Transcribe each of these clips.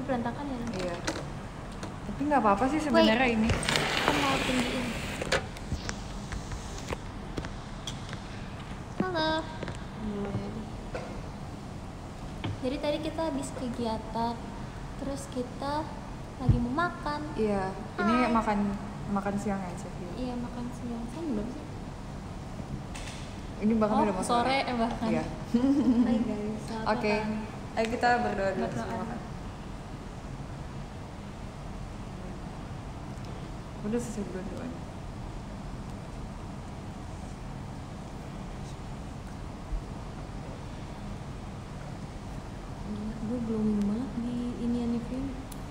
berantakan ya. Iya. Tapi nggak apa-apa sih sebenarnya ini. Aku mau tinggiin. Halo. Jadi tadi kita habis kegiatan, terus kita lagi mau makan. Iya. Ini Hai. makan siang aja. Iya, makan siang. Saya belum sih. Ini bahkan udah mau sore bahkan. Iya. Hai guys. Selamat Oke. makan. Ayo kita berdoa dulu Berdoa. sebelum makan. Udah selesai duluan doanya. Gue glowing banget di ini film.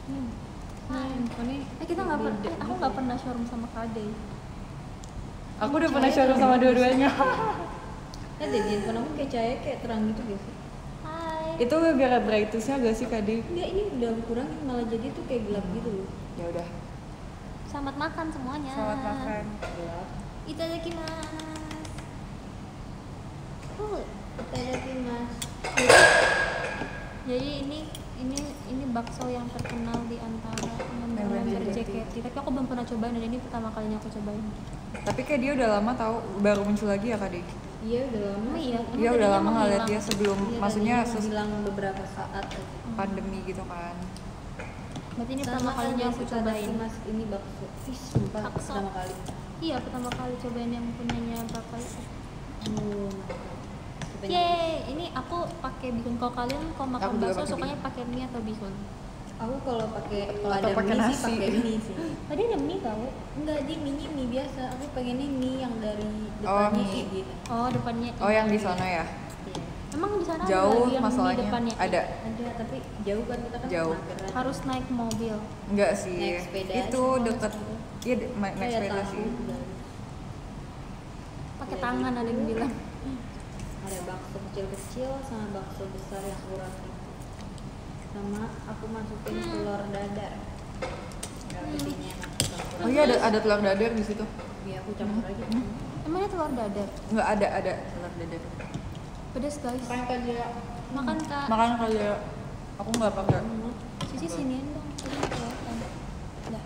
Kita nggak pernah. Aku nggak pernah showroom sama Kade. Aku udah pernah showroom sama dua-duanya. Deh di handphone aku kayak cahaya kayak terang gitu gak sih? Hai. Itu gara brightness-nya gak sih Kadi? Enggak, ini udah kurangin malah jadi tuh kayak gelap gitu loh. Ya udah. Selamat makan semuanya. Selamat makan. Gelap. Itadakimasu. Itadakimasu. Jadi ini bakso yang terkenal di antara member JKT. Tapi aku belum pernah cobain dan ini pertama kalinya aku cobain. Tapi kayak dia udah lama tahu baru muncul lagi ya Kadi? Iya udah lama. Oh iya. Dia udah lama nggak lihat menghilang. dia sebelum, Iya, maksudnya tadinya hilang beberapa saat aja. pandemi gitu kan. Berarti ini pertama kalinya aku cobain. Mas ini bakso. Ih, sumpah Bakso. pertama kali. Iya, pertama kali cobain yang punyanya Bapak itu. Oh, mantap. Yeay, ini aku pakai bihun. Kalau kalian makan Aku juga bakso pakai sukanya pakai mie atau bihun? Aku kalau Atau ada pakai mie sih nasi. pakai mie sih. Tadi ada mie tau? Enggak, dia mie biasa. Aku pengennya mie yang dari Oh, depannya mie. kayak gitu. Oh, depannya. Oh yang di sana ya? Iya. Emang di sana Jauh ada lagi yang masalahnya. mie depannya? Ada. Ada, tapi jauh kan kita kan Jauh. mageran. Harus naik mobil. Enggak sih. Naik sepeda Itu aja. deket. Iya naik Kayak sepeda tahu sih. udah. Pakai Ada tangan ada yang gitu. bilang. Ada bakso kecil-kecil sama bakso besar yang urat gitu. Sama aku masukin telur dadar. Enggak pedihnya enak. Oh iya ada telur dadar di situ. Iya, aku campur aja. Emangnya telur dadar? Enggak ada telur dadar. Pedes guys. Makan kan dia. Makan kak. Makan kayak aku nggak pakai. Sisi siniin dong. Tadi nggak kelihatan. Dah.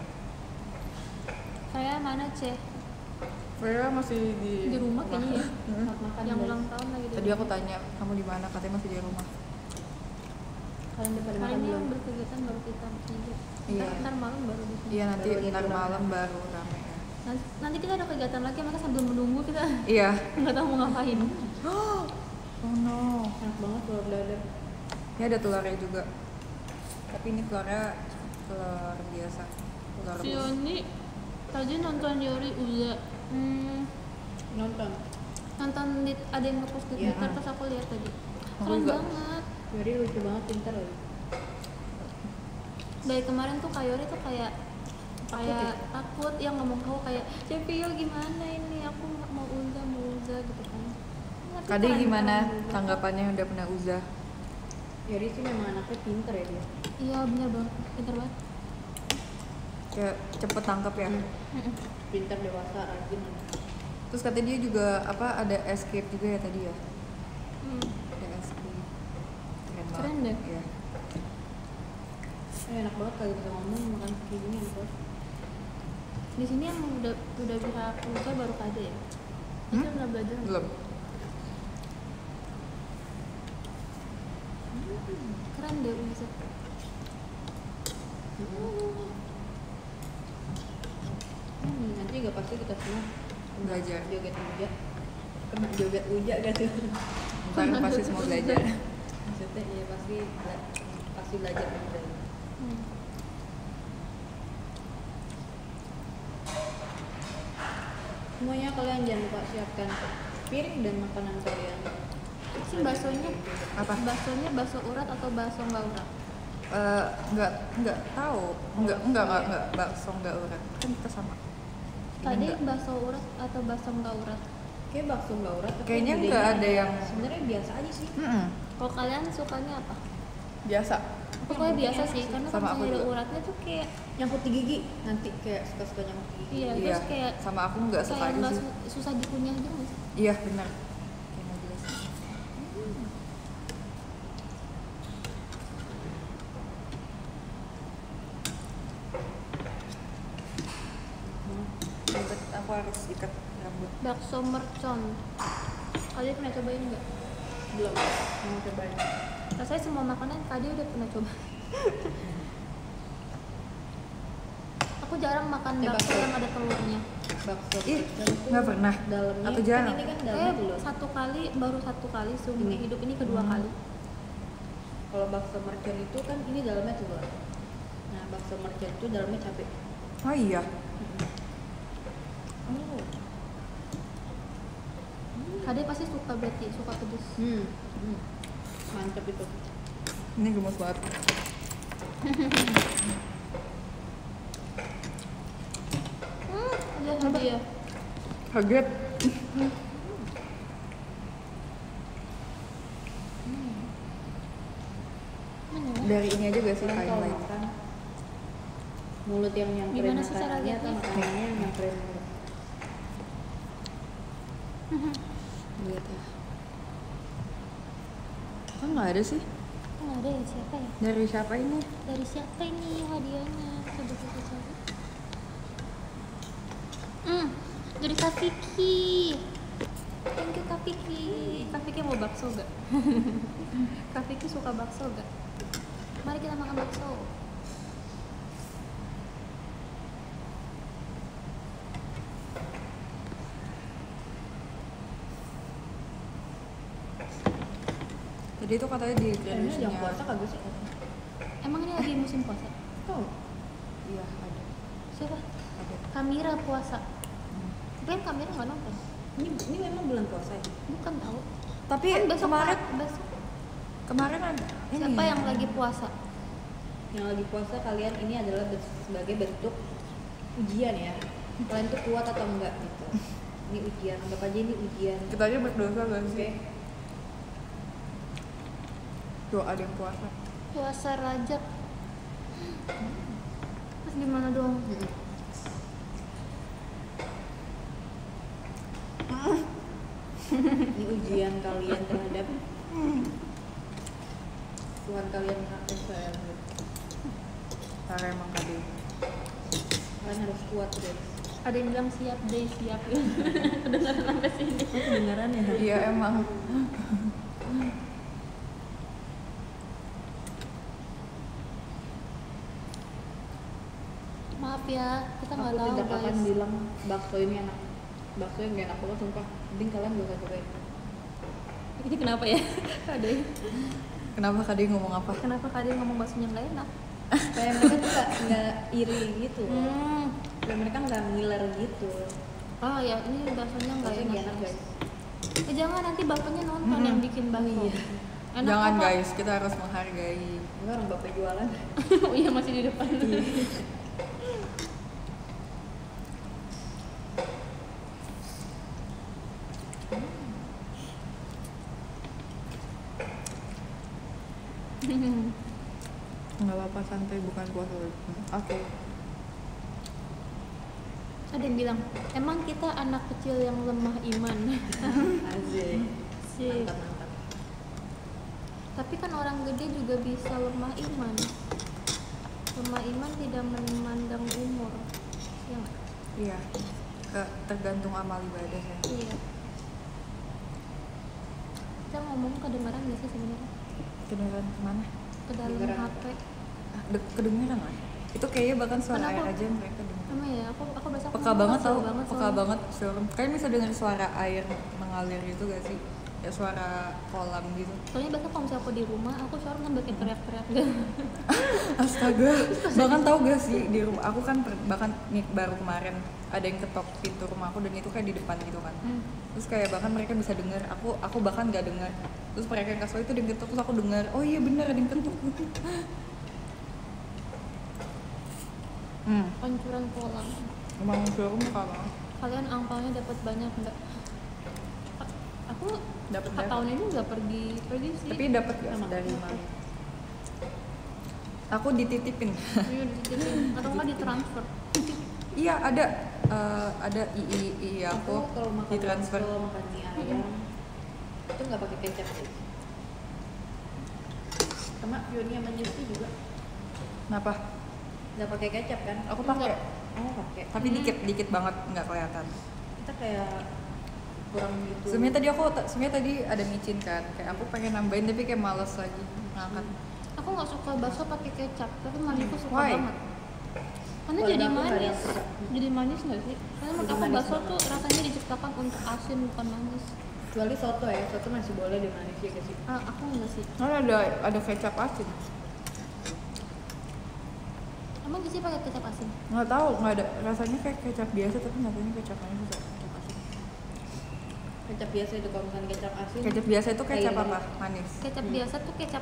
Saya mana ceh? Vera masih Di rumah kayaknya ya. Makan Yang guys. ulang tahun lagi. Tadi aku tanya kamu di mana, katanya masih di rumah. Kalian udah pada Hari makan ini belum? yang berkegiatan baru kita tiga. Iya. Ntar malam baru di sini. Iya nanti Baru ntar gitu malam baru rame ya. Nanti kita ada kegiatan lagi, maka sambil menunggu kita Iya. nggak tahu mau ngapain. Oh no. Enak banget telur dadar. Ini ada telurnya juga. Tapi ini telurnya telur biasa. Telur Si rebus. Yoni tadi nonton Yori Uza. Nonton. Nonton ada yang ngepost di Iya. Twitter terus aku lihat tadi. Aku Keren juga. banget. Jadi lucu banget, pintar loh. Dari kemarin tuh Kayori tuh kayak takut yang ngomong aku kayak Cepio gimana ini aku mau Uza gitu kan. Tapi Kade keren, gimana keren juga. tanggapannya udah pernah Uza? Yori sih memang anaknya pintar ya dia. Iya bener banget, pinter banget. Kayak cepet tangkep ya. Mm-mm. Pintar, dewasa, rajin. Terus katanya dia juga apa ada escape juga ya tadi ya? Hmm. Ada escape. Keren Keren banget. deh. Iya. Enak banget kalau bisa ngomong makan kayak gini enak banget. Di sini yang udah bisa Uza baru Kade ya. Kita nggak belajar. Belum. Keren deh Uza. Nanti juga pasti kita semua kena Belajar. joget uja. Kena joget uja gak tuh? Ntar pasti semua belajar. Maksudnya ya pasti belajar juga. Hmm. Semuanya kalian jangan lupa siapkan piring dan makanan kalian. Si baksonya Apa? Baksonya bakso urat atau bakso nggak urat? Nggak tahu. Nggak bakso nggak urat. Kan kita sama. Ini Tadi nggak. bakso urat atau bakso nggak urat? Kayak bakso nggak urat. tapi Kayaknya gedenya nggak ada yang- sebenarnya biasa aja sih. Mm-mm. Kalau kalian sukanya apa? Biasa. Pokoknya biasa sih, karena Sama kalau aku misalnya ada juga. uratnya tuh kayak Nyangkut di gigi nanti kayak suka nyangkut di gigi. iya, Iya. terus kayak Sama aku nggak suka kayak aja nggak sih. susah dikunyah gitu nggak sih? Iya benar. Kayak nggak jelas. harus ikat rambut. Bakso mercon. Kalian pernah cobain nggak? Belum mau cobain. Rasanya semua makanan tadi udah pernah coba. Aku jarang makan bakso bakso. yang ada telurnya. Bakso Ih, mercon tuh nggak pernah. dalamnya Atau jarang? kan ini kan dalamnya telur. Satu kali, baru satu kali seumur Ini. hidup ini kedua kali. Kalau bakso mercon itu kan ini dalamnya telur. Nah, bakso mercon itu dalamnya cabai. Oh iya. Oh. Kade pasti suka berarti, suka pedes. Mantap itu. Ini gemes banget. Ada hadiah. Kaget. Dari ini aja gak sih Kan kalau highlight? makan mulut yang nyamperin Gimana sih cara makanannya atau lihatnya? makanannya yang nyamperin mulut. Lihat ya. Kan nggak ada sih. Nggak ada ya, siapa ya? Dari siapa ini? Dari siapa ini hadiahnya? Coba kita cari. Dari Kak Vicky. Thank you Kak Vicky. Kak Vicky mau bakso gak? Kak Vicky suka bakso gak? Mari kita makan bakso. Jadi itu katanya di Ini tradisinya. yang puasa kagak sih? Emang ini lagi musim puasa? Oh, Iya ada. Siapa? Ada. Kamira puasa. Tapi Kamira nggak nonton. ini memang bulan puasa ya? Bukan tahu. Tapi Kan besok kemarin besok. kemarin ada. Ini. Siapa yang lagi puasa? Yang lagi puasa kalian ini adalah sebagai bentuk ujian ya. Kalian tuh kuat atau enggak gitu. Ini ujian, anggap aja ini ujian. Kita aja berdosa gak Oke. sih? Tuh ada yang puasa. Puasa Rajab. Terus gimana dong? Ini ujian kalian terhadap Tuhan kalian yang Israel. Karena emang kade. Kalian harus kuat guys. Ada yang bilang siap deh, siap. Kedengaran sampai sini. Kedengaran ya? Iya emang. Maaf ya, kita nggak Aku tahu tidak akan guys. bilang bakso ini enak. Bakso yang gak enak banget sumpah. Mending kalian gak usah cobain. Ini kenapa ya? Kade. Kenapa kade ngomong apa? Kenapa Kade ngomong baksonya nggak enak? Kayak mereka tuh gak iri gitu loh. Hmm. Kayak mereka gak ngiler gitu. Oh ya, ini baksonya nggak Baksonya enak, gak enak guys. Jangan nanti bapaknya nonton yang bikin bakso. Iya. Enak Jangan kok, Pak. guys, kita harus menghargai. Ini orang bapak jualan. Oh iya masih di depan. Nggak apa-apa, santai, bukan puasa. Oke. Ada yang bilang, emang kita anak kecil yang lemah iman. Asik. Sip. Mantap mantap. Tapi kan orang gede juga bisa lemah iman. Lemah iman tidak memandang umur. Ya nggak? Iya. Tergantung amal ibadah ya. Iya. Kita ngomong kedengaran nggak sih sebenarnya? Kedengeran kemana? Ke dalam Kedengeran. HP. Kedengeran lah. Itu kayaknya bahkan suara Kan air aku- aja mereka denger. Sama ya, aku besok Peka ngomong banget kesel tau, banget peka soalnya. banget film. Kalian bisa dengar suara air mengalir gitu gak sih? Ya suara kolam gitu. Soalnya biasa kalau misalnya aku di rumah, aku selalu ngambil teriak-teriak. Astaga, bahkan tahu gak sih di rumah aku kan bahkan nih baru kemarin ada yang ketok pintu rumah aku dan itu kayak di depan gitu kan. Terus kayak bahkan mereka bisa dengar, aku bahkan gak dengar. Terus mereka yang kasih itu ada yang ketok, terus aku dengar, oh iya bener ada yang ketok. Pancuran kolam. Emang film kalau Kalian angpaunya dapat banyak enggak? Aku Dapet tahun ini nggak pergi sih. tapi dapat gak Sama. dari mana? Aku dititipin. Iya, dititipin. Atau nggak ditransfer. Iya ada ii aku kalau makan ditransfer. bakso, makan mie ayam itu nggak pakai kecap sih. Sama Yoni sama Justi juga Kenapa? nggak pakai kecap kan? Aku pakai. Oh pakai. Tapi dikit banget nggak kelihatan. Kita kayak kurang gitu. Sebenarnya tadi ada micin kan, kayak aku pengen nambahin tapi kayak males lagi ngangkat. Aku nggak suka bakso pakai kecap, tapi mandiku suka Why? banget. Karena Kalau jadi aku nggak ada manis, yang suka. jadi manis nggak sih? Karena menurut Jadi aku manis bakso banget. tuh rasanya diciptakan untuk asin bukan manis. Kecuali soto ya, soto masih boleh dimanis ya sih. Aku enggak sih. Kan ada kecap asin. Emang sih pakai kecap asin? Nggak tahu, nggak ada rasanya kayak kecap biasa tapi nggak tahu ini kecap manis atau kecap asin. Kecap biasa itu kalau misalnya kecap asin. Kecap biasa itu kecap Kayak apa? Manis. Kecap biasa tuh kecap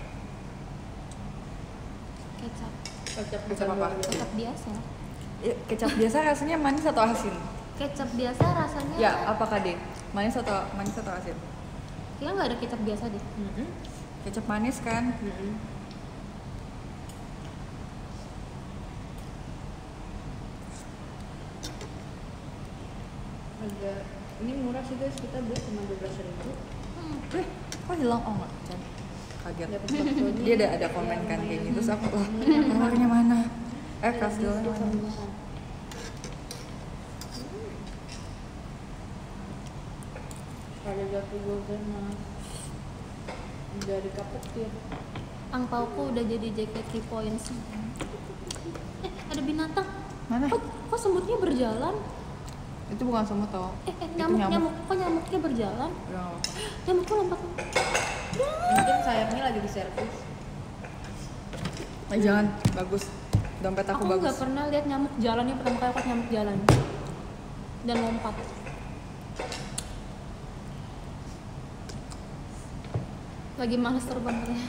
Kecap apa? kecap biasa. Kecap biasa rasanya manis atau asin? Kecap biasa rasanya Ya, apakah deh? Manis atau asin? kayaknya nggak ada kecap biasa deh. Kecap manis kan? Agak ini murah sih guys, kita beli cuma 12.000. Kok hilang? Oh nggak, Chan. Kaget. Dapat baksonya. Dia ada komen kan kayak gitu, terus aku telurnya mana? Kasdolnya mana? Ada jatuh golden mas. Dari kapetir. Angpauku udah jadi jaket key points. Ada binatang. Mana? Kok semutnya berjalan? Itu bukan semut tau. Itu Nyamuk. Kok nyamuknya berjalan? Udah nggak apa-apa. Nyamuknya lompat. Mungkin sayapnya lagi di servis. Jangan, bagus. Dompet aku bagus. Nggak pernah lihat nyamuk jalan, yang pertama kali aku lihat nyamuk jalan dan lompat. Lagi males terbang katanya.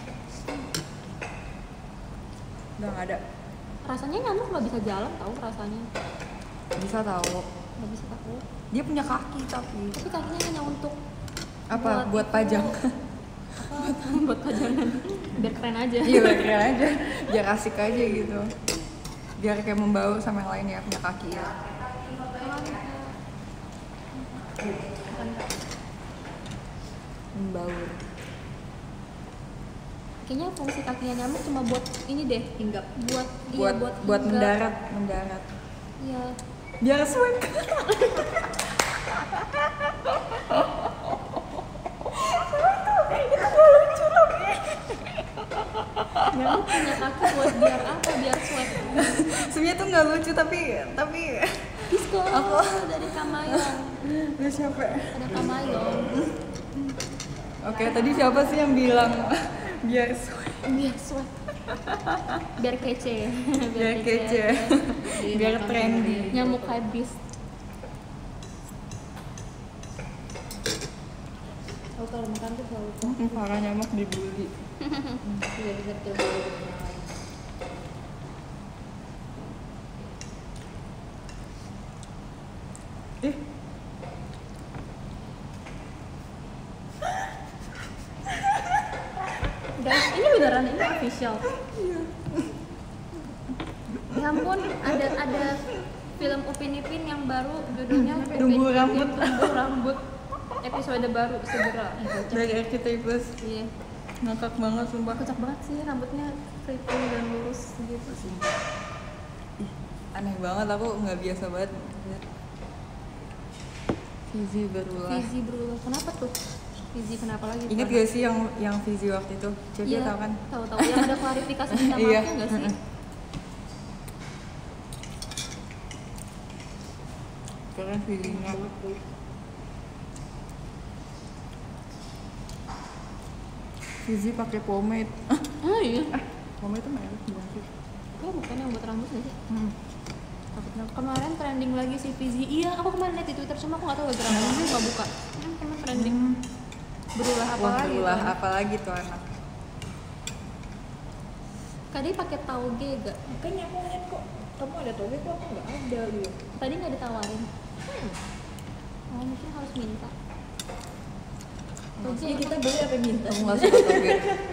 Udah nggak ada. Rasanya nyamuk nggak bisa jalan tahu rasanya. Bisa tahu. Nggak bisa tahu. Dia punya kaki tapi. Tapi kakinya hanya untuk Apa? Buat itu, pajang. buat pajangan. Biar keren aja. Iya, keren aja. Biar asik aja gitu. Biar kayak membaur sama yang lain ya, punya kaki ya. Membaur. Kayaknya fungsi kakinya nyamuk cuma buat ini deh. Hinggap. Buat hinggap. mendarat. Iya. Biar swag. Nyamuk punya kaki buat biar apa? Biar swag. Sebenarnya tuh nggak lucu tapi Disco Aku- dari Kamayong. Udah siapa? Ada Kamayong. Oke, tadi siapa sih yang bilang biar swag? Biar swag. Biar kece. Biar kece. Biar trendy. Nyamuk habis. Oh kalau makan tuh selalu Para nyamuk dibully. tidak bisa terburu dengan yang lain. Ih, Guys, ini beneran ini official. Ya ampun, ada film Upin Ipin yang baru judulnya Upin Tumbuh Ipin Rambut. Tumbuh Rambut. Episode baru segera. dari RCTI Plus. Iya. Ngakak banget sumpah. Kocak banget sih rambutnya keriting dan lurus gitu sih. Ih, aneh banget, aku nggak biasa banget. Fizi berulah. Fizi berulah. Kenapa tuh? Fizi kenapa lagi? Ingat gak sih yang Fizi waktu itu? Coba Iya, tahu kan? Tahu-tahu yang ada klarifikasi minta Iya. maafnya nggak sih? Keren Fizinya. Fizi pakai pomade. Oh iya. Pomade itu merek bukan sih? Oh bukan yang buat rambut nggak sih? Takutnya Kemarin trending lagi si Fizi. Iya, aku kemarin lihat di Twitter cuma aku nggak tahu gara-gara apa. Aku nggak buka. Kemarin trending. Berulah apa wah, lagi? berulah tuh? apa lagi tuh anak? Tadi pakai tauge gak? Makanya aku ngeliat kok kamu ada toge kok aku nggak ada gitu. Tadi nggak ditawarin. Oh mungkin harus minta. Tauge Iya kita beli apa minta? Aku nggak suka toge.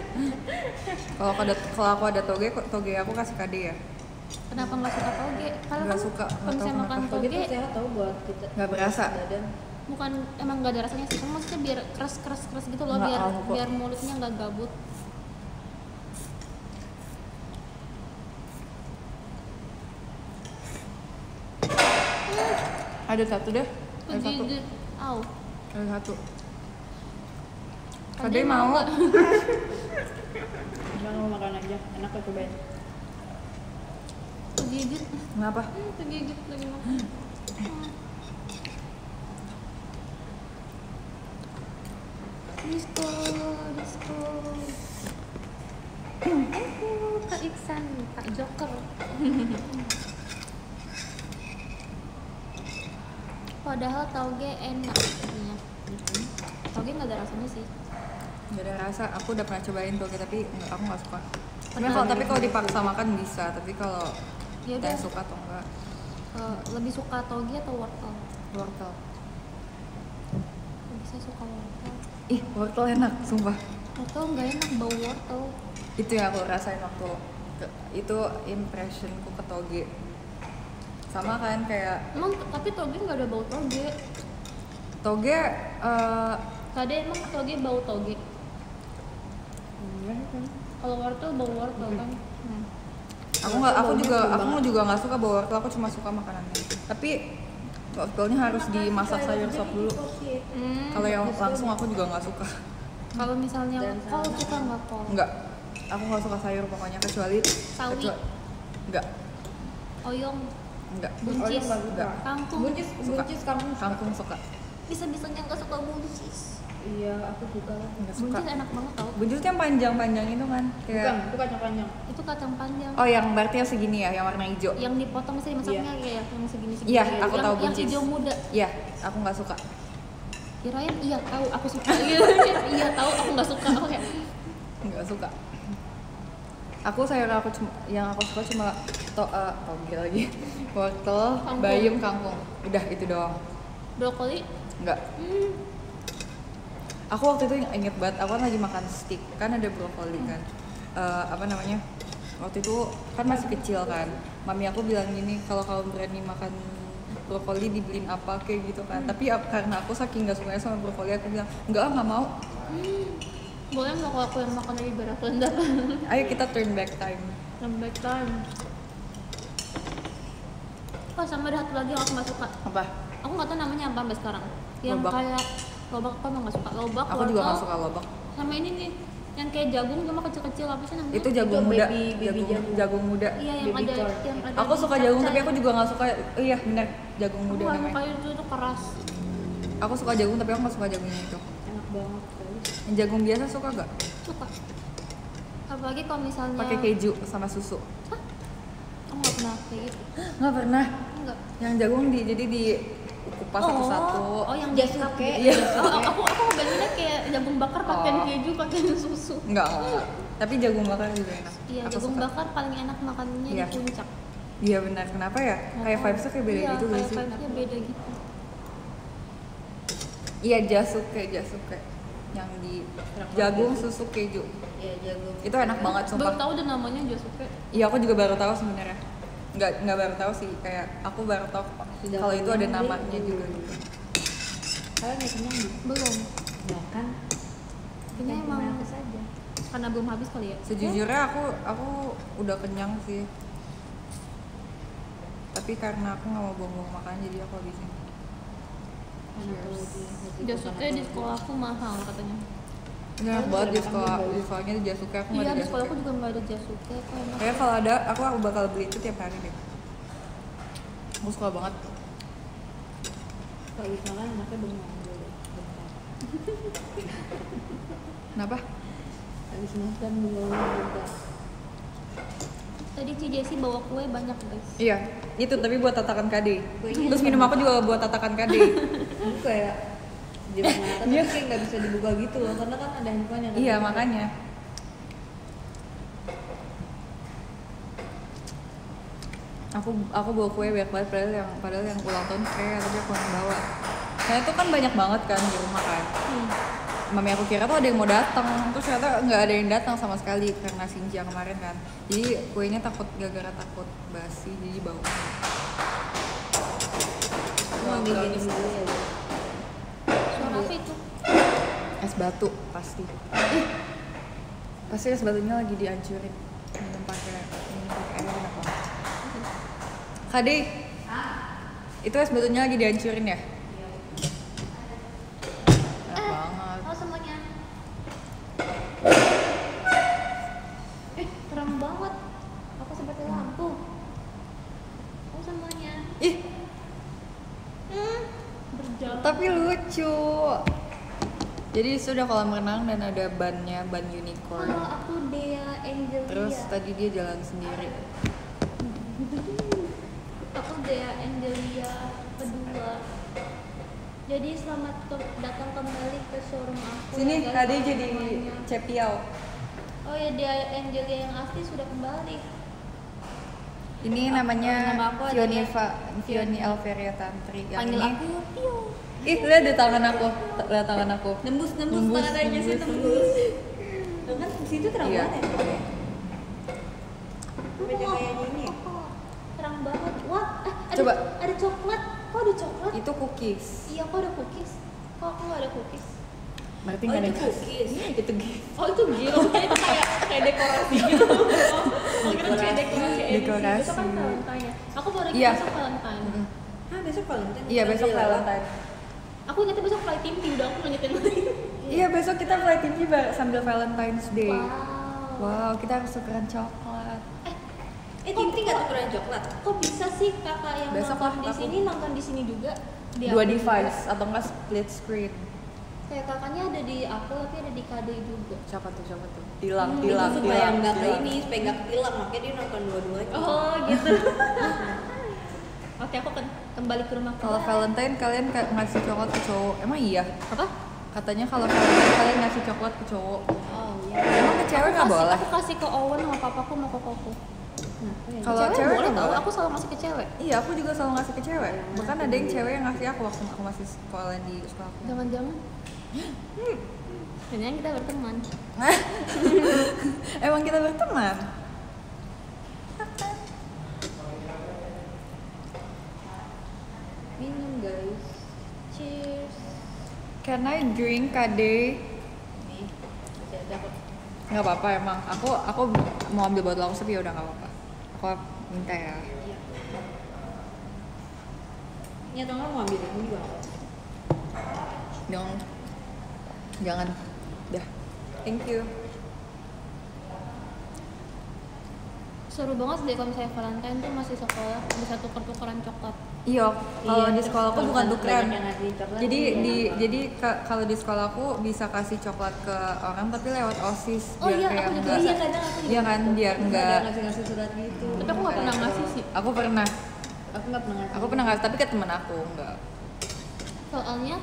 Kalau aku ada toge, kok toge aku kasih kade ya. Kenapa nggak suka tauge? Kalau Nggak kan suka, nggak kalau tahu misalnya makan kenapa. Toge toge tuh sehat tau buat kita. Nggak berasa. Badan. bukan emang nggak ada rasanya sih, cuma maksudnya biar keras gitu loh, Nggak, biar aku kok. biar mulutnya nggak gabut. Ada satu deh. Ada satu. Kegigit. Au. Ada satu. Kade Kade mau. nggak? Jangan mau makan aja, enak kok cobain. Kegigit. Kenapa? Kegigit lagi makan. Disco. Thank you, Kak Iksan, Kak Joker. Padahal tauge enak. Iya. Tauge nggak ada rasanya sih. Gak ada rasa. Aku udah pernah cobain toge tapi aku nggak suka. Pernah. Tapi kalau dipaksa makan bisa. Tapi kalau Ya saya udah. suka atau enggak, Lebih suka tauge atau wortel? wortel. Lebih saya suka wortel. Ih, wortel enak, sumpah. Wortel nggak enak, bau wortel. Itu yang aku rasain waktu itu impressionku ke toge. Sama kan kayak Emang tapi toge nggak ada bau toge. toge Kade emang toge bau toge. Enggak kan. Kalau wortel bau wortel kan. aku juga nggak suka bawa wortel, aku cuma suka makanannya. Tapi wortelnya harus dimasak sayur sop dulu. Kalau yang langsung aku juga nggak suka. Kalau misalnya Dan kol sama. suka nggak kol? Nggak, aku nggak suka sayur pokoknya kecuali Sawi. nggak Oyong, nggak buncis, nggak suka. kangkung. Buncis kamu suka. kangkung suka Bisa-bisanya nggak suka buncis. Iya, aku suka lah. nggak suka. Buncis enak banget tau. Buncis yang panjang-panjang itu kan kayak Bukan, itu kacang panjang. Itu kacang panjang. oh yang berarti yang segini ya, yang warna hijau. Yang dipotong mesti dimasaknya kayak yang segini-segini. Iya, Kayak aku tahu Yang buncis. hijau muda. Iya, aku nggak suka. Kirain iya tahu aku suka. Iya tahu aku nggak suka. Oke. Nggak suka. Aku sayur yang aku suka cuma toge lagi, wortel, Kangkung. bayam, kangkung. Udah itu doang. Brokoli. Nggak. Aku waktu itu inget banget, aku kan lagi makan steak, kan ada brokoli kan. Apa namanya? Waktu itu kan masih kecil kan. Mami aku bilang gini, kalau kamu berani makan brokoli dibeliin apa kayak gitu kan. Tapi karena aku saking nggak sukanya sama brokoli, aku bilang nggak mau. Boleh nggak kalau aku yang makan lagi biar aku enggak? Ayo kita turn back time. Back time. Oh sama ada satu lagi yang aku nggak suka. Apa? Aku nggak tahu namanya apa sampai sekarang. Yang Lobak. kayak lobak apa emang nggak suka? Lobak. Aku juga wortel, nggak suka lobak. Sama ini nih, yang kayak jagung cuma kecil-kecil apa sih namanya? Itu jagung Itu muda, baby jagung muda. Iya yang baby ada, corn. yang ada. Aku suka jagung tapi aku juga nggak suka. Iya benar, jagung Aku muda nggak namanya. suka itu keras. Aku suka jagung tapi aku nggak suka jagungnya itu. Enak banget guys. Yang jagung biasa suka nggak? Suka. Apalagi kalau misalnya. Pakai keju sama susu. Hah? Aku nggak pernah kayak gitu. Nggak pernah. Enggak. Yang jagung jadi dikupas satu-satu. Oh yang Jasuke. Iya. Aku bayanginnya kayak jagung bakar pakai Oh. keju pakai susu. Enggak. Tapi jagung bakar juga enak. Iya, Aku jagung suka. bakar paling enak makannya Iya. di puncak. Iya benar. Kenapa ya? Kayak vibes-nya kayak beda Iya, gitu guys kayak sih. vibes-nya beda gitu. Iya jasuke. Yang di jagung susu keju. Iya, jagung. Itu enak banget Baru sumpah. tahu udah namanya Josuke. Iya aku juga baru tahu sebenarnya. Nggak baru tahu sih, kayak aku baru tahu Sudah kalau itu ada kenyang, namanya Dek. juga gitu. Kalian udah kenyang belum? Belum. Ya kan? Ini Kita emang makan saja. karena belum habis kali ya. Sejujurnya aku udah kenyang sih. Tapi karena aku nggak mau buang-buang makan jadi aku habisin. Enak lagi. Josuke di sekolahku mahal katanya. Ini enak banget di sekolahnya di Jasuke aku nggak Iya ada di Jasuke. sekolahku juga nggak ada Josuke. Kok enak. Kayak kalau ada aku bakal beli itu tiap hari deh. Aku suka banget. Kalau bisa kan anaknya bengong dulu. Bentar. Kenapa? Habis makan bengong juga. Tadi Ci Jessie bawa kue banyak guys. Iya, itu tapi buat tatakan KD. Kuenya Terus minum aku juga buat tatakan KD. Itu kayak jam mata tapi kayak nggak bisa dibuka gitu loh karena kan ada handphone yang Iya makanya. Aku bawa kue banyak banget padahal yang ulang tahun kayak tapi aku yang bawa. Nah itu kan banyak banget kan di rumah kan. Mami aku kira tuh ada yang mau datang, terus ternyata nggak ada yang datang sama sekali karena Sinja kemarin kan. Jadi kuenya gara-gara takut basi jadi bawa. mau ambil gini dulu ya Bu. Suara apa itu? Es batu pasti. Pasti es batunya lagi dihancurin. Minum pakai air enak banget. Kade, Itu es batunya lagi dihancurin ya? Enak banget. Oh semuanya. Terang banget. Apa seperti lampu? Oh semuanya. Ih, Berjalan. tapi lucu. Jadi sudah kolam renang dan ada bannya, ban unicorn. Oh aku Dea Angelia. Terus tadi dia jalan sendiri. Aku Dea Angelia kedua. Jadi selamat datang kembali ke showroom aku. Sini, ya, guys. Ade jadi Semuanya. Cepiao. Oh ya Dea Angelia yang asli sudah kembali. Ini namanya nama aku adalah Fioni Alveria Tantri. Yang Panggil ini, aku Pio. ih lihat deh tangan aku, lihat tangan aku. Nembus Nembus, tangan aja sih nembus. nembus. Tuh kan di situ terang Iya. banget ya. Beda kayak ini ya? Terang banget. Wah, ada, Coba. ada coklat. Kok ada coklat? Itu cookies. Iya, kok ada cookies? Kok aku nggak ada cookies? Berarti Oh, nggak ada itu gas. cookies. Itu gift. Oh itu gitu, kayak dekorasi gitu. Oh kira kayak dekorasi. Dekorasi. Itu kan Valentine. Aku baru Iya. besok Valentine. Hah, besok Valentine? Iya besok Gila. Valentine. Aku ingetnya besok flight tim udah aku lanjutin lagi. Iya besok kita flight TV sambil Valentine's Day. Wow. Wow, kita harus tukeran coklat. Tinti nggak tukeran coklat? Kok bisa sih kakak yang Besok nonton lah, di aku. sini nonton di sini juga? Di Dua aku device juga. atau enggak split screen. Kayak kakaknya ada di aku tapi ada di KD juga. Siapa tuh? Tilang, Itu tilang, supaya tilang. nggak ke tilang. ini, supaya nggak ketilang, makanya dia nonton dua-duanya. Oh gitu. Oke aku kembali ke rumah. Kalau Valentine kalian ngasih coklat ke cowok, emang iya? apa? Katanya kalau Valentine kalian ngasih coklat ke cowok. Oh iya. Emang ke cewek nggak boleh? Aku kasih ke Owen sama papaku sama kokoku. Kenapa ya? Kalau Cewek cewek boleh nggak tau, boleh? aku selalu ngasih ke cewek. Iya, aku juga selalu ngasih ke cewek. Bahkan ada yang cewek yang ngasih aku waktu aku masih sekolah di sekolah aku. Jangan-jangan. Jangan kita berteman. Emang kita berteman? Minum guys. Cheers. Can I drink KD? Nih, masih ada kok. Nggak apa-apa emang. Aku mau ambil botol aku tapi ya udah nggak apa-apa. Aku minta ya. Iya. Ini atau nggak mau ambil ini juga? Dong. Jangan. Dah. Thank you. Seru banget deh kalau misalnya Valentine tuh masih sekolah bisa tuker-tukeran coklat. Iya, kalau di terus sekolahku kalau bukan tukeran. banyak yang ngasih coklat, Jadi iya. kalau di sekolahku bisa kasih coklat ke orang tapi lewat OSIS Oh iya, kayak aku juga enggak. bisa. kadang aku juga Iya kan, gitu. biar Terus enggak. ada ngasih-ngasih surat gitu. Tapi aku nggak pernah ngasih sih. Aku pernah. Aku nggak pernah ngasih. Aku pernah ngasih tapi ke temen aku enggak. Soalnya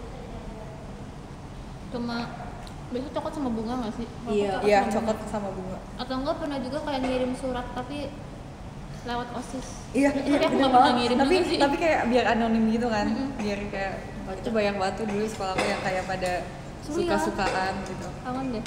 cuma biasa coklat sama bunga nggak sih? Kalau Iya. aku Iya, sama coklat bunga. sama bunga. Atau enggak pernah juga kayak ngirim surat tapi lewat OSIS. Iya, Tapi iya, aku bener nggak pernah banget. ngirim Tapi juga sih. tapi kayak biar anonim gitu kan. Mm-mm. Biar kayak itu banyak banget tuh dulu sekolahku yang kayak pada Seru ya. suka-sukaan gitu. Kangen deh.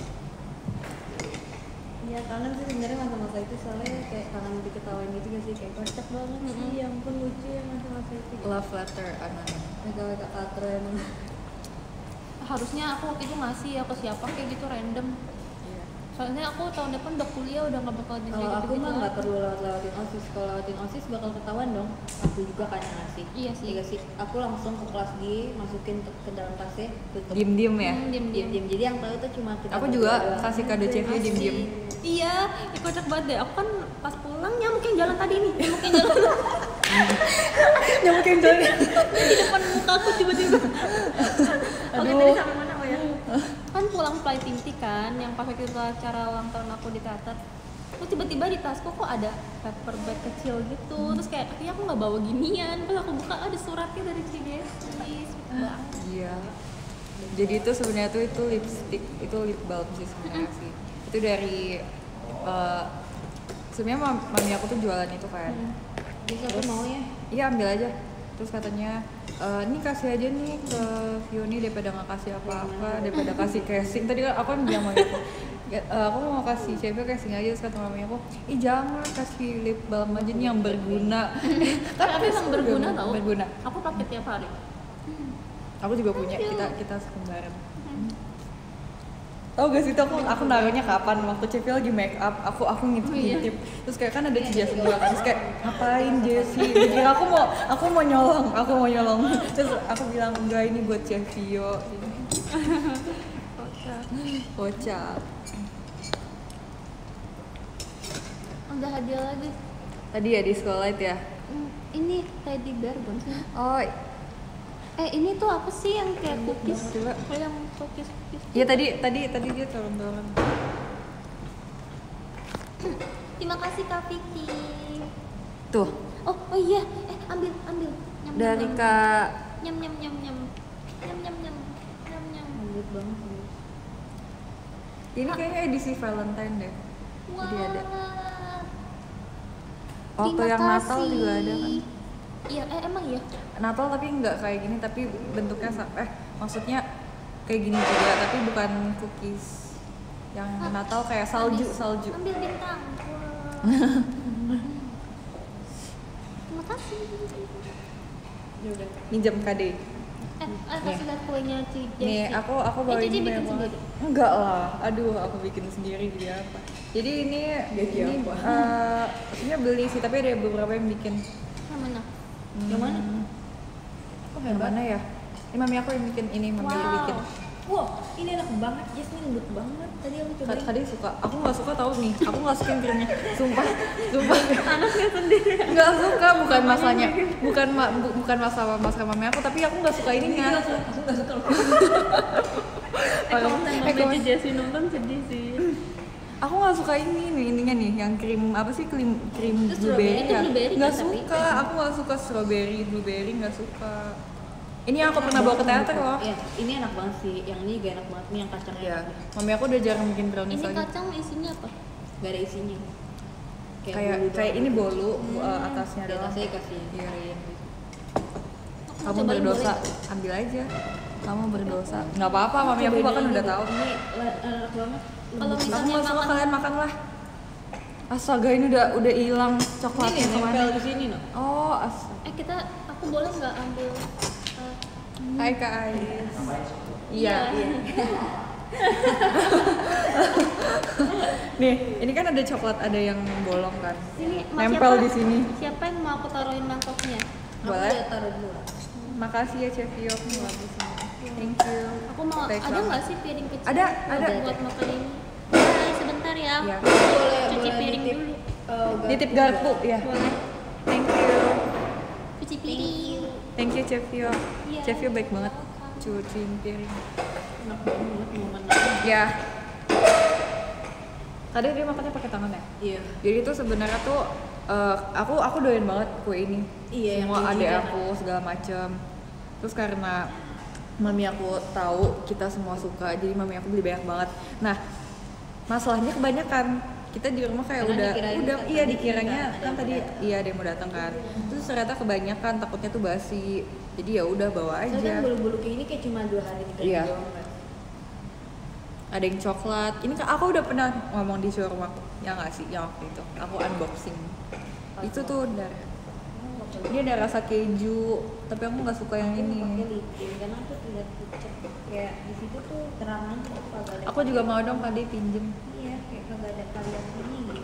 Iya, kangen sih sebenarnya masa-masa itu soalnya kayak kangen diketawain gitu gak sih, kayak kocak banget sih, ya ampun lucu ya masa-masa itu. Love letter anonim. Agak-agak katro emang. Harusnya aku waktu itu ngasih ya ke siapa kayak gitu random. Iya. Soalnya aku tahun depan udah kuliah udah nggak bakal di Kalau aku mah nggak perlu lewatin OSIS, kalau lewatin OSIS bakal ketahuan dong. Aku juga kan yang ngasih. Iya sih. Iya sih. Aku langsung ke kelas G, masukin ke dalam tasnya, tutup. Diem-diem ya. Diem-diem. Diem. Jadi yang tahu tuh cuma kita. Aku berdua juga doang. kasih kado CV diem-diem. Iya, kocak banget deh. Aku kan pas pulang nyamukin jalan tadi nih, nyamukin jalan Nyamukin jalan. di depan muka aku tiba-tiba. Oke, Aduh. tadi sampai mana oh ya? Kan pulang flight inti kan, yang pas waktu itu acara ulang tahun aku di teater. Terus tiba-tiba di tasku kok ada paper bag kecil gitu. Terus kayak akhirnya aku nggak bawa ginian. Pas aku buka ada suratnya dari Cigesis. Iya. Jadi itu sebenarnya tuh itu lipstick, itu lip balm sih sebenarnya sih. Itu dari sebenarnya mami aku tuh jualan itu kan. Bisa aku mau ya. Iya ambil aja. Terus katanya ini kasih aja nih ke Fioni daripada nggak kasih apa-apa, daripada kasih casing. Tadi kan aku kan bilang sama aku, aku mau kasih CV casing aja. Terus kata mami aku, ih jangan kasih lip balm aja nih yang berguna. Tapi emang berguna tau. Berguna. Aku pakai tiap hari. Aku juga punya. Kita sekembaran. Tau gak sih itu aku naruhnya kapan waktu Cevi lagi make up, aku ngintip, terus kayak kan ada Jessie juga kan, terus kayak ngapain Jessie, pikir aku mau nyolong, terus aku bilang enggak ini buat Cevio. Kocak. Udah hadiah lagi. Tadi ya di sekolah itu ya. Ini teddy bear bukan sih? Oh, Ini tuh apa sih yang kayak cookies? coba. Yang cookies. Iya tadi dia tolong. Terima kasih Kak Vicky. Tuh, Oh iya, ambil. Nyam, dari nyam. Kak. Nyam. Lembut banget sih. Ini kayaknya edisi Valentine deh. Wah. Jadi ada. Terima Waktu yang Natal kasih. juga ada kan. Iya, emang ya? Natal tapi nggak kayak gini, tapi bentuknya maksudnya kayak gini juga, tapi bukan cookies. Yang Natal kayak salju. Ambil bintang. Wah. Terima kasih. Ya udah. Minjem KD. Kasih lihat kuenya Ci Jessie. Nih, aku bawa Cici ini bikin banyak banget. sendiri. Enggak lah. Aduh, aku bikin sendiri dia apa. Jadi ini maksudnya beli sih, tapi ada beberapa yang bikin. Yang mana? Yang mana? Oh, yang mana ya? Ini mami aku yang bikin ini, mami yang bikin. Wow, ini enak banget, Jasmine lembut banget. Tadi aku cobain. Tadi suka, aku nggak suka tahu nih, aku nggak suka yang krimnya, sumpah. Anaknya sendiri. Nggak suka, bukan masalahnya, bukan masalah mami aku, tapi aku nggak suka ininya. Aku nggak suka loh. Kalau Mami Jessie nonton sedih sih. Aku nggak suka ininya nih, yang krim apa sih krim Itu blueberry strawberry, itu ya? blueberry Nggak kan, tapi? suka, aku nggak suka blueberry nggak suka. Ini yang aku pernah bawa ke teater loh. Iya, ini enak banget sih. Yang ini gak enak banget nih, yang kacangnya. Iya, mami aku udah jarang bikin brownies Ini lagi. kacang isinya apa? Gak ada isinya. Kayak ini bolu atasnya Di doang. atasnya kasih Iya. Aku Kamu cobain berdosa, boleh? ambil aja. Kamu berdosa. Nggak apa-apa, mami aku bahkan udah tahu. Ini enak banget. Kalau Aku misalnya nggak suka, makan kalian makan lah. Astaga, ini udah hilang coklatnya Ini kemana? nempel di sini no. Oh, aku boleh nggak ambil Hai Kak Ais. Iya. Nih, ini kan ada coklat, ada yang bolong kan. Ini Nempel di sini. Siapa yang mau aku taruhin mangkoknya? Boleh. Aku udah taruh dulu. Makasih ya Chef Yo. Thank you. Aku mau Thanks ada banget. nggak sih piring kecil? Ada. Buat makan ini. Hai, sebentar ya. Iya. Cuci piring nitip, dulu. Nitip garpu ya. Boleh. Thank you. Cuci piring. Thank you Chef Yo. Iya. Chef Yo baik banget cuciin piring. Enak banget momen. Ya. Tadi dia makannya pakai tangan ya? Iya. Jadi tuh sebenarnya tuh aku doyan banget kue ini. Iya, Semua yang adik kejunya aku segala macem. Terus karena mami aku tahu kita semua suka, jadi mami aku beli banyak banget. Nah, masalahnya kebanyakan kita di rumah kayak Karena udah dikiranya ada kan yang tadi mau datang. iya ada yang mau datang kan. Terus ternyata kebanyakan takutnya tuh basi. Jadi ya udah bawa Soalnya kan aja. bulu-bulu kayak ini kayak cuma 2 hari 3 Iya. hari doang kan. Ada yang coklat. Ini kan aku udah pernah ngomong di showroom aku. Ya nggak sih, yang waktu itu. Aku unboxing. Itu tuh dia ada rasa keju, tapi aku nggak suka yang Aku ini. pakai lipin karena aku tidak pucat. Kayak di situ tuh terang aja tuh kagak ada. Aku juga mau dong tadi pinjem. Iya, kayak kagak ada kalian ini gitu.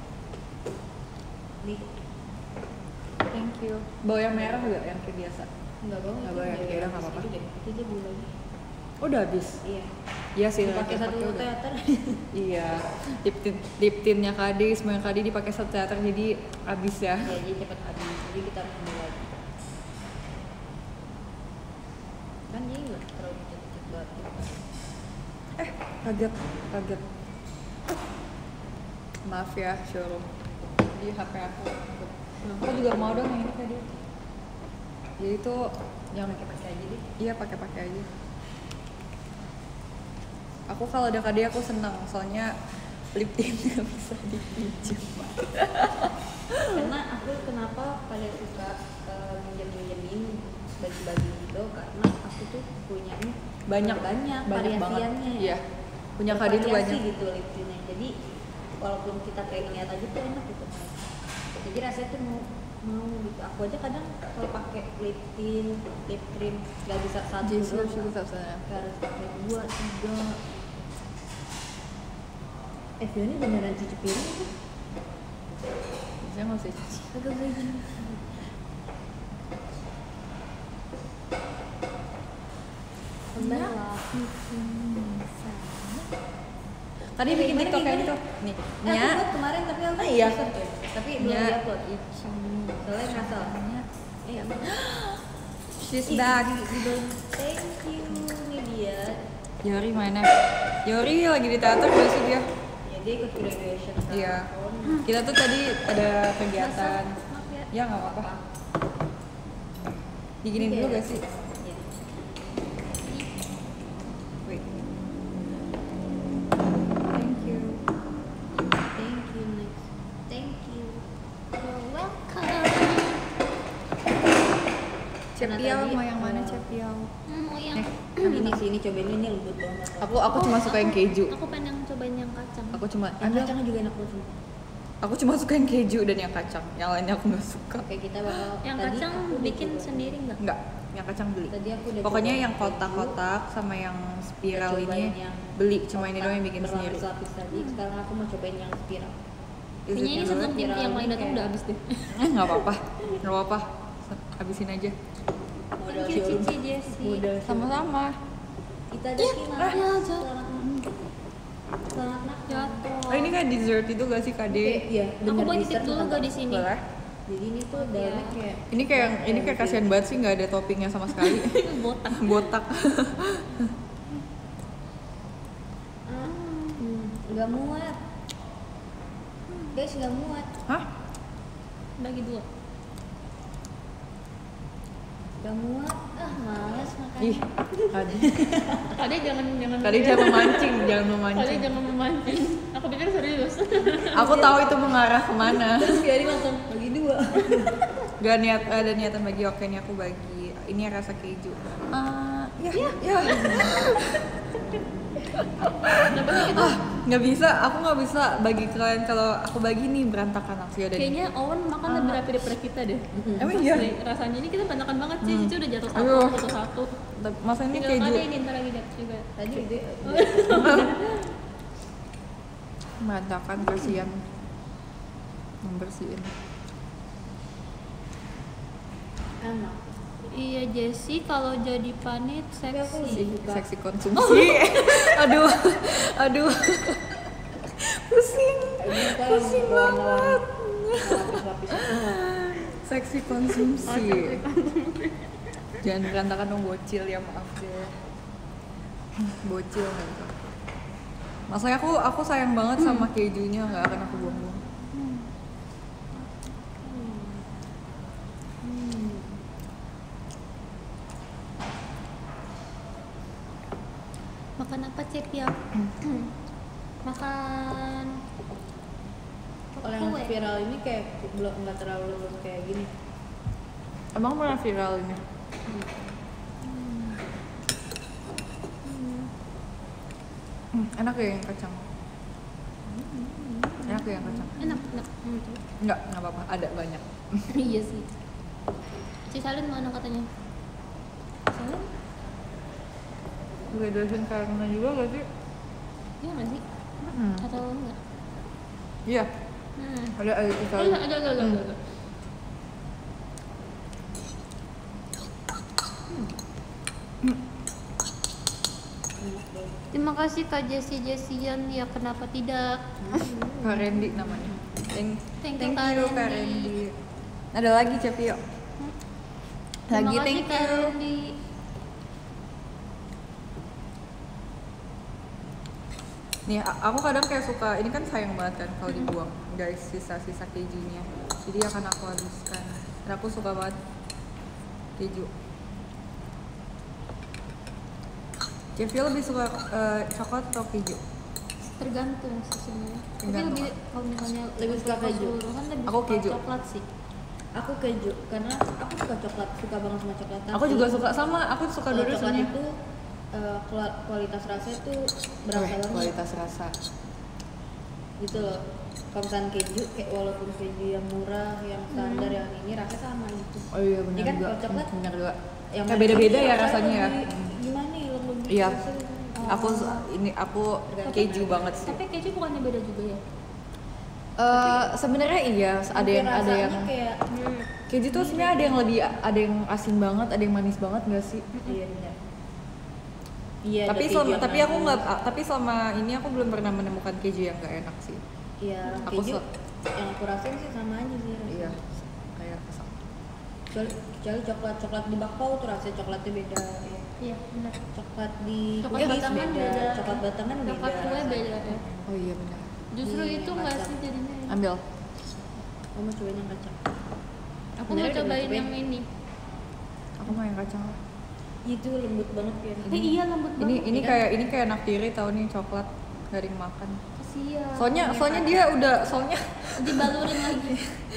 Nih, Thank you. Bawa yang merah juga yang kayak biasa. enggak bawa. Nggak bawa ya? Ya udah, nggak apa-apa. Itu aja dulu lagi. Udah habis. Iya. Iya sih. Pakai satu udah. teater. Iya. Lip tintnya Kadi, semua yang Kadi dipakai satu teater jadi habis ya. Ya, jadi cepet habis. Jadi kita harus beli lagi. Kan jadi nggak terlalu cepet banget. Kaget. Maaf ya showroom. Di HP aku. Aku juga mau dong yang ini tadi. Jadi tuh Jangan pakai aja deh. iya pakai aja. Aku kalau ada Kadi aku senang, soalnya lip tintnya bisa dipinjam. Karena aku kenapa kalian suka minjem-minjemin bagi-bagi gitu karena aku tuh punya Banyak variasiannya banget. ya. Iya. Punya Kadi tuh Variasi banyak. gitu lip tintnya. Jadi walaupun kita kayak ngeliat aja tuh enak gitu. Jadi rasanya tuh mau gitu. Aku aja kadang kalau pakai lip tint, lip cream nggak bisa satu Jadi doang. sudah sana. Harus pakai 2, 3. Fiona beneran cuci piring itu? Biasanya nggak usah cuci. Agak kayak gini. Pembalap. Tadi bikin Gimana, TikTok kayak gimana? gitu. Nih, Aku Nya. buat kemarin tapi aku Ah, iya. bosan tuh. Tapi belum Nya. diupload. Soalnya ngasal. Iya. She's Ih, back. Thank you. Ini dia. Yori mana? Yori lagi di teater gak sih dia? Ya dia ikut graduation. Iya. tahun. Kita tuh tadi ada kegiatan. Maaf ya. Ya nggak apa-apa. Diginin dulu gak sih? Iya. Wait. Thank you. Thank you next. Thank you. You're welcome. Cepiao tadi, mau yang mana Cepiao? Mau yang Ini sini cobain ini lembut banget. Aku cuma suka yang keju. Aku pengen cobain yang kacang. Aku cuma Yang kacangnya juga enak banget. Aku cuma suka yang keju dan yang kacang. Yang lainnya aku nggak suka. Oke, kita bakal Yang tadi kacang aku udah bikin coba. sendiri nggak? Enggak, yang kacang beli. Tadi aku udah Pokoknya coba yang keju. kotak-kotak sama yang spiral Kita cobain ini yang beli. Cuma ini kotak doang yang bikin sendiri. berlapis-lapis tadi. Sekarang aku mau cobain yang spiral. Kayaknya ini sebelum tim Spiral yang lain ini datang kayak- udah habis deh. Nggak apa-apa, nggak apa-apa. Habisin aja. Modal Thank you showroom. Cici Jessie. Modal showroom. Sama-sama. Kita ada Kina. Ya, jatuh. Selamat makan. Jatuh. Oh ini kayak dessert itu gak sih Kade? Oke, iya. Aku bener, boleh dessert titip dulu bukan nggak di topping. sini? Boleh. Jadi ini tuh dalamnya kayak Ini kayak gitu. kasihan banget sih nggak ada toppingnya sama sekali. Botak. Botak. Nggak muat. Guys, nggak muat. Hah? Bagi dua. Nggak muat. Males makan. Ih, Kade. Kade jangan Kade jangan memancing, jangan Kade memancing. jangan memancing. Aku pikir serius. Aku tahu itu mengarah kemana. Terus Fiari langsung bagi dua. Gak ada niatan bagi, oke nih aku bagi. Ini rasa keju. Ya. Nggak bisa, aku nggak bisa bagi kalian kalau aku bagi nih berantakan langsung ada. Kayaknya Owen makan lebih rapi daripada kita deh. Emang iya? Asli, rasanya ini kita berantakan banget sih. Cici udah jatuh Aduh. satu. Masa ini Tinggal keju Kade ini ntar lagi jatuh juga. Tadi dia berantakan, kasihan. Membersihin. enak. Iya Jessie kalau jadi panit Tapi aku seksi. lebih suka Seksi konsumsi. aduh. Pusing. Pusing banget. Lapis-lapis. Seksi konsumsi. Jangan berantakan dong bocil ya, maaf deh. Bocil gitu. Masalahnya aku sayang banget sama kejunya, nggak akan aku buang-buang. Makan apa Cep ya? Makan Kalau yang kue. spiral ini kayak belum nggak terlalu kayak gini. Emang pernah viral ini? Enak ya yang kacang. Enak ya yang kacang. Enak. Enggak apa-apa, ada banyak. Iya sih. Cisalin mana katanya? Salin? Graduation karena juga gak sih? Iya nggak sih? Atau enggak? Iya, ada kita. Ada. Terima kasih Kak Jessian ya kenapa tidak? Kak Randy namanya. Thank Thank you, you Kak Kak Randy. Randy. Ada lagi Cepio. Lagi Terima kasih, thank Kak you. Randy. Nih, aku kadang kayak suka, ini kan sayang banget kan kalau dibuang, guys, sisa-sisa kejunya. Jadi akan aku habiskan. Dan aku suka banget keju. Cepio lebih suka coklat atau keju? Tergantung sih sebenarnya. Tapi Tergantung. lebih kalau misalnya Lebih suka keju. keseluruhan lebih Aku suka keju. coklat sih. Aku keju karena aku suka coklat, suka banget sama coklat. Aku juga suka sama, aku suka Kalau dua coklat duanya. itu kualitas rasa itu berasa banget Kualitas rasa. gitu loh. Kalau misalnya keju kayak walaupun keju yang murah, yang standar, yang ini rasanya sama gitu. Oh iya benar Ini kan juga. kalau coklat Benar juga. yang Kayak beda-beda ya rasanya rasanya ya. lebih- gimana ya lebih Iya. rasanya- aku keju banget sih. Tapi keju bukannya beda juga ya? Sebenarnya iya, ada yang kayak keju tuh sebenarnya ada yang lebih, ada yang asin banget, ada yang manis banget nggak sih? iya benar. Iya, Tapi selama ini aku belum pernah menemukan keju yang nggak enak sih. iya, Aku keju yang aku rasain sih sama aja sih rasanya. Iya, kayak sama. Kecuali coklat di bakpao tuh rasanya coklatnya beda. Iya, benar. Coklat di Coklat cookies batangan beda. coklat batangan beda. Coklat kue rasanya. beda ya. Oh iya benar. Justru Iya, itu nggak kacang. sih jadinya? Ya? Ambil. Aku mau cobain yang kacang. Aku Benernya mau udah cobain cobain? yang ini. Aku mau yang kacang. Itu lembut banget ya. Iya lembut banget. Ini kan? kayak naktiri tahu nih coklat dari makan. Kasian. Soalnya dia udah dibalurin lagi.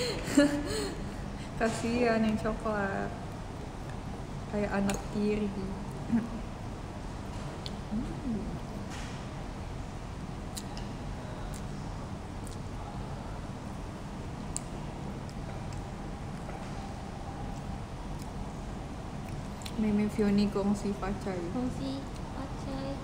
kasihan yang coklat. Kayak anak tiri. Meme Fioni gongsi pacai. Kongsi acai.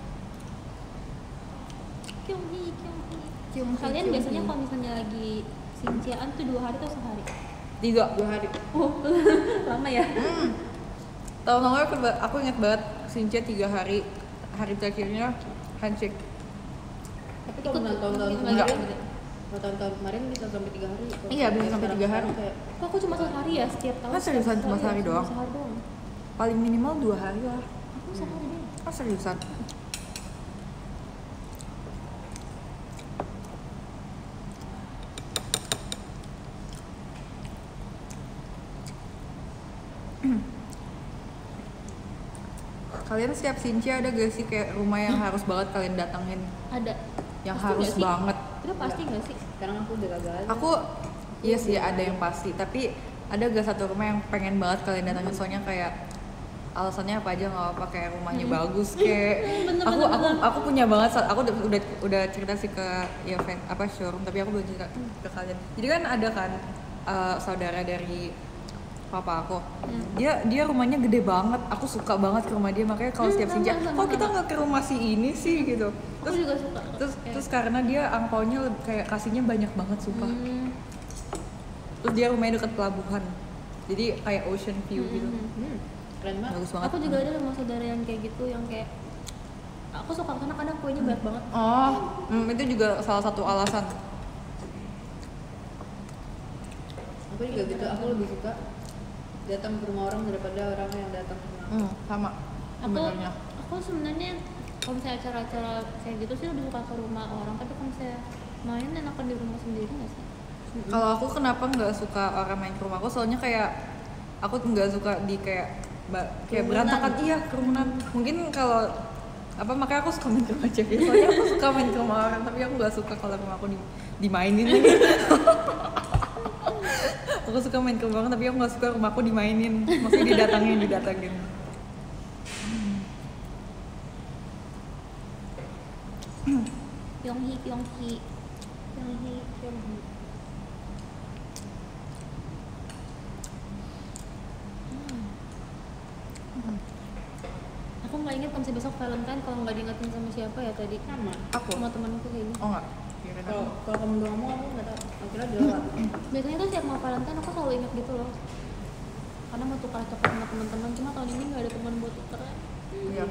Kyunghi. Kyunghi, Kalian kyunghi. biasanya kalau misalnya lagi sinciaan tuh 2 hari atau sehari? 3 hari. Oh, lama ya? Tahun lalu aku ingat banget Sincia 3 hari. Hari terakhirnya handshake. Tapi kalau tahun-tahun Enggak. kemarin, kalau tahun-tahun kemarin bisa sampai 3 hari. Iya, bisa sampai 3 hari. Kayak, Kok aku cuma sehari ya setiap tahun? Ah, seriusan cuma sehari doang? Sehari doang. Paling minimal 2 hari lah. Aku sehari doang. Oh seriusan? Kalian setiap Sincia ada gak sih kayak rumah yang harus banget kalian datangin? Ada. Yang Pasti harus nggak sih? banget. Itu pasti nggak sih? sekarang aku udah gagal. Aku iya sih ada yang pasti, tapi ada gak satu rumah yang pengen banget kalian datangin soalnya kayak alasannya apa aja nggak apa, kayak rumahnya bagus kayak aku punya banget, aku udah cerita sih ke ya apa showroom, tapi aku belum cerita ke kalian. Jadi kan ada kan saudara dari papa aku, dia rumahnya gede banget, aku suka banget ke rumah dia, makanya kalau setiap Sincia kok kita nggak ke rumah si ini sih gitu. Aku juga suka. Terus karena dia angpaonya kayak kasihnya banyak banget sumpah. Terus dia rumahnya dekat pelabuhan, jadi kayak ocean view gitu. Keren banget. Bagus banget. Aku juga ada rumah saudara yang kayak gitu, yang kayak aku suka karena kadang kuenya banyak banget. Oh, itu juga salah satu alasan. Aku juga gitu, aku lebih suka datang ke rumah orang daripada orang yang datang ke rumah aku. Sama. Sebenarnya. Aku sebenarnya kalau misalnya acara-acara kayak gitu sih lebih suka ke rumah orang, tapi kalau misalnya main enakan di rumah sendiri nggak sih? Kalau aku kenapa nggak suka orang main ke rumahku? Soalnya kayak aku nggak suka di kayak berantakan, iya kerumunan. Mungkin kalau apa makanya aku suka main ke rumah Cevi. Soalnya aku suka main ke rumah orang, tapi aku nggak suka kalau rumah aku dimainin. Aku suka main ke rumah orang, tapi aku nggak suka rumahku dimainin. Maksudnya didatangin. Pyonghi. Aku nggak ingat kalau misalnya besok Valentine, kalau nggak diingetin sama siapa ya tadi? Sama. Aku. Sama temanku kayak gitu. Oh nggak. Kalau kamu doang ngomong aku nggak tahu. Akhirnya dilewat. Biasanya tuh setiap mau Valentine aku selalu ingat gitu loh. Karena mau tukar coklat sama teman-teman, cuma tahun ini nggak ada teman buat tukeran. Iya.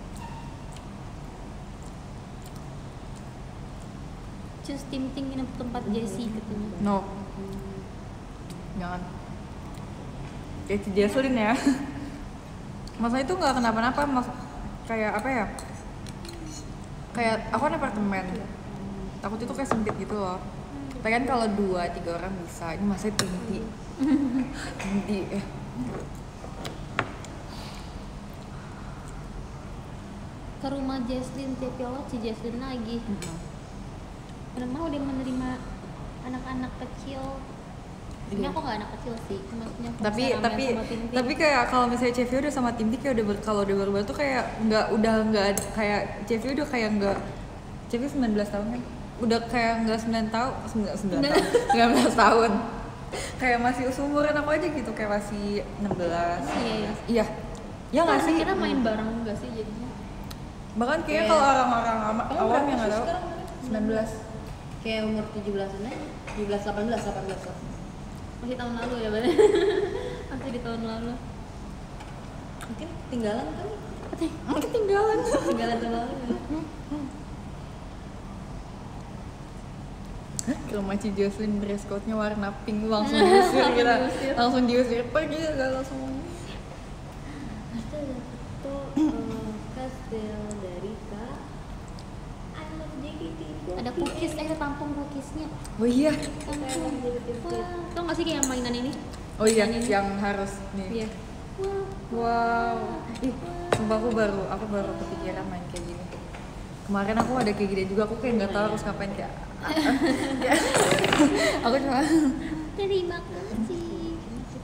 Just ting nginep tempat Jessie katanya. No. Jangan. Kayak Jesslyn ya. Masa itu nggak kenapa-napa, kayak apa ya? Kayak aku kan apartemen. Takut itu kayak sempit gitu loh. Pengen kalau 2-3 orang bisa. Ini masih tinggi. Ke rumah Jesslyn, Cepiola si Jesslyn lagi. Karena mau dia menerima anak-anak kecil. Sebenarnya aku nggak anak kecil sih, maksudnya aku bisa ramean sama Tintin. Tapi kayak kalau misalnya Cevi udah sama Tintin kayak kalau udah baru tuh kayak nggak kayak Cevi udah kayak nggak, Cevi 19 tahun kan, udah kayak nggak 9 tahun 19 tahun kayak masih seumuran aku aja gitu, kayak masih 16. Iya. Iya ya nggak sih. Kita main bareng nggak sih jadinya? Bahkan kayaknya Kayak- kalau orang-orang Kamu awam berapa yang nggak sih tahu. sekarang? 19. Kayak umur 17-an aja. 17 18 lah. Masih tahun lalu ya Bang. Masih di tahun lalu. Mungkin tinggalan kali. Ketinggalan. Tinggalan tahun lalu. Ya. Ke rumah Ci Jocelyn dress code-nya warna pink langsung diusir kita. Langsung diusir pergi gak langsung. Pasti ada foto kastil dari Kak. I love JKT. Ada cookies, ada tampung cookiesnya. Oh iya. Tampung. Wah, tau gak sih kayak mainan ini? Oh iya, Mainan ini. yang harus nih. Iya. Wah, Wow. Ih, sumpah aku baru kepikiran main kayak gini. Kemarin aku ada kayak gini juga, aku kayak nggak tahu harus ngapain kayak. Aku cuma terima kasih.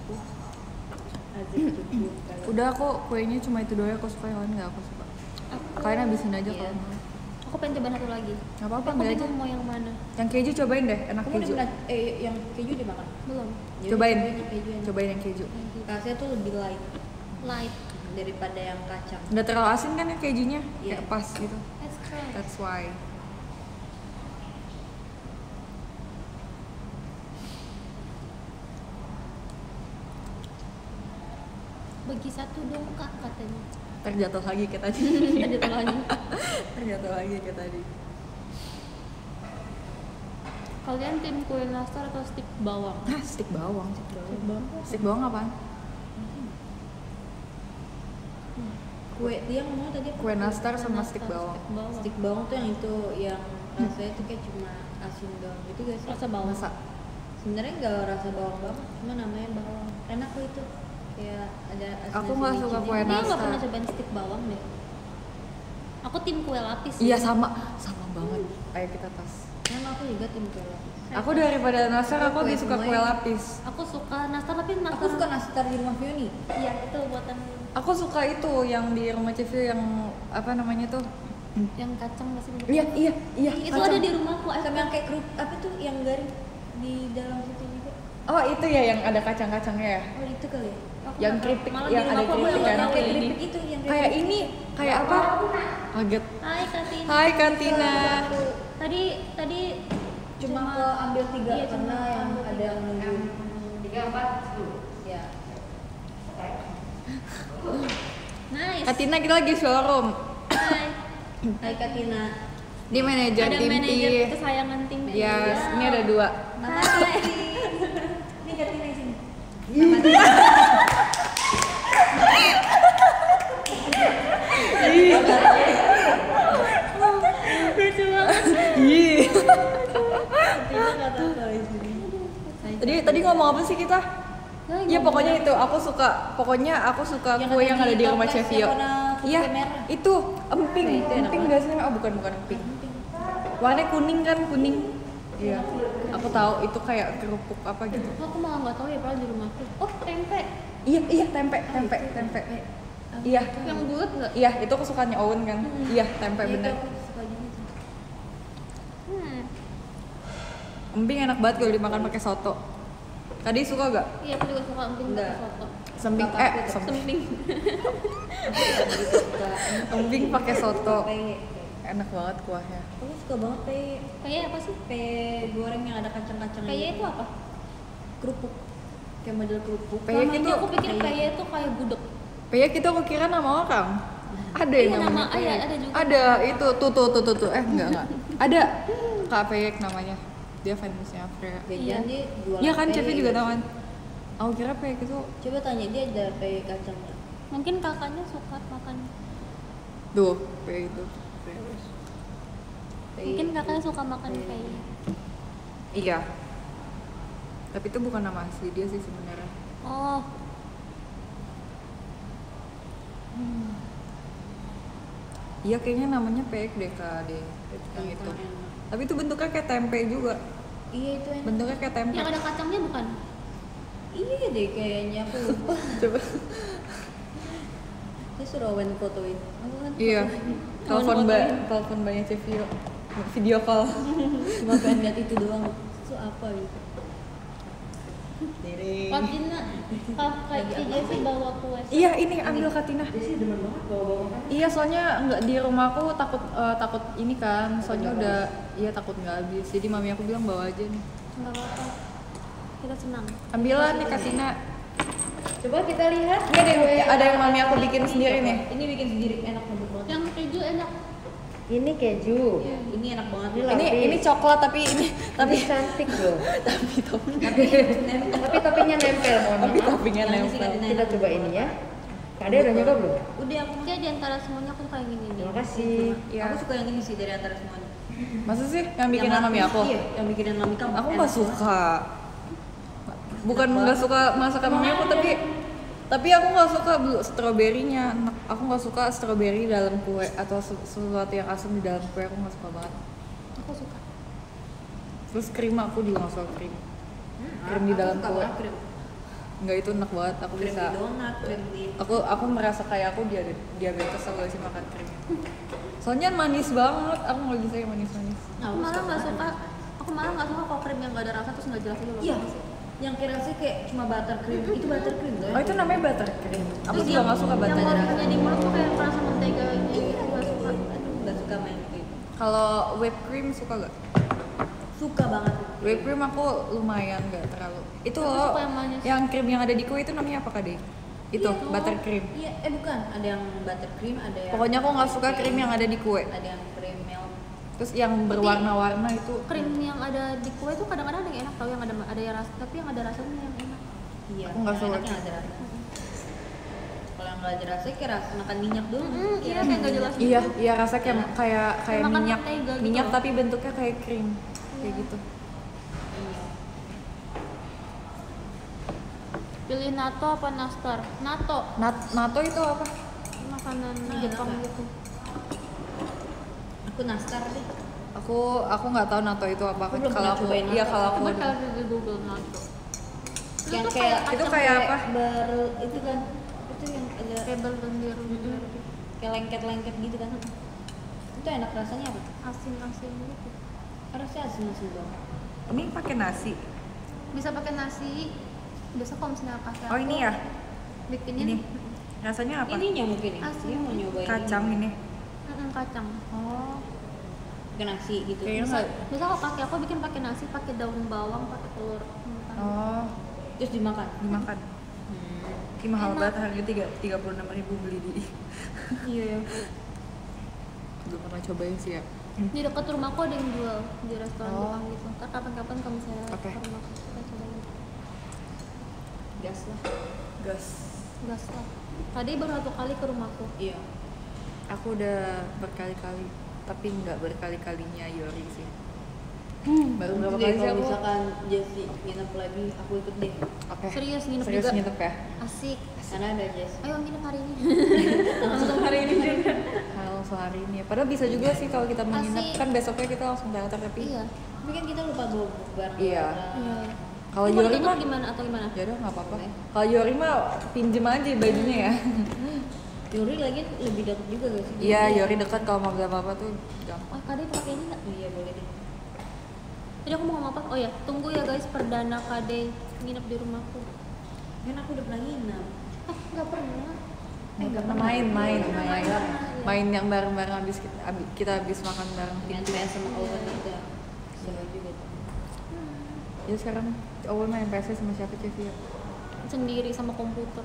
Azif cukup. udah aku kuenya cuma itu doang, aku suka yang lain nggak aku suka. Kalian habisin aja Iya. kalau mau. Aku pengen coba satu lagi. Nggak apa-apa, Aku ambil aja. bingung mau yang mana. Yang keju cobain deh, enak Kamu udah keju. pernah yang keju dimakan? Belum. Jadi Cobain. keju yang Cobain yang keju. rasanya tuh lebih light Light. daripada yang kacang. Nggak terlalu asin kan ya kejunya? Iya. Kayak pas gitu. Let's try. That's why. Bagi satu dong kak katanya. Terjatuh lagi kayak tadi. Ada lagi. Terjatuh lagi kayak tadi. Kalian tim kue nastar atau stik bawang? Ah, stik bawang. Stik bawang apaan? Kue dia ngomong tadi apa? Kue nastar sama Nastar, stik bawang. Stik bawang tuh yang itu yang rasanya tuh kayak cuma asin doang gitu guys. Rasa bawang. Masa? Sebenarnya nggak rasa bawang banget, cuma namanya bawang. Enak kok itu. Kayak ada asin. Aku nggak suka kue Dia nggak nastar. pernah cobain stik bawang deh. Aku tim kue lapis. Iya sih. sama banget. Ayo kita tas. Emang aku juga tim kue lapis. Aku daripada nastar aku lebih suka kue semuanya. lapis. Aku suka nastar tapi nastar. Aku suka nastar di rumah Fioni. Iya itu buatan Aku suka itu yang di rumah Cevio yang apa namanya tuh? yang kacang masih bentuk. Iya. Itu kacang. ada di rumahku. Sama yang kayak kerupuk apa tuh yang garing di dalam situ juga. Oh itu ya yang ada kacang-kacangnya ya. Oh itu kali ya. Aku Yang nggak tahu. keripik, Malah yang di ada rumahku aku keripik yang kan? nggak tahu Kayak ini. keripik itu yang Kayak ini, kayak apa? Kaget. Hai Katin. Hai Kantina. Tadi Cuma ke ambil 3 Iya, karena cuma yang ambil ada yang nunggu. 3, 4, 10. Ya. nice. Katina kita lagi showroom. Hai. Hai Katina. Di manajer Ada Timti. manajer kesayangan tim. Yes, ini ada 2. Hai. Ini Katina di sini. Lucu banget. Ih. Katina nggak tahu kalau di sini. Tadi ngomong apa sih kita? Hai, Iya ngomong pokoknya apa? itu aku suka Yang kue ada yang di ada di rumah toples Cevio. yang warna putih Iya, merah. itu emping, Nah, itu enak emping banget. nggak sih? Oh bukan emping. Warnanya kuning kan kuning. Iya, aku tahu itu kayak kerupuk apa gitu. Aku malah nggak tahu ya padahal di rumahku. Oh tempe. Iya tempe. Iya, Yang bulat nggak? iya itu kesukaannya Owen kan. Iya tempe Ya, itu bener. aku suka juga sih. Emping enak banget kalau dimakan pakai soto. Tadi suka gak? Iya aku juga suka emping Enggak. pakai soto. Semping, Kakak aku tuh. Semping. Gitu suka. emping pakai soto. Peye. Enak banget kuahnya. Aku suka banget peye. Kayak apa sih? Peye goreng yang ada kacang-kacangnya. Kayak gitu. itu apa? Kerupuk. Kayak model kerupuk. Peyek Selama ini itu- aku pikir Peyek. peyek itu kayak gudeg. Peyek itu aku kira nama orang. Ada Iya, yang namanya nama- Peyek. ada juga. Ada itu tuh. Enggak. Ada Kak Peyek namanya. Dia fansnya Freya. Jajan dia jualan Iya kan peye Cevi juga gitu. tahu kan. Aku kira Peyek itu Coba tanya dia ada peye kacang nggak? Mungkin kakaknya suka makan. tuh Peyek itu. Peye. Mungkin kakaknya suka makan peyek. Iya. Tapi itu bukan nama asli dia sih sebenarnya. Oh, Iya kayaknya namanya Peyek deh Kak deh. Yang itu. Tapi itu bentuknya kayak tempe juga. Iya itu enak. Bentuknya kayak tempe. yang ada kacangnya bukan? Iya deh kayaknya aku lupa. Coba. Dia suruh Owen fotoin. Aku kan Iya. Kawan Telepon banyak Cevio. Video call. cuma pengen lihat itu doang. Itu apa gitu. Katina, Kak Jessi bawa kue. Iya ini ambil Katina. Jadi demen banget bawa-bawa makanan. Iya soalnya nggak di rumah aku takut ini kan, soalnya udah iya takut nggak habis. Jadi mami aku bilang bawa aja nih. Enggak apa-apa. Kita senang. Ambillah nih Katina. Coba kita lihat. Ini ada yang mami aku bikin sendiri nih. Ini bikin sendiri enak banget. Yang keju enak. Ini keju. Ini enak banget. Ini coklat tapi tapi cantik loh. Tapi toppingnya nempel, mohon Tapi maaf. toppingnya Yang nempel. isi Katina kita coba ini ya. Kade udah nyoba belum? Udah aku kayak di antara semuanya aku suka yang ini. Terima kasih. Iya. Aku suka yang ini sih dari antara semuanya. Masa sih yang bikin mami aku? Iya, yang bikinan mami kamu. Aku Enak. nggak suka. Bukan nggak suka masakan mami aku tapi aku nggak suka stroberinya. Aku nggak suka stroberi dalam kue atau sesuatu yang asam di dalam kue. Aku nggak suka banget. Aku suka. Terus krim aku juga nggak suka krim. Krim di dalam kue. Nggak itu enak banget. Aku Krim bisa. di donat, krim di Aku merasa kayak aku diabetes kalau sih makan krim. Soalnya manis banget. Aku nggak bisa yang manis-manis. Aku malah nggak suka. Aku malah nggak suka kalau krim yang nggak ada rasa terus nggak jelas aja loh. Iya. Yang kira sih kayak cuma buttercream. Itu buttercream tuh. Oh itu namanya buttercream. Aku Terus juga yang- nggak suka Yang butter. kalau di mulut tuh kayak rasa mentega gitu. Nggak suka. Enggak suka main itu. Kalau whipped cream suka gak? Suka banget. Whipped cream aku lumayan gak terlalu. Itu Aku loh suka yang manis. yang krim yang ada di kue itu namanya apa Kade? Itu Iya. buttercream. Iya, bukan. Ada yang buttercream, ada yang Pokoknya aku nggak suka krim yang ada di kue. Ada yang krim milk. Terus yang berwarna-warna itu Krim yang ada di kue tuh kadang-kadang ada yang enak tau, yang ada yang rasa, tapi yang ada rasanya yang enak. Iya. Aku nggak yang suka. enak yang ada rasa. Kalau yang nggak ada rasa kayak rasa makan minyak doang. Iya kayak nggak jelas. iya, iya rasa kayak kayak Makan minyak. mentega gitu Minyak loh. tapi bentuknya kayak krim. Kayak gitu. Iya. Pilih natto apa nastar? Natto. Natto itu apa? Makanan Nah, Jepang enak ya. gitu. Aku nastar deh. Aku nggak tahu natto itu apa. Aku belum Kalau pernah aku cobain iya natto. kalau aku Coba cari di Google natto. Yang tuh kayak itu kacang, kayak apa? baru itu kan itu yang ada kayak lendir kayak lengket-lengket gitu kan. Itu enak rasanya apa? asin-asin gitu. Rasanya asin-asin banget. Ini pakai nasi. Bisa pakai nasi. Biasa kalau misalnya pakai Oh ini ya. bikinin Ini. Rasanya apa? Ininya mungkin ya. Asin. Dia mau nyobain Kacang ini. kacang. Oh. ke nasi gitu. Kayaknya Bisa, nggak- bisa kalau pakai aku bikin pakai nasi, pakai daun bawang, pakai telur. Oh, Terus dimakan. dimakan. Ih, mahal banget harga 36.000 beli di. Iya. Belum pernah cobain sih ya. Di dekat rumahku ada yang jual di restoran Oh. Jepang gitu. Ntar kapan-kapan kalau misalnya Oke. ke rumahku kita cobain. Gas lah. Gas. Gas lah. Tadi baru 1 kali ke rumahku. Iya. Aku udah berkali-kali, tapi nggak berkali-kalinya Yori sih. Baru berapa Jadi kali sih kalau aku? misalkan Jessie nginep lagi, aku ikut deh. Oke. Serius nginep Serius juga. nginep ya? Asik. Karena ada Jessie. Ayo nginep hari ini. Langsung hari ini juga. Kalau sehari ini ya. Padahal bisa juga sih kalau kita menginap Asik. kan besoknya kita langsung teater tapi. Iya. Tapi kan kita lupa bawa barang. Iya. Iya. Kalau Mau Yori ditutup mah gimana atau gimana? ya udah nggak apa-apa. Kalau Yori mah pinjem aja bajunya ya. Yuri lagi lebih dekat juga gak sih? Iya, Yori dekat kalau mau beli apa-apa tuh gampang. Oh, Kade pakai ini nggak? Iya boleh deh. Tadi aku mau ngomong apa? Oh ya, tunggu ya guys, perdana Kade nginep di rumahku. Kan aku udah pernah nginep. Nggak pernah. Nggak Main yang bareng-bareng kita habis makan bareng. Dengan PS sama Owen itu. Seru juga tuh. Ya sekarang Owen main PS sama siapa Cevi ya? Sendiri sama komputer.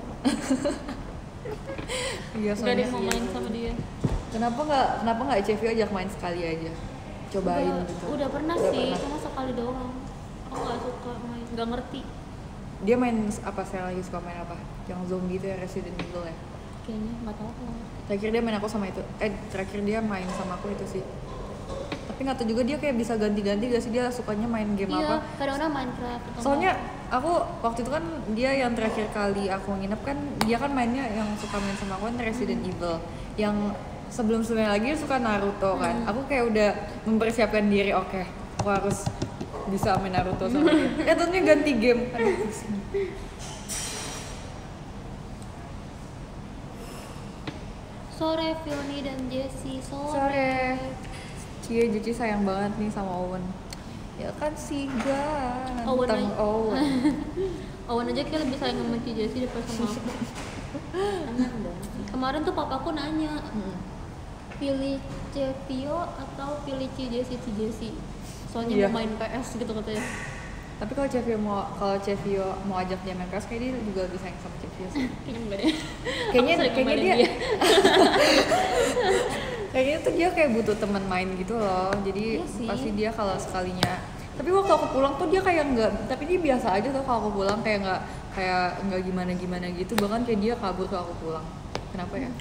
Iya Gak ada soalnya. yang mau main sama dia. Kenapa nggak Cevi ajak main sekali aja? Cobain gitu. Udah pernah Udah sih, pernah. cuma sekali doang. Aku nggak suka main, nggak ngerti. Dia main apa? Saya lagi suka main apa? Yang zombie itu ya, Resident Evil ya. Kayaknya nggak tahu kalau. Terakhir dia main aku sama itu. Terakhir dia main sama aku itu sih. Tapi nggak tahu juga dia kayak bisa ganti-ganti gak sih, dia sukanya main game Iya, apa? kadang-kadang Minecraft. atau Soalnya aku waktu itu kan dia yang terakhir kali aku nginep kan dia kan mainnya yang suka main sama aku kan Resident Evil. Yang sebelum-sebelumnya lagi dia suka Naruto kan. Aku kayak udah mempersiapkan diri, oke, aku harus bisa main Naruto sama dia. Tentunya ganti game. Aduh, pusing. Sore Fioni dan Jessie sore. Sore. Cie Juci sayang banget nih sama Owen. Ya kan Siga. Owen Tentang aja. Owen. Owen aja kayak lebih sayang sama Ci Jessie daripada sama aku. Enak dong. Kemarin tuh papaku nanya, pilih Cevio atau pilih Ci Jessie. Soalnya Iya. mau main PS gitu katanya. Tapi kalau Cevio mau ajak dia main kelas, kayak dia juga lebih sayang sama Cevio sih. Kayaknya enggak deh. Kayaknya Aku sering kayaknya ngomelin dia kayaknya tuh dia kayak butuh teman main gitu loh. Jadi Iya sih. pasti dia kalau sekalinya. Tapi waktu aku pulang tuh dia kayak enggak, tapi dia biasa aja tuh kalau aku pulang kayak enggak gimana gitu. Bahkan kayak dia kabur kalau aku pulang. Kenapa ya?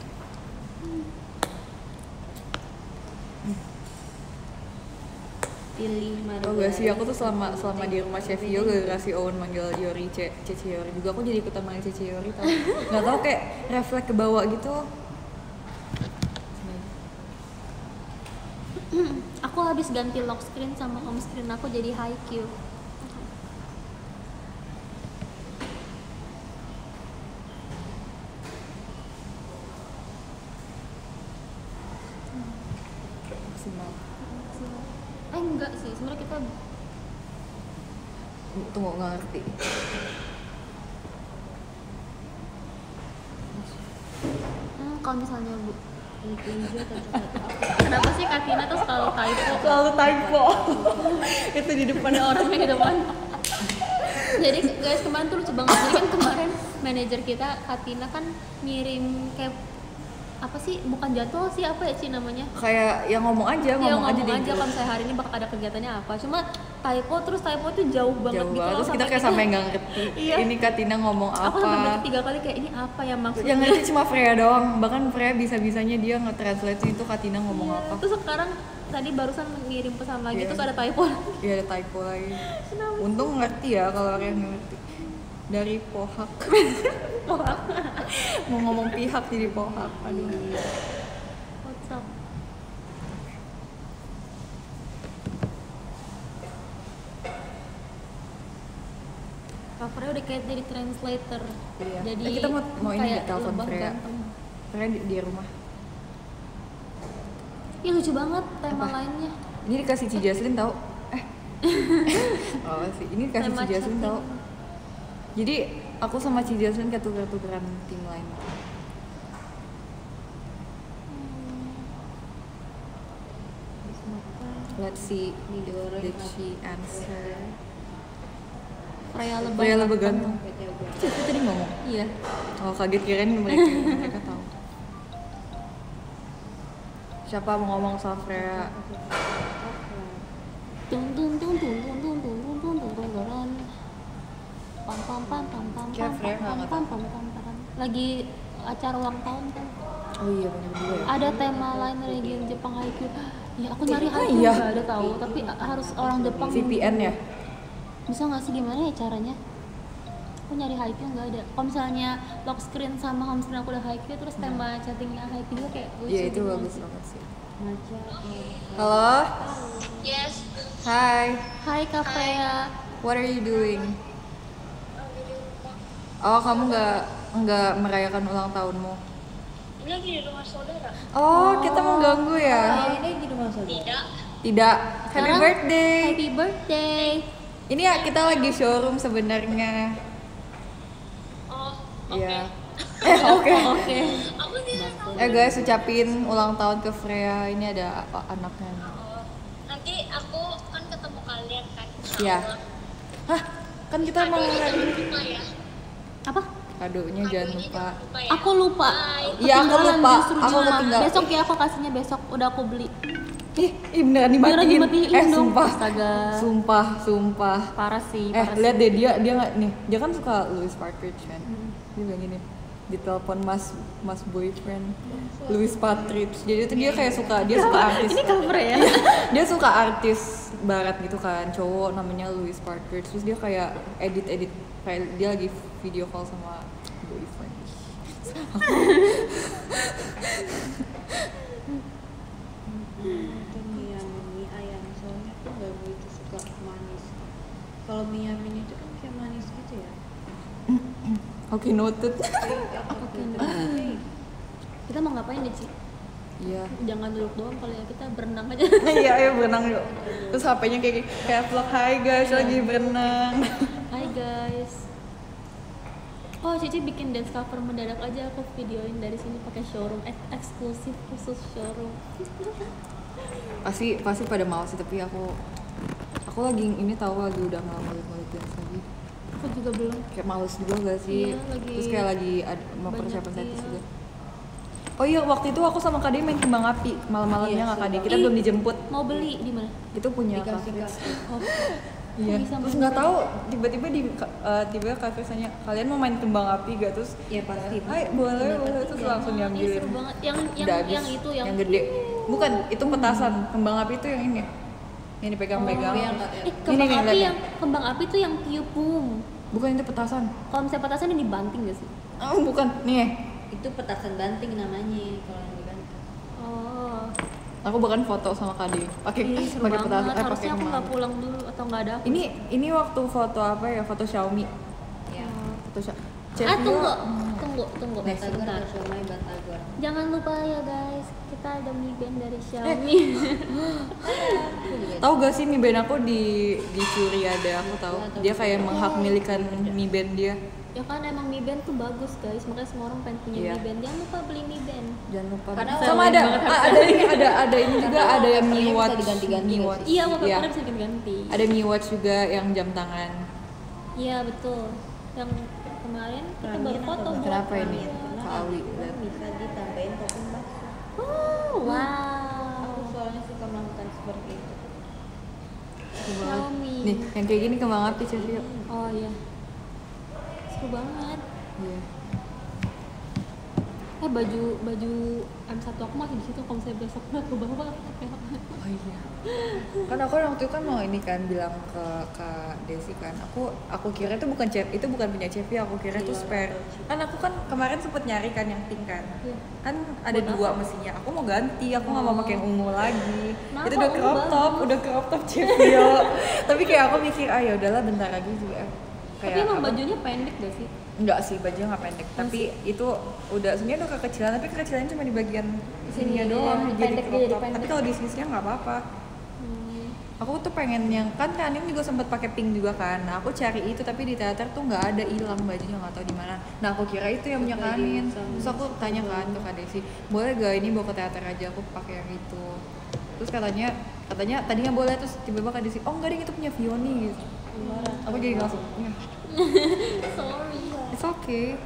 Pilih Oh gak sih, aku tuh selama di rumah Cevio gara-gara si Owen manggil Yori Cece Yori juga, aku jadi ikutan manggil Cece Yori tau. Gak tau kayak refleks ke bawah gitu. Aku habis ganti lock screen sama home screen aku jadi Haikyuu. Maksimal. Enggak sih, sebenarnya kita Tunggu, gak ngerti. kalau misalnya Bu, Kinju atau coklat apa? kenapa sih Katina tuh selalu typo? Selalu typo. Itu di depan Ada orangnya di depan. Jadi guys kemarin tuh lucu banget. Jadi kan kemarin manajer kita Katina kan ngirim kayak apa sih, bukan jadwal sih, apa ya Ci namanya? Kayak yang ngomong aja, Dia ngomong aja di aja grup. kalau misalnya hari ini bakal ada kegiatannya apa. Cuma typo itu jauh banget Jauh gitu banget, loh, terus kita kayak sampai nggak ngerti. Iya. Ini Katina ngomong Aku sampai apa. baca 3 kali kayak ini apa ya maksudnya. Yang ngerti cuma Freya doang. Bahkan Freya bisa-bisanya dia nge-translate itu Katina ngomong Iya, apa. terus sekarang tadi barusan ngirim pesan lagi Iya. terus ada typo. Iya ada typo lagi. Untung ngerti ya kalau orang yang ngerti. Dari pohak. Mau ngomong pihak jadi pohak. Aduh. What's up? Covernya udah kayak jadi translator. Iya. Jadi Kita mau ini kayak nggak, telepon lebah Freya. ganteng. Freya di rumah. Ih lucu banget tema Apa? lainnya. Ini dikasih Ci Jaslyn tahu. Oh sih, ini dikasih Tema Ci Jaslyn chatting. tahu. Jadi aku sama Ci Jaslyn kayak tuker-tukeran tim lain. Let's see did she answer. Freya lebah. Freya lebah ganteng. Coba. Itu tadi ngomong. Iya. Oh kaget kirain mereka tahu. Siapa mau ngomong soal Freya? Tung tung tung tung tung tung tung tung tung tung tung tung. Pam pam pam pam pam Kayak pam Freya nggak pam pam pam pam. Lagi acara ulang tahun kan. Oh iya benar juga ya. Ada tema lain region Jepang Haikyuu. Ya aku nyari Haikyuu iya. nggak ada tahu, tapi harus orang Jepang. VPN ya? Bisa nggak sih, gimana ya caranya? Aku nyari Haikyuu nggak ada. Kalau misalnya lock screen sama home screen aku udah Haikyuu, terus tema chattingnya Haikyuu juga kayak lucu Iya itu gitu. bagus banget sih. Maca. Halo. Yes. Hai. Hai Kak Freya. What are you doing? Oh kamu nggak merayakan ulang tahunmu? Ini lagi di rumah saudara. Oh, kita mau ganggu ya? Ini di rumah saudara. Tidak. Tidak. Happy Sekarang birthday. Happy birthday. Ini ya kita lagi showroom sebenarnya. Oh, oke. Iya. Oke. Oke. Aku tidak tahu. Guys, ucapin ulang tahun ke Freya. Ini ada anaknya. Oh, nanti aku kan ketemu kalian kan. Iya. Hah? Kan kita mau Aduh, jangan ngerayain lupa ya. Apa? kadonya, jangan Aduh, ini lupa. jangan lupa ya. Aku lupa. Iya, aku Ketinggalan lupa. justru di Aku rumah. ketinggalan. Besok ya aku kasihnya besok. Udah aku beli. Ih, beneran Beneran dimatiin. dimatiin dong. Sumpah. Astaga. Sumpah. Parah sih. Eh, Parah lihat sih. deh dia nggak nih. Dia kan suka Louis Partridge kan. Dia bilang gini, ditelepon mas boyfriend Louis Partridge. Jadi itu dia kayak suka artis. Ini cover ya. Dia suka artis barat gitu kan, cowok namanya Louis Partridge. Terus dia kayak edit kayak dia lagi video call sama boyfriend. Itu mie ayam, soalnya aku nggak begitu suka manis. Kalau mie ayam itu kan kayak manis gitu ya. Oke, noted. Kita mau ngapain nih, Ci? Iya. Jangan duduk doang kali ya, kita berenang aja. Iya, ayo berenang yuk. Terus HP-nya kayak vlog, hai guys, lagi berenang. Hai guys. Oh, Cici bikin dance cover mendadak aja, aku videoin dari sini pakai showroom eksklusif khusus showroom. Pasti pada mau sih, tapi aku lagi ini tahu lagi udah nggak ngulik dance lagi. Aku juga belum. Kayak males juga gak sih? Iya, lagi Terus kayak lagi mau banyak, persiapan dance iya. juga. Oh iya, waktu itu aku sama Kade main kembang api malam-malamnya Iya, nggak Kade? sumpah. Kita belum dijemput. Mau beli di mana? Itu punya Dikasih kafe. kasih. Oh. Iya. Kok bisa Terus main nggak beli? tahu tiba-tiba tiba-tiba kafe tanya kalian mau main kembang api gak? Terus Ya pasti. Hai boleh terus langsung Ih, diambilin. seru banget. Yang Udah habis. itu yang gede. Bukan, itu petasan. Kembang api itu yang ini. Yang dipegang-pegang. Oh, yang kembang Ini nih, api lihat yang kembang api tuh yang tiup boom. Bukan itu petasan. Kalau misalnya petasan ini dibanting gak sih? Oh, bukan. Nih. Itu petasan banting namanya kalau yang dibanting. Oh. Aku bahkan foto sama Kade. Pakai Ih, seru pakai banget. petasan, pakai Harusnya aku kembang. nggak pulang dulu atau nggak ada aku. Ini waktu foto apa ya? Foto Xiaomi. Ya. Foto Xiaomi. Tunggu. Next. Batagor Sebentar. atau Siomay Batagor. Jangan lupa ya guys, kita ada Mi Band dari Eh. Xiaomi. Tahu gak sih Mi Band aku dicuri ada, aku tahu. Dia kayak menghak milikan Mi Band dia. Ya kan emang Mi Band tuh bagus guys, makanya semua orang pengen punya Iya. Mi Band. Jangan lupa beli Mi Band. Jangan lupa. Karena Sama lain ada banget ada ini juga, Karena ada yang Mi wallpapernya bisa Watch. diganti-ganti Mi nggak Watch. Iya, Iya. wallpapernya bisa ganti. Ada Mi Watch juga yang jam tangan. Iya betul. Yang kemarin kita baru Rangin foto atau buat Kenapa ini? Rangin. Kak Auli. Bisa ditambahin topping bakso. Oh, Aku wow. soalnya suka melakukan seperti itu. Xiaomi. Nih, yang kayak gini kembang api Cevio. Oh iya. Seru banget. Iya. Baju M1 aku masih di situ. Kalau misalnya besok nggak ke bawah, pakai apa? Oh iya. Kan aku waktu itu kan mau ini kan bilang ke Kak Desi kan. Aku kira itu bukan punya Cevi, aku kira itu spare. Kan aku kan kemarin sempet nyari kan yang pink kan. Iya. Kan ada Buat dua apa? mesinnya. Aku mau ganti, aku nggak mau pakai yang ungu lagi. Kenapa? Itu udah Ungu crop top Cevio. Tapi kayak aku mikir, ya udahlah bentar lagi juga. Tapi emang apa? bajunya pendek gak sih? Enggak sih, bajunya nggak pendek. Tapi itu sebenarnya udah kekecilan, tapi kekecilannya cuma di bagian sininya Iya, doang. pendek dia, jadi pendek. Tapi kalau di sisinya nggak apa-apa. Aku tuh pengen yang kan Anin juga sempat pakai pink juga kan. Nah, aku cari itu tapi di teater tuh nggak ada, hilang bajunya, nggak tahu di mana. Nah aku kira itu yang punya Kak Anin. Terus aku tanya kan ke Kak Desi, boleh gak ini bawa ke teater aja, aku pakai yang itu. Terus katanya tadinya boleh, terus tiba-tiba Kak Desi, oh enggak deh itu punya Vioni gitu. Aku jadi langsung, ya Sorry. it's okay.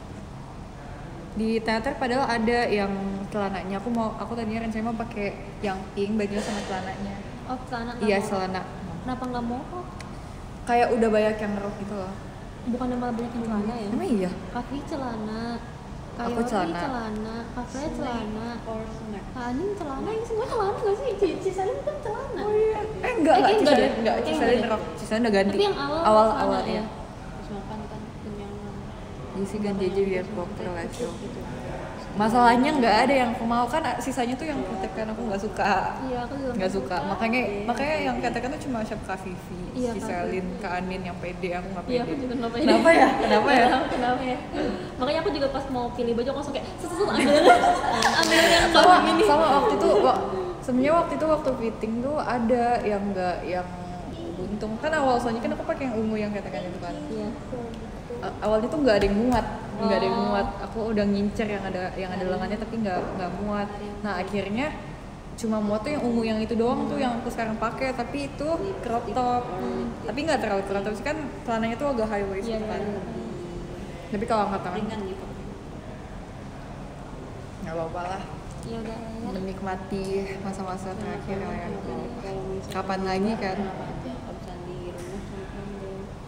Di teater padahal ada yang celananya. Aku tadinya rencana mau pakai yang pink bajunya sama celananya. Oh, celana nggak Iya mau. celana. Kenapa nggak mau? Kayak udah banyak yang rok gitu loh. Bukan malah banyak yang celana ya? Emang iya? Kavi celana, Aku Kayori celana. celana, Kafre celana, Or snack. Kak Anin celana, ini semua celana nggak sih? Cici Salim kan celana. Enggak, kayaknya enggak deh. enggak, Kayaknya Cisalin enggak rok, Cisalin udah ganti. Tapi yang awal awal celana, ya. ya. Terus makan kan kenyangan. Jisi ganti aja biar proper lah show. Masalahnya nggak ada yang aku mau kan, sisanya tuh yang kreatif kan aku nggak suka. Iya, aku juga Nggak suka. Makanya yang katakan tuh cuma Chef Kak Vivi, Iya, Kak Cisalin, Kak Anin yang pede, aku nggak Iya, pede. aku juga nggak pede. Kenapa ya? Kenapa ya? Kenapa ya? Makanya aku juga pas mau pilih baju aku langsung kayak ambil yang sama waktu itu sebenarnya waktu fitting tuh ada yang nggak yang buntung kan awal soalnya kan aku pakai yang ungu yang katakan itu kan. Iya. Awalnya tuh nggak ada yang muat, aku udah ngincer yang ada lengannya tapi nggak muat. Nah akhirnya cuma muat tuh yang ungu yang itu doang tuh yang aku sekarang pakai, tapi itu crop top. Tapi nggak terlalu crop top sih kan, celananya tuh agak high waist Iya, gitu kan. iya. Tapi kalau angkat tangan Ringan gitu. nggak apa-apa lah, Ya udah ya. menikmati masa-masa terakhir lah ya. Kalau misalnya Kapan lagi kan? absen di rumah sama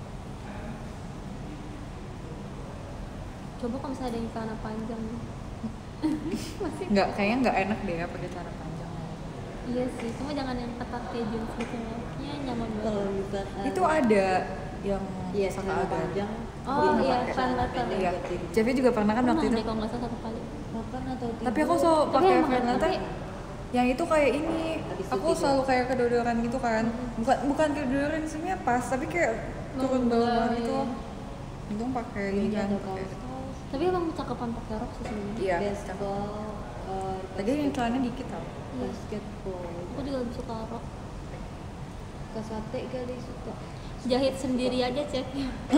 Coba kalau misalnya ada yang celana panjang. Nggak, kayaknya nggak enak deh ya pakai celana panjang. Iya sih, cuma jangan yang ketat kayak jeans gitu ya. Kayaknya nyaman kalau banget. bukan Itu ada yang iya saka celana agan. panjang. Oh, Dia iya, pakai fan letter. pendek Iya, buat diri. Cevi juga pernah kan waktu Pernah itu. deh kalau nggak salah satu kali. Makan atau tidur. Tapi aku selalu Tapi pakai emang fan letter. tapi- Yang itu kayak ini, Habis aku tidur. selalu kayak kedodoran gitu kan. Bukan kedodoran sebenarnya pas, tapi kayak turun bawah iya. gitu. Untung pakai ini Iya, kan. ada pakai- kaos. Tapi emang cakepan pakai rok sih sebenarnya. Iya. Baseball. Lagi yang celana dikit tau. basketball. Aku juga lebih suka rok. Ke sate kali suka. Jahit sendiri aja cek.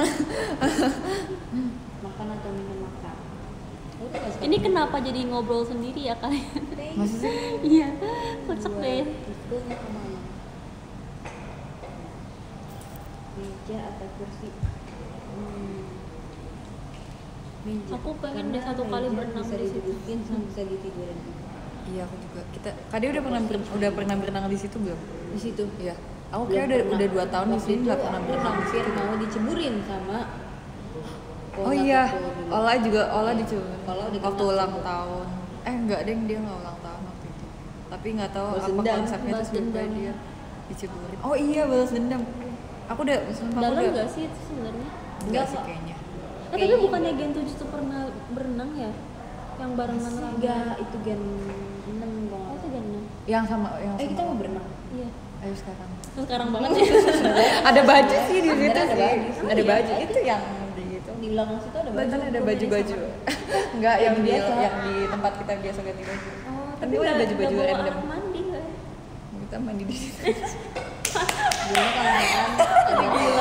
Makan atau minum makan. Udah nggak suka Ini kenapa jadi ngobrol sendiri ya kalian? Maksudnya Iya, kocak deh. Itu mau kemana? Meja atau kursi? Meja. Aku pengen Karena deh satu kali meja berenang bisa di situ. didudukin sama bisa ditidurin juga. iya aku juga. Kade udah pernah berenang di situ belum? Di situ. Iya. Aku kayak udah 2 tahun di sini nggak pernah berenang di hampir situ. mau diceburin sama Oh iya, Ola dicoba. Ola udah Waktu kena ulang juga. tahun. Enggak deh, dia nggak ulang tahun waktu itu. Tapi nggak tahu Balas apa dendam. konsepnya Balas terus tiba dendam. dia diceburin. Oh iya, balas dendam. Aku udah sumpah aku Dalam udah nggak sih itu sebenarnya? enggak Enggak sih kok. kayaknya. Tapi bukannya Gen 7 tuh pernah berenang ya? Yang barengan rame. Enggak, itu gen 6 kalau Oh, nggak itu salah. Gen 6. Yang sama yang Eh kita sama. mau berenang. Iya. Ayo sekarang. Sekarang banget ya. Ada baju sih di situ Ada sih. baju. Ada Iya, baju ada. itu yang di itu. Di belakang situ ada baju. Bahkan ada Gua baju-baju. beli Enggak yang Yang biasa. yang di tempat kita biasa ganti baju. Oh, Tapi ada baju-baju nggak bawa random. alat mandi nggak? Kita mandi di situ. sama. Dulu kalau makan ada gila.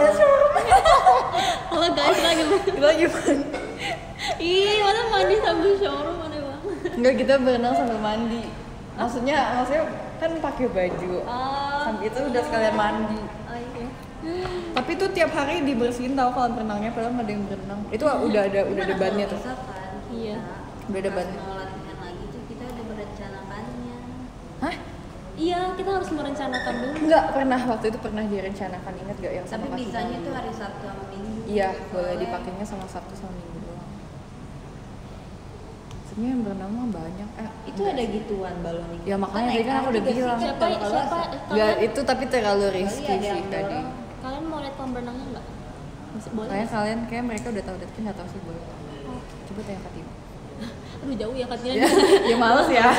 Halo guys, lagi Lagi mandi. Ih, masa mandi sambil showroom aneh banget. Enggak, kita berenang sambil mandi. Maksudnya kan pakai baju. Sampai itu udah sekalian mandi. Oh iya. Tapi tuh tiap hari dibersihin tau kolam renangnya, padahal nggak ada yang berenang. Itu udah ada bannya tuh. Iya. Udah ada bannya. Mau latihan lagi tuh kita udah merencanakannya. Hah? Iya, kita harus merencanakan dulu. Enggak pernah, waktu itu pernah direncanakan, inget gak yang sama Tapi kaki bisanya mandi? tuh hari Sabtu sama Minggu. Iya, boleh Soalnya dipakainya sama Sabtu sama Minggu doang. Sebenarnya yang berenang mah banyak. Itu ada gituan balon Ya, makanya tadi kan aku udah bilang. Siapa Enggak, kalian, itu tapi terlalu risky Kali ada sih yang tadi. dorong. kalian mau lihat kolam berenangnya nggak? Bisa boleh. Kayak kayak mereka udah tahu, tapi nggak tahu sih boleh. Oh. Coba tanya Kak Timo. Aduh jauh ya katanya. Ya males ya.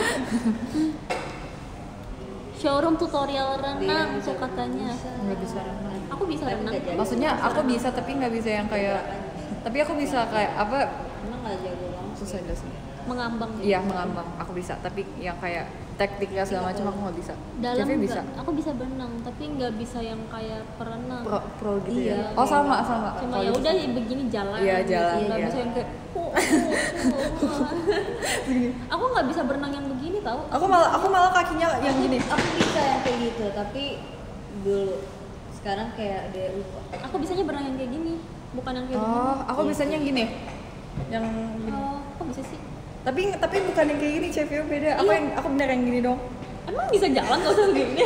Showroom tutorial renang tuh katanya. Nggak bisa renang. Aku bisa renang. Maksudnya aku bisa tapi nggak bisa yang kayak. Tapi aku bisa kayak apa? Emang nggak jago banget. Susah jelasin. Mengambang. Iya mengambang. Aku bisa. Tapi yang kayak tekniknya segala macam aku nggak bisa. Dalam Cevi bisa. nggak? Aku bisa berenang, tapi nggak bisa yang kayak perenang. Pro gitu Iya. ya. Oh sama. Cuma Kalau ya gitu. udah ya begini jalan. Iya, jalan, Nggak iya. bisa yang kayak. Aku nggak bisa berenang yang begini tau. Aku malah kakinya yang gini. Aku bisa yang kayak gitu, tapi dulu sekarang kayak ada lupa. Aku bisanya berenang yang kayak gini, bukan yang kayak Oh, aku bisanya yang gini. Yang begini. gini. Oh, kok bisa sih? Tapi bukan yang kayak gini, Cevi beda. Aku bener yang gini dong. Emang bisa jalan nggak usah begini?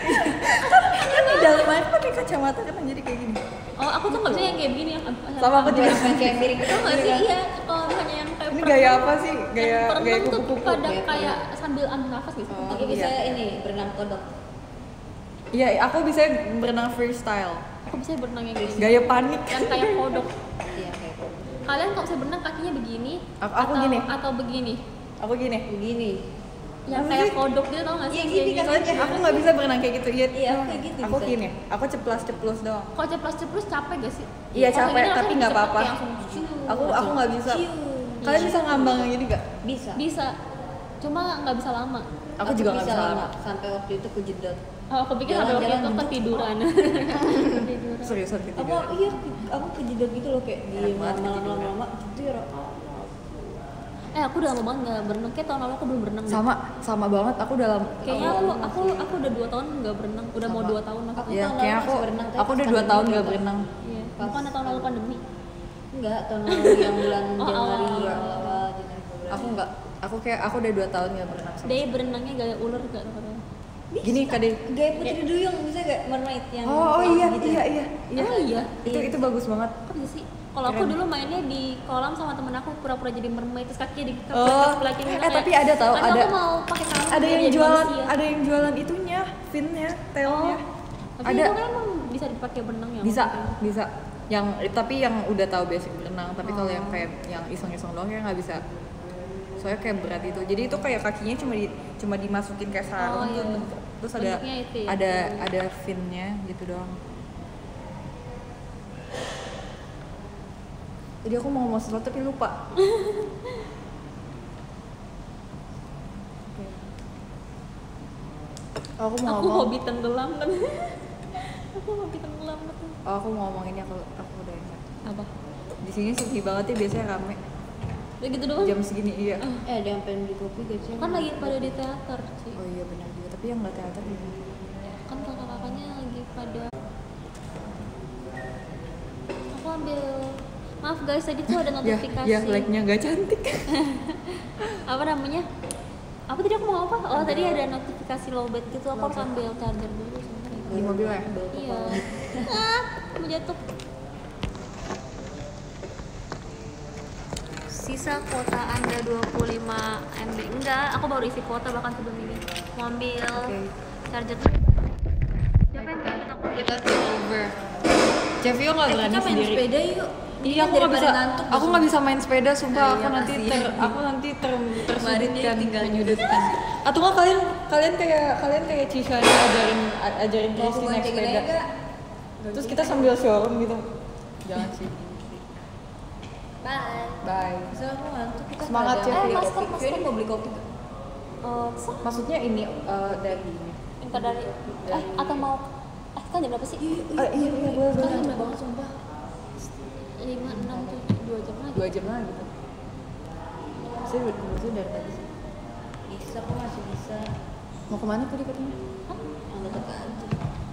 Kan di dalam air pakai kacamata kan jadi kayak gini. Oh, aku tuh nggak bisa yang kayak begini. Sama aku juga. Kayak miring. Itu nggak sih? Iya, kalau misalnya yang kayak Ini perenang- gaya apa sih? yang Gaya perenang tuh kupu-kupu. kadang ya, kayak sambil ambil nafas gitu. Oh. Aku bisa Iya. ini berenang kodok. Iya, aku bisa berenang freestyle. Aku bisa berenang yang kayak gini. Gaya panik. Yang kayak kodok. Iya kayak kodok. Kalian kalau bisa berenang kakinya begini Aku atau, gini. atau begini. Aku gini. Begini. Yang Apa kayak sih? kodok gitu tau gak sih? Iya, Yang gini kayak kan. gitu. Soalnya aku nggak bisa berenang kayak gitu. Iya, Iya, aku kayak gitu Aku bisa. gini. Aku ceplas-ceplos doang. Kalau ceplos-ceplos capek gak sih? Iya, Kalau capek, gini tapi langsung nggak cepet apa-apa. kayak langsung ciu. Aku nggak bisa. Cium. Kalian bisa ngambang yang gini gak? Bisa. Bisa. Cuma nggak bisa lama. Aku juga nggak bisa lama. Sampai waktu itu aku jedot. Oh, aku pikir sampai waktu Jalan-jalan itu duduk. ketiduran. Ketiduran. Seriusan Aku ketiduran. iya aku kejedot gitu loh kayak di Enak banget lama-lama jedir. Aku udah lama banget nggak berenang. Kayak tahun lalu aku belum berenang. deh. Sama banget. Aku dalam Kayaknya aku udah 2 tahun nggak berenang. Udah mau Sama. 2 tahun maksudnya. Iya, tahun kayak lalu aku masih berenang, tapi aku udah pas 2 tahun pandemi nggak juga. berenang. Iya. Pas Bukan tahun lalu pandemi. Enggak, tahun lalu yang bulan Oh, Januari awal. awal Januari Februari. Aku nggak. Aku udah 2 tahun nggak berenang. sama Dia berenangnya gaya ular gak katanya. Gini Kade. Gaya Putri Duyung bisa gak mermaid yang Oh laut iya gitu? iya. Oh iya. Itu bagus banget. Kok bisa sih? Kalau aku Keren. dulu mainnya di kolam sama temen aku pura-pura jadi mermaid terus kakinya di Oh, kepelakin tapi ada tau, Kadang ada aku mau pakai kalung ada biar yang jadi jualan, manusia. ada yang jualan itunya, finnya, tailnya. Tapi Ada. itu kan emang bisa dipakai berenang ya? Bisa, maksudnya? bisa. Yang tapi yang udah tahu basic berenang, tapi kalau yang Oh. kayak yang iseng-iseng doang ya nggak bisa. Soalnya kayak berat itu. Jadi itu kayak kakinya cuma dimasukin kayak sarung Oh, iya. tuh. Terus ada Bentuknya itu ya? ada finnya gitu doang. Jadi aku mau ngomong sesuatu tapi lupa. Aku mau Aku ngomong. hobi tenggelam kan. Aku hobi tenggelam kan. Oh, aku mau ngomong ini, aku udah ingat. Apa? Di sini sepi banget ya, biasanya rame. Udah gitu doang. Jam segini iya. Ada yang pengen beli kopi gak sih? Kan lagi pada di teater sih. Oh iya benar juga, tapi yang nggak teater gimana? Kan kakak-kakaknya lagi pada. Aku ambil. Maaf guys, tadi tuh ada notifikasi. Ya like-nya nggak cantik. Apa namanya? Apa tadi aku mau apa? Oh tadi ada notifikasi lowbat gitu. Aku harus ambil charger dulu sebentar ya. Di mobil ya? Iya. Mau jatuh. Sisa kuota Anda 25 MB. Enggak, aku baru isi kuota bahkan sebelum ini. Mau ambil charger. Siapa yang pengen aku? Kita take over. Cevio nggak berani Kita main sendiri. sepeda yuk. Iya, aku nggak bisa. Aku nggak bisa main sepeda, sumpah. Iya, Aku nanti kasihan. tersudutkan, menyudutkan. Atau nggak kalian kayak Cisha ajarin Mau aku Kristi naik boncengin sepeda. aja gak? Terus kita sambil showroom gitu. Jangan sih. Bye. Bye. Misalnya aku ngantuk, kita Semangat, ada- Cevio. masker. Cevio ini mau beli kopi gak? Maksudnya ini dari ini. Minta dari. Atau mau? Kan jam berapa sih? Iya boleh. Sekarang udah banget sumpah. 5, 6, 7, 2 jam lagi. 2 jam lagi gitu. Saya udah dari tadi sih. Bisa, aku masih bisa. Mau kemana tadi katanya? Yang deket aja.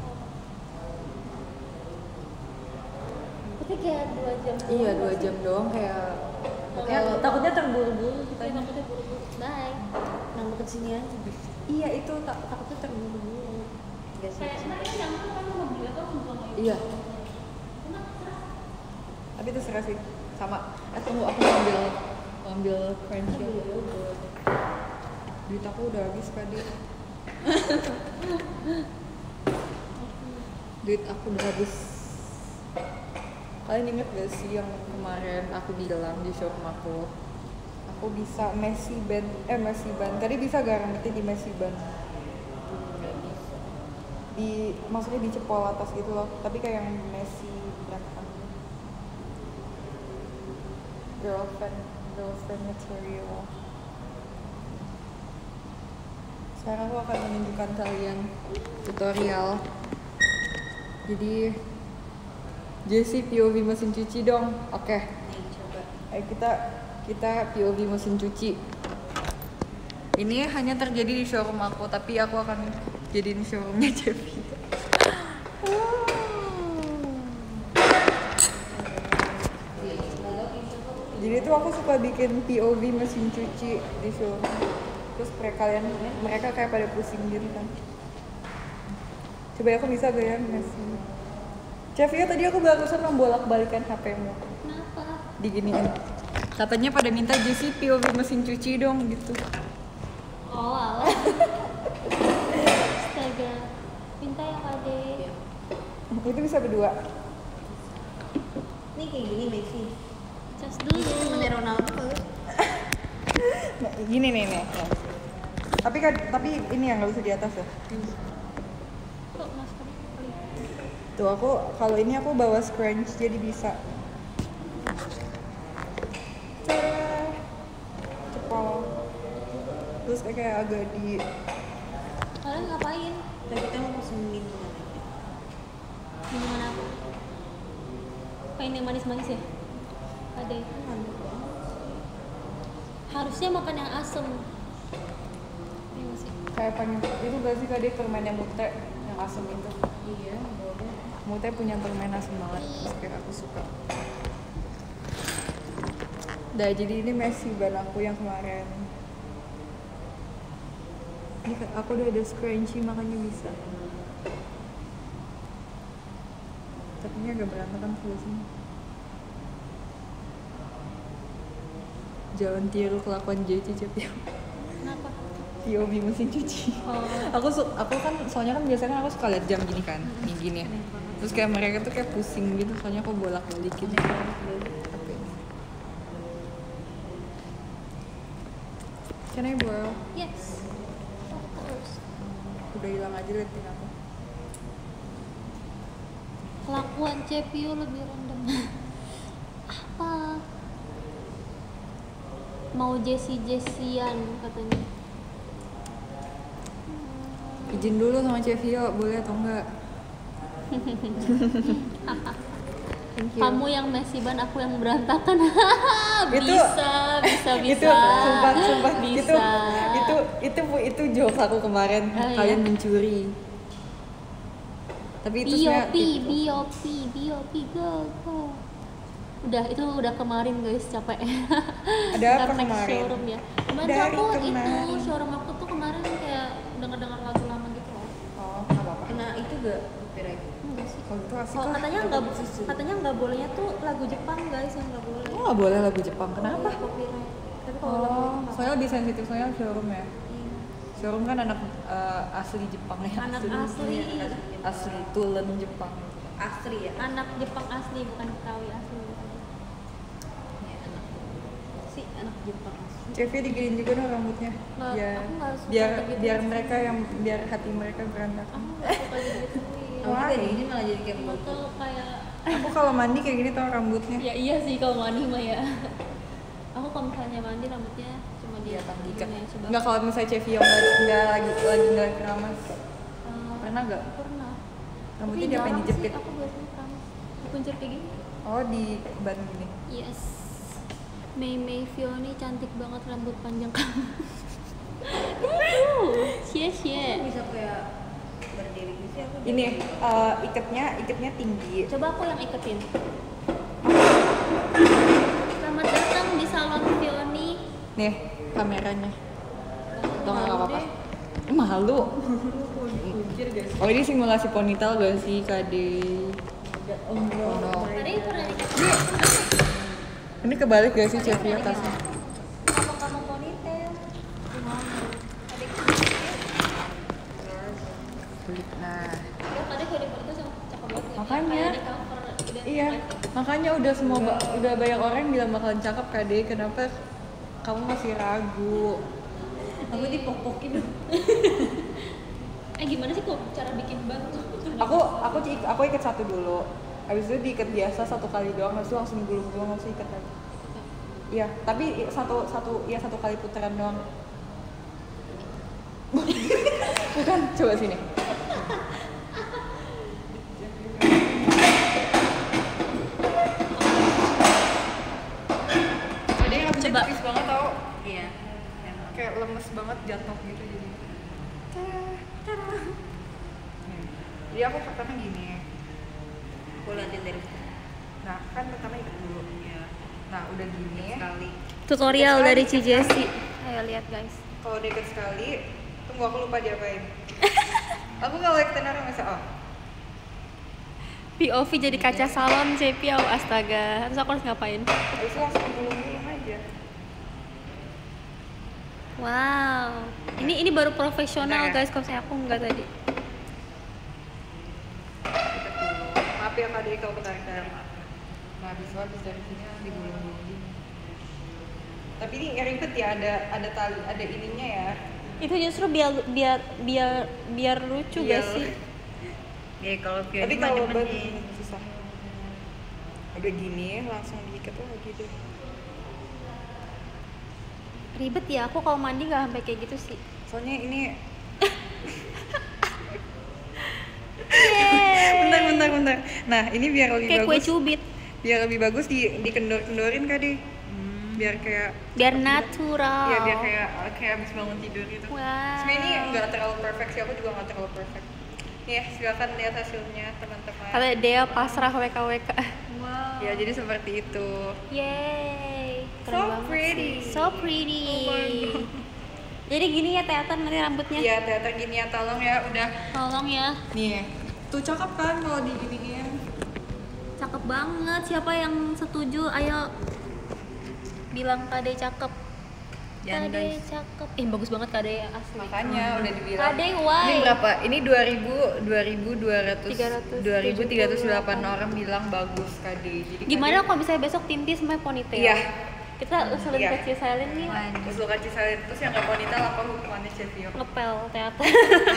Tapi kayak 2 jam. Iya 2 jam doang kayak. Ya, takutnya terburu-buru kita. Kita takutnya buru-buru. Bye. Yang deket sini aja bisa. Iya itu takutnya terburu-buru. Gak sih? Kayak nanti kan nyampe kan mobil atau bukan Iya. Tapi itu seru sih. Sama. Tunggu aku ngambil crunch ya. Duit aku udah habis tadi. Duit aku udah habis. Kalian inget gak sih yang kemarin aku bilang di showroom aku bisa Messi band. Tadi bisa gak rambutnya di Messi band? Maksudnya dicepol atas gitu loh, tapi kayak yang Messi belakang. Girlfriend material. Sekarang aku akan menunjukkan kalian tutorial. Jadi Jessie POV mesin cuci dong. Oke. Nih coba. Ayo kita POV mesin cuci. Ini hanya terjadi di showroom aku, tapi aku akan jadiin showroomnya Jeffy. Jadi tuh aku suka bikin POV mesin cuci di showroom. Terus mereka kayak pada pusing gitu kan. Coba aku bisa gak ya mesin. Jeffy, tadi aku barusan membolak-balikan HP-mu. Kenapa? Diginiin. Katanya pada minta Jessie POV mesin cuci dong gitu. Oh alah. Astaga. Minta ya Kade. Itu bisa berdua. Nih kayak gini Messi. Cas dulu. Temennya Ronaldo kali. Nah, gini nih. Nah. Tapi ini yang nggak bisa di atas ya. Kok masker? Tuh kalau ini aku bawa scrunch jadi bisa. Tada. Cepol. Terus kayak agak di. Kalian ngapain? Tapi kita mau pesen minuman. Minuman apa? Pengen yang manis-manis ya? Ada. Harusnya makan yang asem. Iya nggak sih? Kayak pengen itu gak sih tadi permen yang mute yang asem itu. Iya, boleh. Mute punya permen asem banget. Terus kayak aku suka. Dah jadi ini Messi ban aku yang kemarin. Ini aku udah ada scrunchy makanya bisa. Tapi ini agak berantakan sebelah sini. Jangan tiru kelakuan JC Cepio. Kenapa? POV mesin cuci. Oh. Aku kan soalnya kan biasanya aku suka lihat jam gini kan, nih gini ya. Terus kayak mereka tuh kayak pusing gitu, soalnya aku bolak-balik gitu. Can I borrow? Yes. Of course. Udah hilang aja liatin aku. Kelakuan Cepio lebih random. Apa? Mau Jessie-Jessian katanya. Izin dulu sama Cevio, boleh atau enggak? Thank you. Kamu yang mesiban, aku yang berantakan. Itu- bisa. Itu sumpah Bisa. itu jokes aku kemarin. Oh, iya? Kalian mencuri. Tapi itu sebenarnya BOP, go. Itu udah kemarin guys, capek. Ada apa Ntar next kemarin? showroom ya. Kemarin tuh Dari aku kemarin. itu showroom aku tuh kemarin kayak denger lagu lama gitu loh. Oh, nggak apa-apa. Kena itu gak copyright? Enggak sih. Kalau itu asik Oh, lah. katanya nggak bolehnya tuh lagu Jepang guys yang nggak boleh. Oh, nggak boleh lagu Jepang. Kenapa? Copyright. Tapi kalau lagu Oh, nggak soalnya lebih sensitif soalnya showroom ya. Iya. Showroom kan anak asli Jepang ya. Anak asli. Asli tulen Jepang. Asri ya? Anak Jepang asli bukan Betawi asli. Iya, anak Jepang asli. Cevi diginiin juga dong rambutnya. Nggak, Biar aku nggak suka biar kayak gitu. biar mereka biar hati mereka berantakan. Aku nggak suka gitu. Wah. Kayak gini malah jadi kayak Nggak tahu kayak Aku kalau mandi kayak gini tau rambutnya. ya iya sih kalau mandi mah ya. Aku kalau misalnya mandi rambutnya cuma di Diikat. gini, coba. Enggak kalau misalnya Cevi yang nggak lagi nggak keramas. Pernah nggak? Pernah. Rambutnya Tapi diapain jarang dijepit? sih, aku biasanya keramas. Dikuncir kayak gini. Oh di ban gini. Yes. Mei Fioni cantik banget rambut panjang kamu. Cie. bisa kayak berdiri gitu sih aku. Ini ikatnya tinggi. Coba aku yang iketin. Selamat datang di salon Fioni. Nih kameranya. Tuh nggak Malu apa-apa. deh. Malu. Oh ini simulasi ponytail gak sih Kade? Oh no. Tadi pernah dikasih Ini kebalik gak sih Cevi atasnya? kamu ponytail. Nah, Ya tadi kalau di foto sama cakep banget. Ya. Makanya. Kayak di cover udah iya. Makanya udah banyak orang bilang bakalan cakep Kade. Kenapa kamu masih ragu? Aku dipopokin. Gimana sih kok cara bikin ban tuh? Aku ikat satu dulu. Habis itu diikat biasa satu kali doang, habis itu langsung gulung-gulung langsung ikat lagi. Iya, tapi satu kali putaran doang. Bukan, coba sini. Jadi rambutnya Coba. tipis banget tau, Iya. kayak lemes banget jatuh gitu jadi. Jadi aku pertama gini. Aku liatin dari Nah, kan pertama ikat dulu. ya Nah, udah gini. sekali. Tutorial dari Ci Jessi. Ayo lihat guys. Kalau udah ikat sekali, tunggu aku lupa diapain. Aku kalau ikutin orang bisa POV jadi kaca salon Cepi, astaga. Terus aku harus ngapain? habis itu langsung gulung-gulung aja. Wow. Ini baru profesional Bentar ya. guys, kalau saya aku enggak tadi. Ikat dulu. Maaf ya Kak Dek kalau ketarik-tarik. Nah, habis dari sini digulung-gulung gini. Tapi ini ribet ya, ada tali, ada ininya ya. Itu justru biar lucu Iya. guys sih. Ya kalau Fioni Tapi mah kalau demen ban nih. susah. Udah gini, langsung diikat lagi deh. Ribet ya, aku kalau mandi nggak sampai kayak gitu sih. Soalnya ini Yeay. bentar. Nah, ini biar lebih Kayak kue bagus. cubit, Biar lebih bagus dikendor-kendorin Kak Dek. Biar kayak biar natural. ya biar kayak abis bangun tidur gitu. Wow. Sebenarnya ini nggak terlalu perfect sih, aku juga nggak terlalu perfect. Nih, silakan lihat hasilnya teman-teman. Kalau dia pasrah WKWK. Wow. Ya, jadi seperti itu. Yeay. So pretty. So pretty. Oh my God. Jadi gini ya teater nanti rambutnya. Iya, teater gini ya, tolong ya, udah. Tolong ya. Nih, tuh cakep kan kalau diginiin. Cakep banget. Siapa yang setuju? Ayo bilang Kade cakep. Jangan, Kade guys. cakep. Bagus banget Kade ya asli. Makanya udah dibilang. Kade why? Ini berapa? Ini 2308 308. orang bilang bagus Kade. Jadi Gimana Kade- kalau misalnya besok tintis sama ponytail? Iya. Kita usulin Iya. ke Cisalin nih Terus lo kasih salin, terus yang nggak ponytail apa hukumannya Cevio? ngepel teater.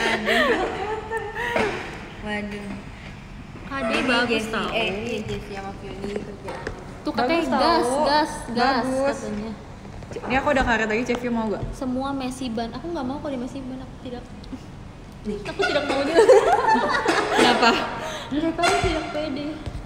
Waduh. Kade Ini bagus Jessie, tau. ini Jessie sama Fioni kerja. Tuh katanya Bagus tau. gas Bagus. katanya. Ini aku udah karet lagi, Cevio mau gak? Semua Messi ban. Aku nggak mau kalau di Messi ban, aku tidak. Aku tidak mau juga. Kenapa? Mereka tidak pede.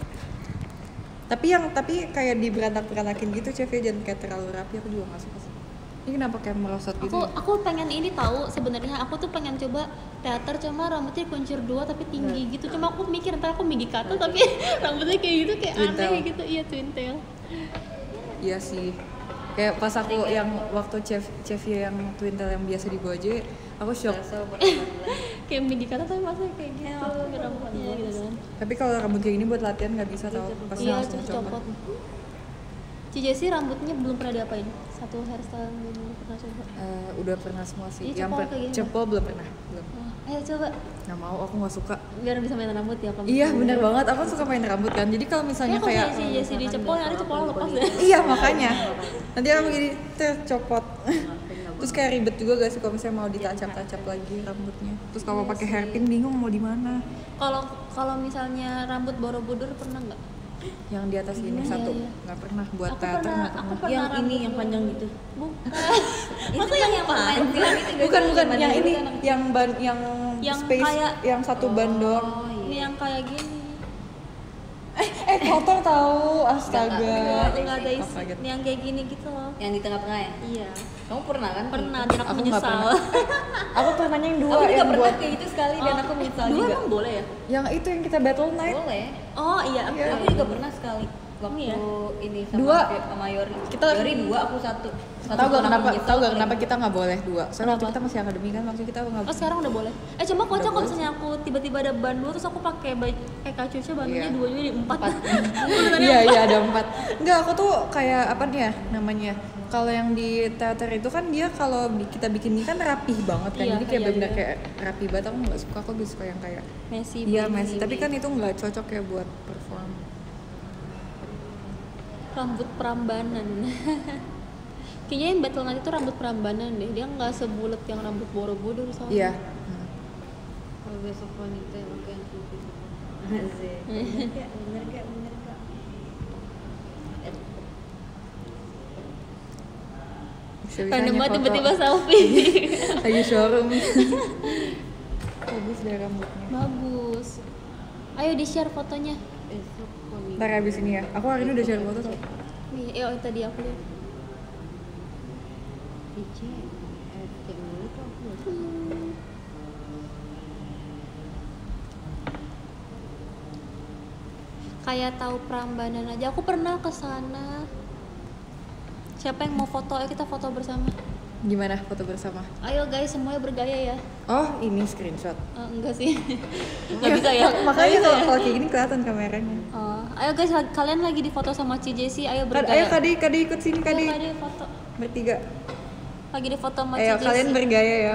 Tapi kayak di berantak-berantakin gitu Chevy jangan kayak terlalu rapi, aku juga nggak suka sih. Ini kenapa kayak merosot gitu? Aku pengen ini tahu sebenarnya aku tuh pengen coba teater cuma rambutnya kuncir 2 tapi tinggi gitu. Cuma aku mikir ntar aku migi kata tapi rambutnya kayak gitu kayak Twin aneh tail. gitu. Iya twin tail. Iya sih. Kayak pas aku yang waktu Chevy yang twin tail yang biasa di Gojek, aku shock. Kayak migi kata tapi masa kayak gitu rambutnya gitu kan. Tapi kalau rambut kayak gini buat latihan nggak bisa tau, pasti Iya langsung terus copot. copot. Jessie rambutnya belum pernah diapain. Satu hairstyle yang belum pernah coba. Udah pernah semua sih. Iya, cepol kayak gini. Cepol belum pernah. Belum. Ayo coba Nggak mau, aku nggak suka. biar bisa main rambut ya kamu. Iya bener banget, aku suka main rambut kan. Jadi kalau misalnya Kalau kayak si Jessie di cepol yang ada cepol lepas deh. iya makanya nanti aku gini tercopot. Terus kayak ribet juga gak sih kalau misalnya mau ditacap-tacap lagi rambutnya. Terus kalau pakai hairpin bingung mau di mana. Kalau misalnya rambut Borobudur pernah nggak? Yang di atas ini Iya, satu iya. nggak pernah buat Aku teater pernah- nggak aku pernah. pernah Yang ini rambut yang panjang gitu. Masa yang main film itu Bukan yang ini yang Yang space kayak- yang satu ban doang. Oh ini iya. yang kayak gini. Kotor tahu astaga. Nggak ada isi. Kaget. Yang kayak gini gitu loh. Yang di tengah-tengah ya? Iya. Kamu pernah kan? Pernah dan aku Aku nggak menyesal. pernah. Aku pernahnya yang dua Aku juga yang pernah buat kayak gitu sekali dan aku menyesal Dua juga. emang boleh ya? yang itu yang kita battle night. Boleh. Oh iya. Iya. Aku juga pernah sekali waktu Iya. ini sama Dua. sama Yori. Kita- Yori 2, aku 1. Tahu gak kenapa? Tahu gak kenapa kita nggak boleh dua? Soalnya waktu kita masih akademi kan, maksudnya kita nggak. Oh sekarang udah boleh. Coba kocak kalau boleh misalnya aku tiba-tiba ada ban 2 terus aku pakai kacunya bandunya Iya. 2 jadi 4. Iya ada 4. Enggak, aku tuh kayak apa nih ya namanya? Kalau yang di teater itu kan dia kalau kita bikin ini kan rapih banget kan. Iya, Jadi kayak iya, bener-bener iya. kayak rapi banget. Aku nggak suka, aku lebih suka yang kayak Messi. iya boy, Messi. Tapi baby. kan itu nggak cocok ya buat perform. Rambut Prambanan. Kayaknya yang Battle Night itu rambut Prambanan deh. Dia nggak sebulet yang rambut Borobudur soalnya. Iya. Kalau besok wanita yang pakai yang putih. Asik. Bener gak? Bisa-bisanya Random banget foto. tiba-tiba selfie. Lagi showroom. Bagus deh rambutnya. Bagus. Ayo di-share fotonya. Besok wanita. Ntar abis ini ya. Aku hari ini udah share foto tuh. Iya, tadi aku lihat. IC, FT dulu kok aku nggak tahu. Kayak tahu Prambanan aja. Aku pernah ke sana. Siapa yang mau foto? Ayo kita foto bersama. Gimana foto bersama? Ayo guys, semuanya bergaya ya. Oh, ini screenshot. Enggak sih. Enggak bisa ya. Makanya Nggak bisa kalau ya? kalau kayak gini kelihatan kameranya. Oh, ayo guys, kalian lagi di foto sama Ci Jessie. Ayo Ayo bergaya. Kadi ikut sini Ayo, Kadi. Kadi foto. Bertiga. Lagi di foto sama Ci Ayo Jessie. kalian bergaya ya.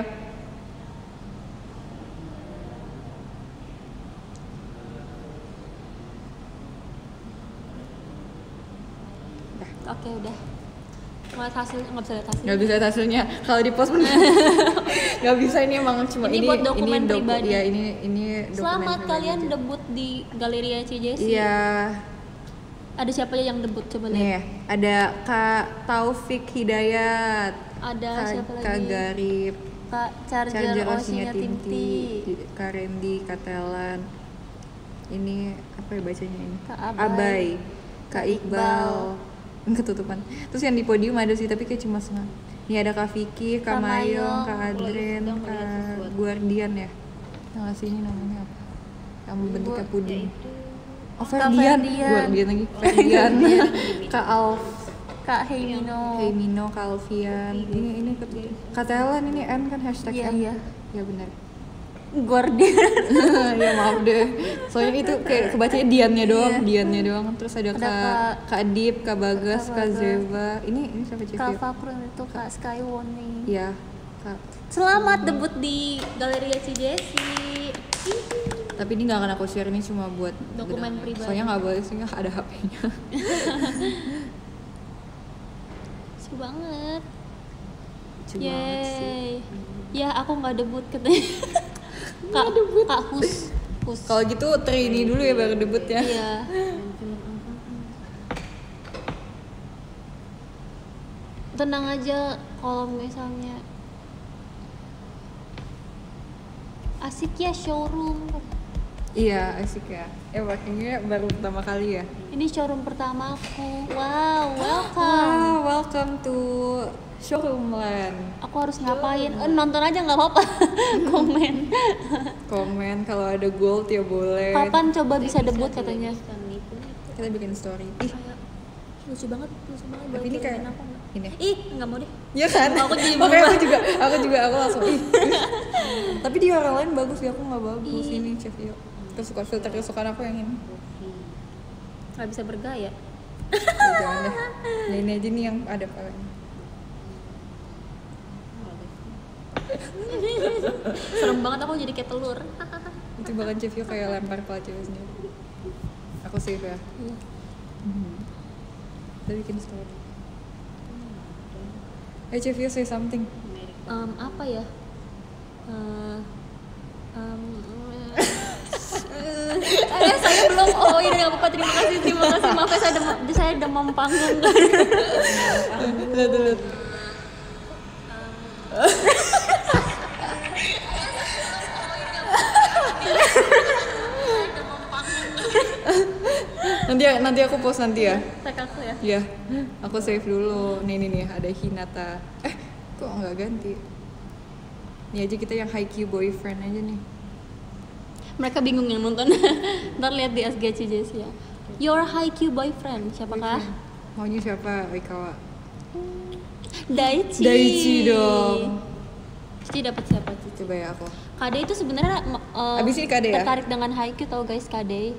Oke, udah. Ngeliat hasil, nggak bisa lihat hasil. Nggak bisa lihat hasilnya. Kalau di post nggak bisa, ini emang cuma Ini buat dokumen pribadi. Ya ini dokumen Selamat pribadi kalian aja. debut di Galeria Ci Jessie. Iya. Ada siapa aja yang debut coba lihat? Nih, ada Kak Taufik Hidayat. Ada siapa lagi? Kak Garip, Kak Charger Osinya Timti. Kak Randy, Kak Telan. Ini apa ya bacanya ini? Kak Abai, Abai. Kak Iqbal. Ketutupan. Terus yang di podium ada sih tapi kayak cuma setengah. Nih ada Kak Vicky, Kak Kak Mayong, Mayong. Kak Adren, Sedang melihat Kak sesuatu. Guardian ya. Yang ngasih ini namanya apa? Yang bentuknya puding. Yaitu Oh Kak Ferdian, Ferdian. Guardian lagi. Ferdian. Kak Alf, Kak Heimino. Mino, Kak Alfian. Ini Kak Telan ini N kan hashtag Iya, N. iya. Ya benar. Guardian. Ya maaf deh. Soalnya itu kayak kebacanya Diannya doang, Iya. Diannya doang. Terus ada Ada Kak Adip, Kak Bagas, Kak Kak Bagas. Zeva. Ini siapa Kak cewek? Fakrun itu Kak Skywarning. Iya, Kak. Selamat debut di Galeria Ci Jessie. Tapi ini nggak akan aku share, ini cuma buat Dokumen benar. pribadi. Soalnya nggak boleh sih, nggak ada HP-nya. Lucu banget. Lucu banget sih. Yeay. Ya aku nggak debut katanya. Kak Hus. Kalau gitu trainee dulu ya baru debut ya. Iya. Tenang aja kalau misalnya asik ya showroom. Iya asik ya. Pakainya baru pertama kali ya. Ini showroom pertama aku. Wow, welcome. Wow, welcome to Showroom Land. Aku harus ngapain? Nonton aja nggak apa-apa. Komen. Komen kalau ada gold ya boleh. Kapan coba bisa debut katanya? Kita bikin story. Ih, Lucu banget. tapi ini kayak ini. Ih, nggak mau deh. Iya kan? Aku jadi Makanya berubah. aku langsung ih. Tapi di orang lain bagus ya, aku nggak bagus ini Chef Yo. Terus suka filter kesukaan aku yang ini. Nggak bisa bergaya. Ya, jangan deh. Nah, ini aja nih yang ada palanya. Serem banget aku jadi kayak telur. Itu bahkan Chef Yo kayak lempar pala cewek sendiri. Aku save ya. Iya. Kita bikin story. Chef Yo say something. Apa ya? Saya belum. Oh iya nggak apa-apa. Terima kasih. Maaf ya, saya demam panggung. Lihat. Nanti aku post nanti ya. Tag aku ya. Iya. Aku save dulu. Nih ada Hinata. Kok nggak ganti? Ini aja kita yang high Q boyfriend aja nih. Mereka bingung yang nonton. Ntar lihat di SGC ya. Your high Q boyfriend siapakah? Maunya siapa? Oikawa. Daichi dong. Cici dapat siapa Cici? Coba ya aku. Kade itu sebenarnya Abis ini Kade ya? tertarik dengan Haikyuu tau guys Kade.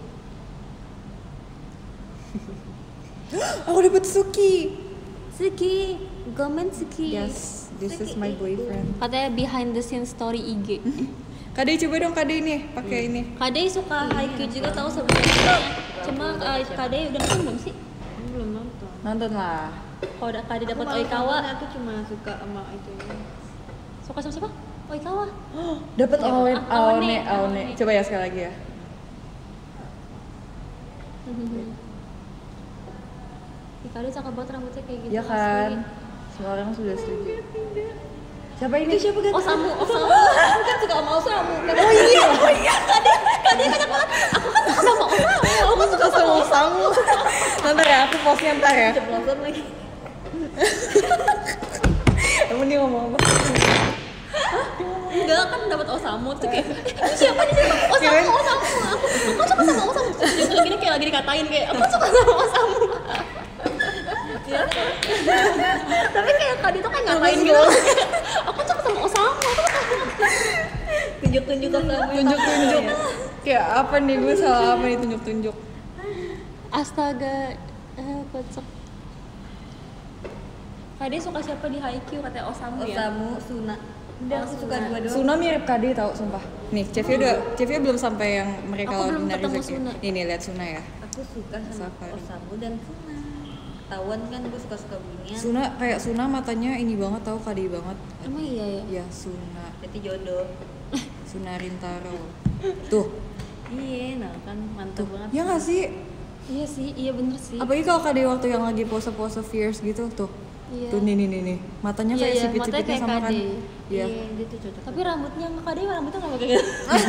Aku dapat Suki. Suki, Gomen Suki. Yes, this is my boyfriend. Katanya behind the scene story IG. Kade coba dong Kade ini, pakai ini. Kade suka Haikyuu juga tahu sebenarnya. Cuma Kade udah nonton belum sih? Belum nonton. Nonton lah. Kalau Kade dapat Aku Oikawa, aku cuma suka sama itu. suka sama siapa? Oikawa. Dapat Aone. Aone. Coba ya sekali lagi ya. Kade cakep banget rambutnya kayak gitu. Iya kan? asli. Semua orang sudah setuju. Siapa ini? Siapa Osamu. Aku kan suka sama Osamu. Oh iya. Kade banyak banget. Aku kan suka sama Osamu. Aku suka sama Osamu. Ntar ya, aku postnya ntar ya. Ceplosan lagi. Kamu nih ngomong apa? Enggak kan dapat Osamu tuh kayak ini siapa nih Osamu. Aku suka sama Osamu. Terus gini kayak lagi dikatain kayak aku suka sama Osamu. Tapi kayak tadi tuh kayak ngatain gitu. Aku suka sama Osamu. Tunjuk-tunjuk Osamu. Tunjuk-tunjuk. Kayak apa nih, gue salah apa nih tunjuk-tunjuk? Astaga, kocak. Kade suka siapa di Haikyuu katanya Osamu ya? Osamu, Suna. Udah aku suka dua doang. Suna mirip Kade tau, sumpah. Nih, Chefnya belum sampai yang mereka Aku lawan belum Minari ketemu Zaki. Suna. Nih lihat Suna ya. Aku suka sama Safari. Osamu dan Suna. Tawan kan gue suka-suka beginian. Suna matanya ini banget tau, Kade banget. Emang iya ya? Ya Suna Berarti jodoh. Suna Rintaro. Tuh, Iya, nah kan mantap banget. ya nggak sih? Iya sih, iya bener sih. Apalagi kalau Kade waktu yang lagi pose-pose fierce gitu tuh. Iya. Tuh nih. Matanya Iya, kayak iya, sipit-sipitnya matanya kayak sama kan. Kade. Iya. Dia tuh cocok. Tapi rambutnya nggak Kade, rambutnya nggak kayak gitu.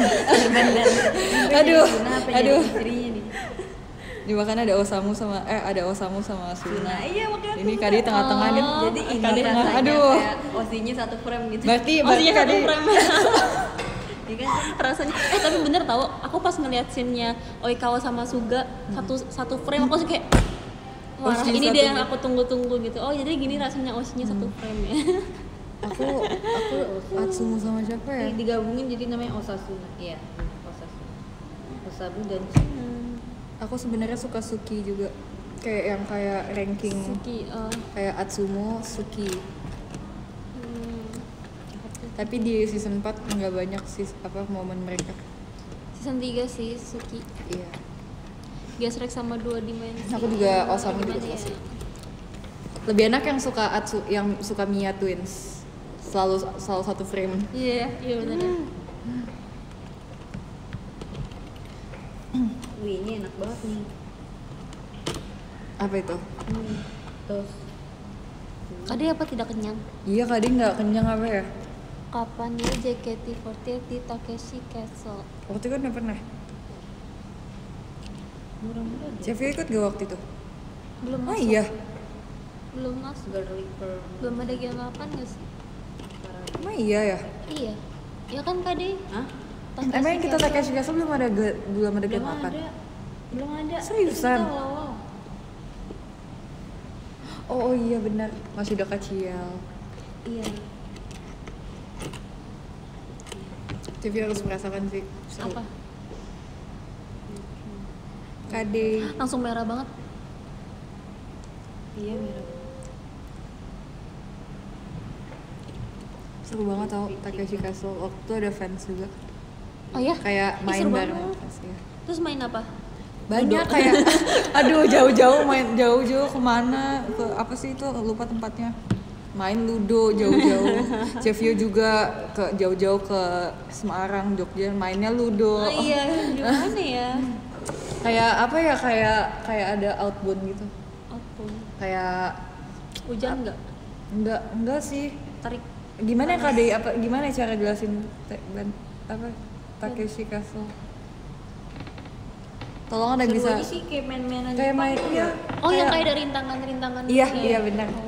Aduh. Aduh. Istrinya nih. Di bahkan ada Osamu sama Suna. Suna. Iya, makanya Ini Kade tengah-tengah nih. jadi ini Kade tengah. rasanya Aduh. kayak osinya satu frame gitu. Berarti Maksudnya Kade satu frame. Iya kan? Rasanya. Tapi bener tau, aku pas ngeliat scene-nya Oikawa sama Suga satu frame aku langsung kayak wah, Oshi ini satu dia yang frame. aku tunggu-tunggu gitu. Oh, jadi gini rasanya Oshinya satu frame ya. aku Atsumu sama siapa ya? Digabungin jadi namanya Osasuna. Iya, Osasuna. Osamu dan Suna. Aku sebenarnya suka Suki juga. Kayak ranking Suki, kayak Atsumu, Suki. Tapi di season 4 nggak banyak sih momen mereka. season 3 sih Suki. Iya. Gesrek sama 2 dimensi. Aku juga Osamu juga Gimana suka ya? sih. Lebih enak yang suka Miya Twins. Selalu satu frame. Iya benar. Wih, ini enak banget nih. Apa itu? Terus Kade apa tidak kenyang? Iya Kade nggak kenyang apa ya? Kapan ya JKT48 di Takeshi Castle? Waktu itu kan udah pernah. Murah-murah deh. Chevy ikut gak waktu itu? Belum Oh masuk. iya. Belum masuk. Girly Perm. Belum ada game 8 nggak sih? Emang iya ya? Iya. Ya kan Kade? Hah? Emang yang kita Takeshi Castle belum ada game Belum apa? ada. Belum ada. Seriusan? Itu awal-awal. Oh iya benar, masih udah kecil. Iya. Chevy harus merasakan sih. Seru. Apa? Kade. Langsung merah banget. Iya merah. Seru banget tau Takeshi Castle. Waktu itu ada fans juga. Oh ya? Kayak Ih, main seru bareng banget. fans ya. Terus main apa? Banyak kayak aduh jauh-jauh main jauh-jauh kemana ke apa sih itu lupa tempatnya, main ludo jauh-jauh. Chevio juga ke jauh-jauh ke Semarang, Jogja mainnya ludo. Oh iya, gimana ya? Kayak apa ya, kayak ada outbound gitu, Apa? kayak Hujan nggak? enggak sih. Tarik. Gimana ya Kak apa gimana ya cara jelasin Takeshi Castle? Tolong ada Seru bisa aja sih kayak main-mainan kayak Jepang main tuh iya. ya. Oh yang kayak ada rintangan-rintangan Iya, gitu ya? iya benar. Oh.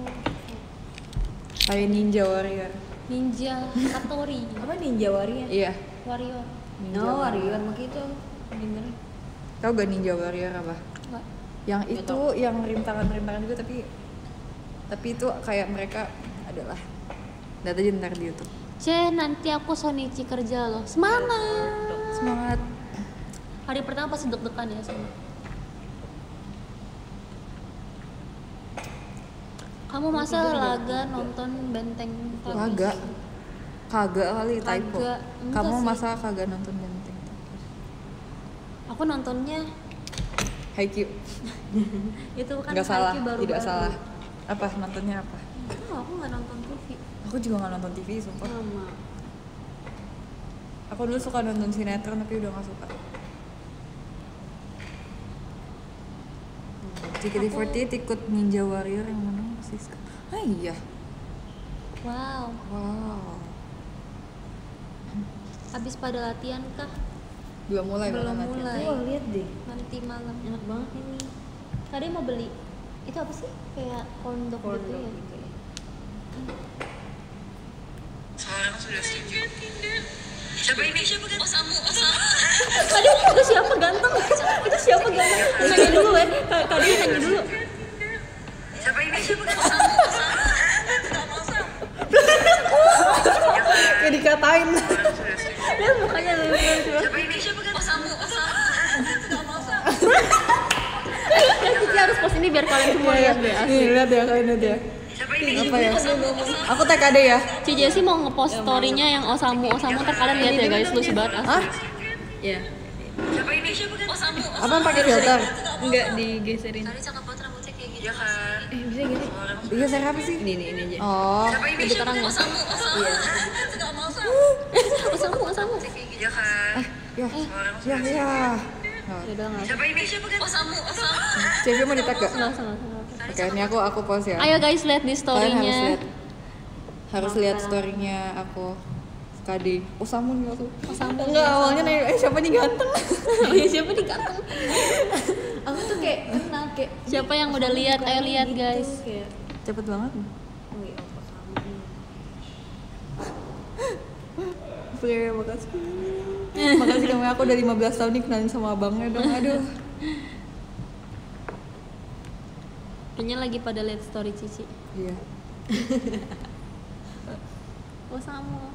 Kayak Ninja Warrior. Ninja Hattori. Apa Ninja Warrior? Iya. Warrior. Ninja No, Warrior makanya itu. Gimana? Tahu gak Ninja Warrior apa? Nggak. Yang Nggak itu yang rintangan-rintangan juga tapi itu kayak mereka adalah data aja ntar di YouTube. Nanti aku Sonichi kerja loh. Semangat. Semangat. Hari pertama pasti deg-degan ya sama. Kamu masa laga nonton Benteng Takeshi? Laga. Kagak kali typo. Kagak. Enggak Kamu sih. masa kagak nonton Benteng? Aku nontonnya Haikyuu. itu kan Nggak salah, Haikyuu baru-baru. tidak salah. Apa nontonnya apa? Oh, aku nggak nonton TV. Aku juga nggak nonton TV sumpah. Sama. Aku dulu suka nonton sinetron tapi udah nggak suka. JKT48 ikut Ninja Warrior yang menang Siska. Ah iya. Wow. Wow. Habis pada latihan kah? Belum mulai Belum malah latihan. mulai. Wah, lihat deh. Nanti malam. Enak banget ini. Tadi mau beli. Itu apa sih? Kayak corn dog Corn gitu dog ya? gitu ya. Sekarang sudah setuju. Siapa ini? Osamu. Tadi itu siapa ganteng? Itu siapa ganteng? Nanya dulu ya. Tadi nanya dulu. Siapa ini? Kayak dikatain. Lihat mukanya lu. Siapa ini? Osamu. Cici harus post ini biar kalian semua lihat deh. Nih lihat ya kalian lihat ya. Siapa ini? Apa ya? Aku TKD ya. Cici sih mau ngepost story-nya yang Osamu ntar kalian lihat ya guys, lucu banget asli. Hah? Iya. Siapa ini? Osamu. Apa pakai filter? Enggak digeserin. Tadi cakep banget rambutnya kayak gitu. Ya kan? Bisa gitu. Iya saya apa sih? Ini aja. Oh. Siapa ini? Lebih terang nggak? Osamu. Iya. Osamu. Ya kan? Ya. Ya ya. Udah nggak? Siapa ini? Osamu. Cewek mau di-tag gak? Nggak usah. Oke, ini aku post ya. Ayo guys lihat di Kalian story-nya. harus lihat story-nya aku. KD. Osamu nih aku. Osamu. Enggak, awalnya nanya, siapa nih ganteng? Oh ya siapa nih ganteng? Aku tuh kayak kenal kayak Siapa yang udah lihat? Ayo lihat gitu, guys. Kayak Cepet banget. oh iya apa sama. Oke, makasih. Makasih kamu, aku udah 15 tahun nih kenalin sama abangnya dong. Aduh. Kayaknya lagi pada lihat story Cici. Iya. Osamu.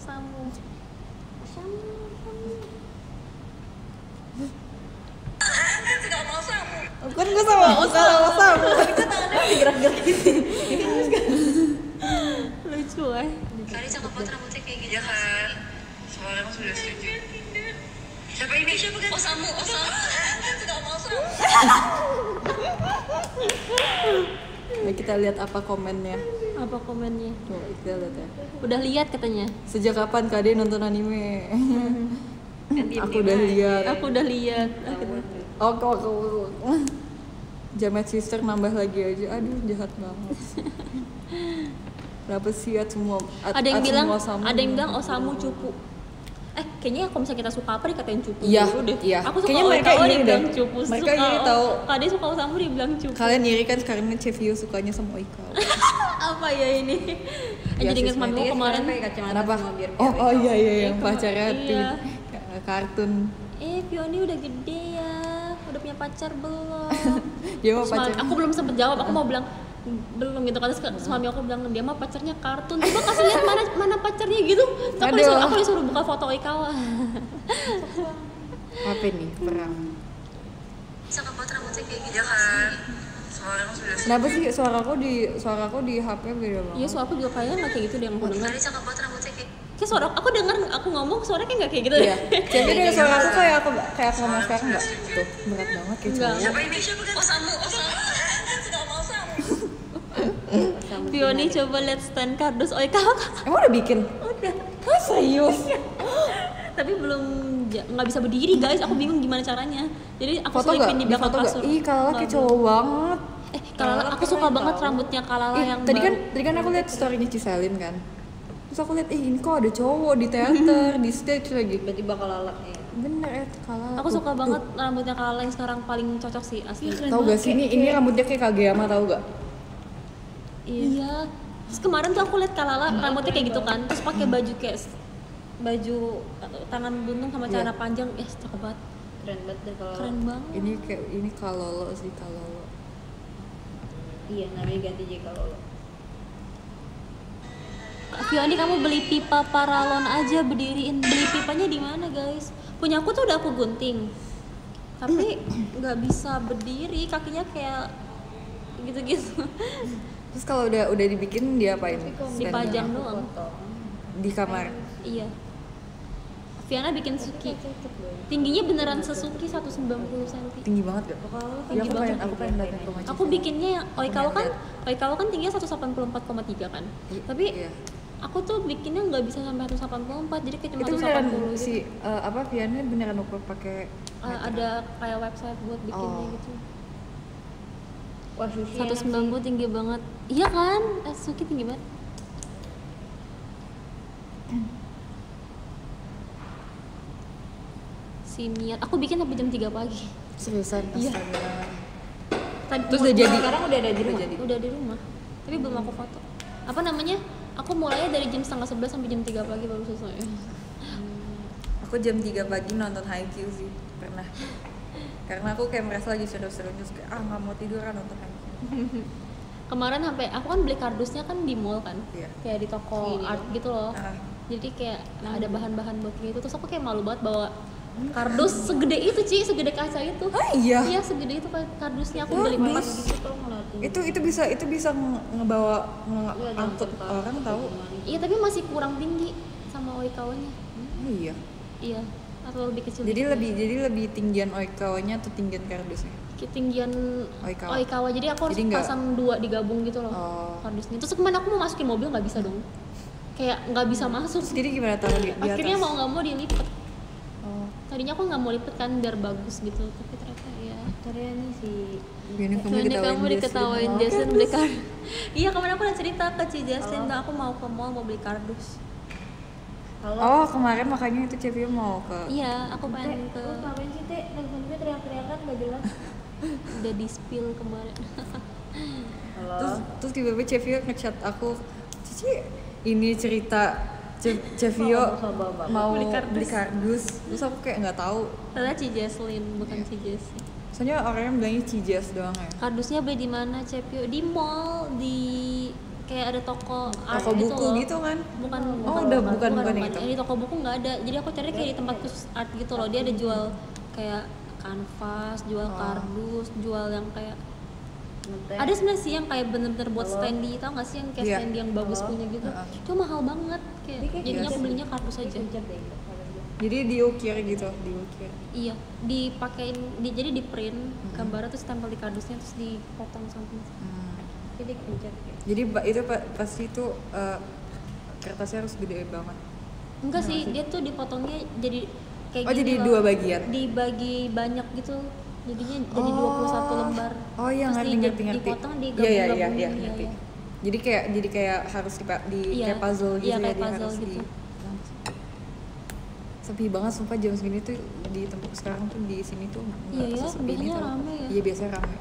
Kan gue sama Osamu. Gerak-gerak gitu. Lucu eh. Tadi cakep banget rambutnya kayak gitu. Ya kan? Soalnya aku sudah setuju. Siapa ini? Osamu. Nah, kita lihat apa komennya. Apa komennya? Coba kita lihat ya. Udah lihat katanya. Sejak kapan KD nonton anime? Aku udah lihat. Aku udah lihat. Oh, kok. Jamet Sister nambah lagi aja. Aduh, jahat banget. Kenapa sih semua Ada yang bilang Osamu. ada yang bilang Osamu cupu. Kayaknya kalau misalnya kita suka apa dikatain cupu Iya, dulu deh. iya. Aku suka Kayaknya mereka Oikawa iri dibilang deh. cupu. Mereka suka, iri tahu. Kalau dia suka Osamu dibilang cupu. Kalian iri kan karena Chevio sukanya sama Oikawa. Apa ya ini? Ya, Jadi inget sih, mami sebenarnya. kemarin. pakai kacamata Kenapa? semua biar Oh iya yang Iya, pacarnya tuh iya. kartun. Pioni udah gede ya, udah punya pacar belum? Dia mau Terus pacar. aku belum sempet jawab, aku mau bilang belum gitu kan. Terus suami aku bilang dia mah pacarnya kartun. Coba kasih lihat mana pacarnya gitu. Terus Aduh. aku disuruh buka foto Oikawa. Apa nih perang? Saka buat rambutnya kayak gitu kan. Semua orang sudah setuju. Kenapa sih suaraku di HP beda banget? Iya, suara aku juga kayaknya nggak kayak gitu deh yang aku dengar. Tadi saka buat rambutnya kayak Kayak suara aku denger aku ngomong suaranya kayak nggak kayak gitu Iya. deh. Jadi dengan suara aku kayak aku ngomong sekarang enggak? Tuh, berat banget kayak Enggak. cowok. siapa ini? Osamu. Sudah mau Osamu. Pioni coba lihat stand kardus Oikawa. Emang udah bikin? Udah. Hah, serius? Tapi belum nggak bisa berdiri guys. Aku bingung gimana caranya. Jadi aku Foto selipin gak? di belakang Foto gak? kasur. Ih, Kalala Nggak kayak belum. cowok banget. Kalala, aku suka banget rambutnya Kalala Ih, yang tadi baru. kan aku lihat story-nya Ciselin kan. Terus aku lihat, ini kok ada cowok di teater, di stage lagi. tiba-tiba kelalak ya. Bener Kalala. Aku Tuh, suka tuh. banget rambutnya Kalala yang sekarang paling cocok sih asli. Tahu gak sih ini rambutnya kayak Kageyama, tahu gak? Iya. Terus kemarin tuh aku lihat Kalala rambutnya kayak gitu kan. Terus pakai baju kayak baju tangan buntung sama Iya. celana panjang. Cakep banget. Keren banget deh kalau Keren banget. Ini Kalolo sih Kalolo. iya namanya ganti J kalau Fioni, kamu beli pipa paralon aja berdiriin. Beli pipanya di mana guys? Punya aku tuh udah aku gunting, tapi nggak bisa berdiri, kakinya kayak gitu-gitu. Terus kalau udah dibikin dia apain? Dipajang Stand-nya? doang. Di kamar. Iya. Fiona bikin Suki. Tingginya beneran sesuki 190 cm. Tinggi banget gak? Tinggi banget. Aku pengen datang ke rumah Aku Ciselin. bikinnya yang Oikawa kan tingginya 184,3 kan. Tapi Iya. aku tuh bikinnya nggak bisa sampai 184, jadi kayak cuma Itu beneran 180 gitu. si Viannya beneran ukur pakai Ada kayak website buat bikinnya Oh. gitu. wah sushi 190 tinggi banget. Iya kan? Suki tinggi banget. Si Niat, aku bikin sampai jam 3 pagi. seriusan. Iya. Astaga. Tadi Terus udah jadi. sekarang udah ada di rumah jadi. Udah di rumah. Tapi belum aku foto. Apa namanya? Aku mulainya dari jam 10:30 sampai jam 3 pagi baru selesai. Aku jam 3 pagi nonton Haikyuu sih pernah. Karena aku kayak merasa lagi seru-serunya terus kayak nggak mau tiduran nonton Haikyuu. Kemarin sampai aku kan beli kardusnya kan di mall kan. Iya. Kayak di toko Ini art gitu loh. Ah. Jadi kayak ada bahan-bahan buat gitu. Terus aku kayak malu banget bawa kardus segede itu, segede kaca itu. Ah iya. Iya, segede itu kardusnya aku Wah, beli bagus. empat gitu. tuh ngeliatin Itu bisa ngebawa Iya, angkut jangan orang tahu. Iya, tapi masih kurang tinggi sama Oikawanya. Oh iya. Iya, atau lebih kecil. Jadi dikit. lebih tinggian Oikawanya atau tinggian kardusnya? Ketinggian Oikawa. Oikawa. Jadi aku harus Jadi nggak- pasang dua digabung gitu loh. Oh. Kardusnya. Terus kemarin aku mau masukin mobil nggak bisa dong. Kayak nggak bisa masuk. Terus jadi gimana taruh di atas? Akhirnya mau nggak mau dilipet. Oh. Tadinya aku nggak mau lipet kan biar bagus gitu, tapi ternyata ya. caranya nih si Ini Soalnya kamu diketawain Jason beli kardus. Iya, kemarin aku udah cerita ke Ci Jaslyn, aku mau ke mall mau beli kardus. halo Oh, kemarin makanya itu Chevio mau ke Iya, aku pengen ke lu ngapain sih teh nelfon gue teriak-teriakan gak jelas udah di spill kemarin. halo terus tiba-tiba Chevio ngechat aku, Cici ini cerita Chevio Bawa-bawa. mau Beli kardus. beli kardus. Terus aku kayak nggak tahu. Ternyata Ci Jaslyn bukan Ci Jessi. Soalnya orangnya bilangnya Cijas doang ya. Kardusnya beli di mana, Cepio? Di mall, di kayak ada toko art Toko gitu buku loh. gitu kan? Bukan, Oh, udah bukan yang itu. Yang di toko buku nggak ada. Jadi aku cari kayak di tempat khusus art gitu loh. Dia ada jual kayak kanvas, jual Oh. kardus, jual yang kayak Ngeteh. ada sebenarnya sih yang kayak bener-bener buat standy, tau nggak sih yang kayak Iya. standy yang bagus Halo. punya gitu. Heeh. Itu mahal banget kayak. Jadinya aku belinya kardus aja. Pencet deh kalau gue. Jadi diukir gitu, diukir. Iya, dipakein, jadi di print gambarnya terus tempel di kardusnya terus dipotong samping. Jadi pencet ya. Jadi itu pasti itu kertasnya harus gede banget. Enggak sih, dia tuh dipotongnya jadi kayak Oh, gini jadi loh. dua bagian? Dibagi banyak gitu. Jadinya jadi 21 lembar. Oh iya, Terus ngerti. dipotong Iya, iya, digabung-gabungin. iya, ngerti. Jadi kayak harus Iya. kayak puzzle gitu Iya, ya, kayak dia puzzle harus gitu. Sepi banget sumpah jam segini tuh di tempat sekarang tuh di sini tuh nggak Iya ya, sesepi ini biasanya tau. rame ya. Iya biasanya rame.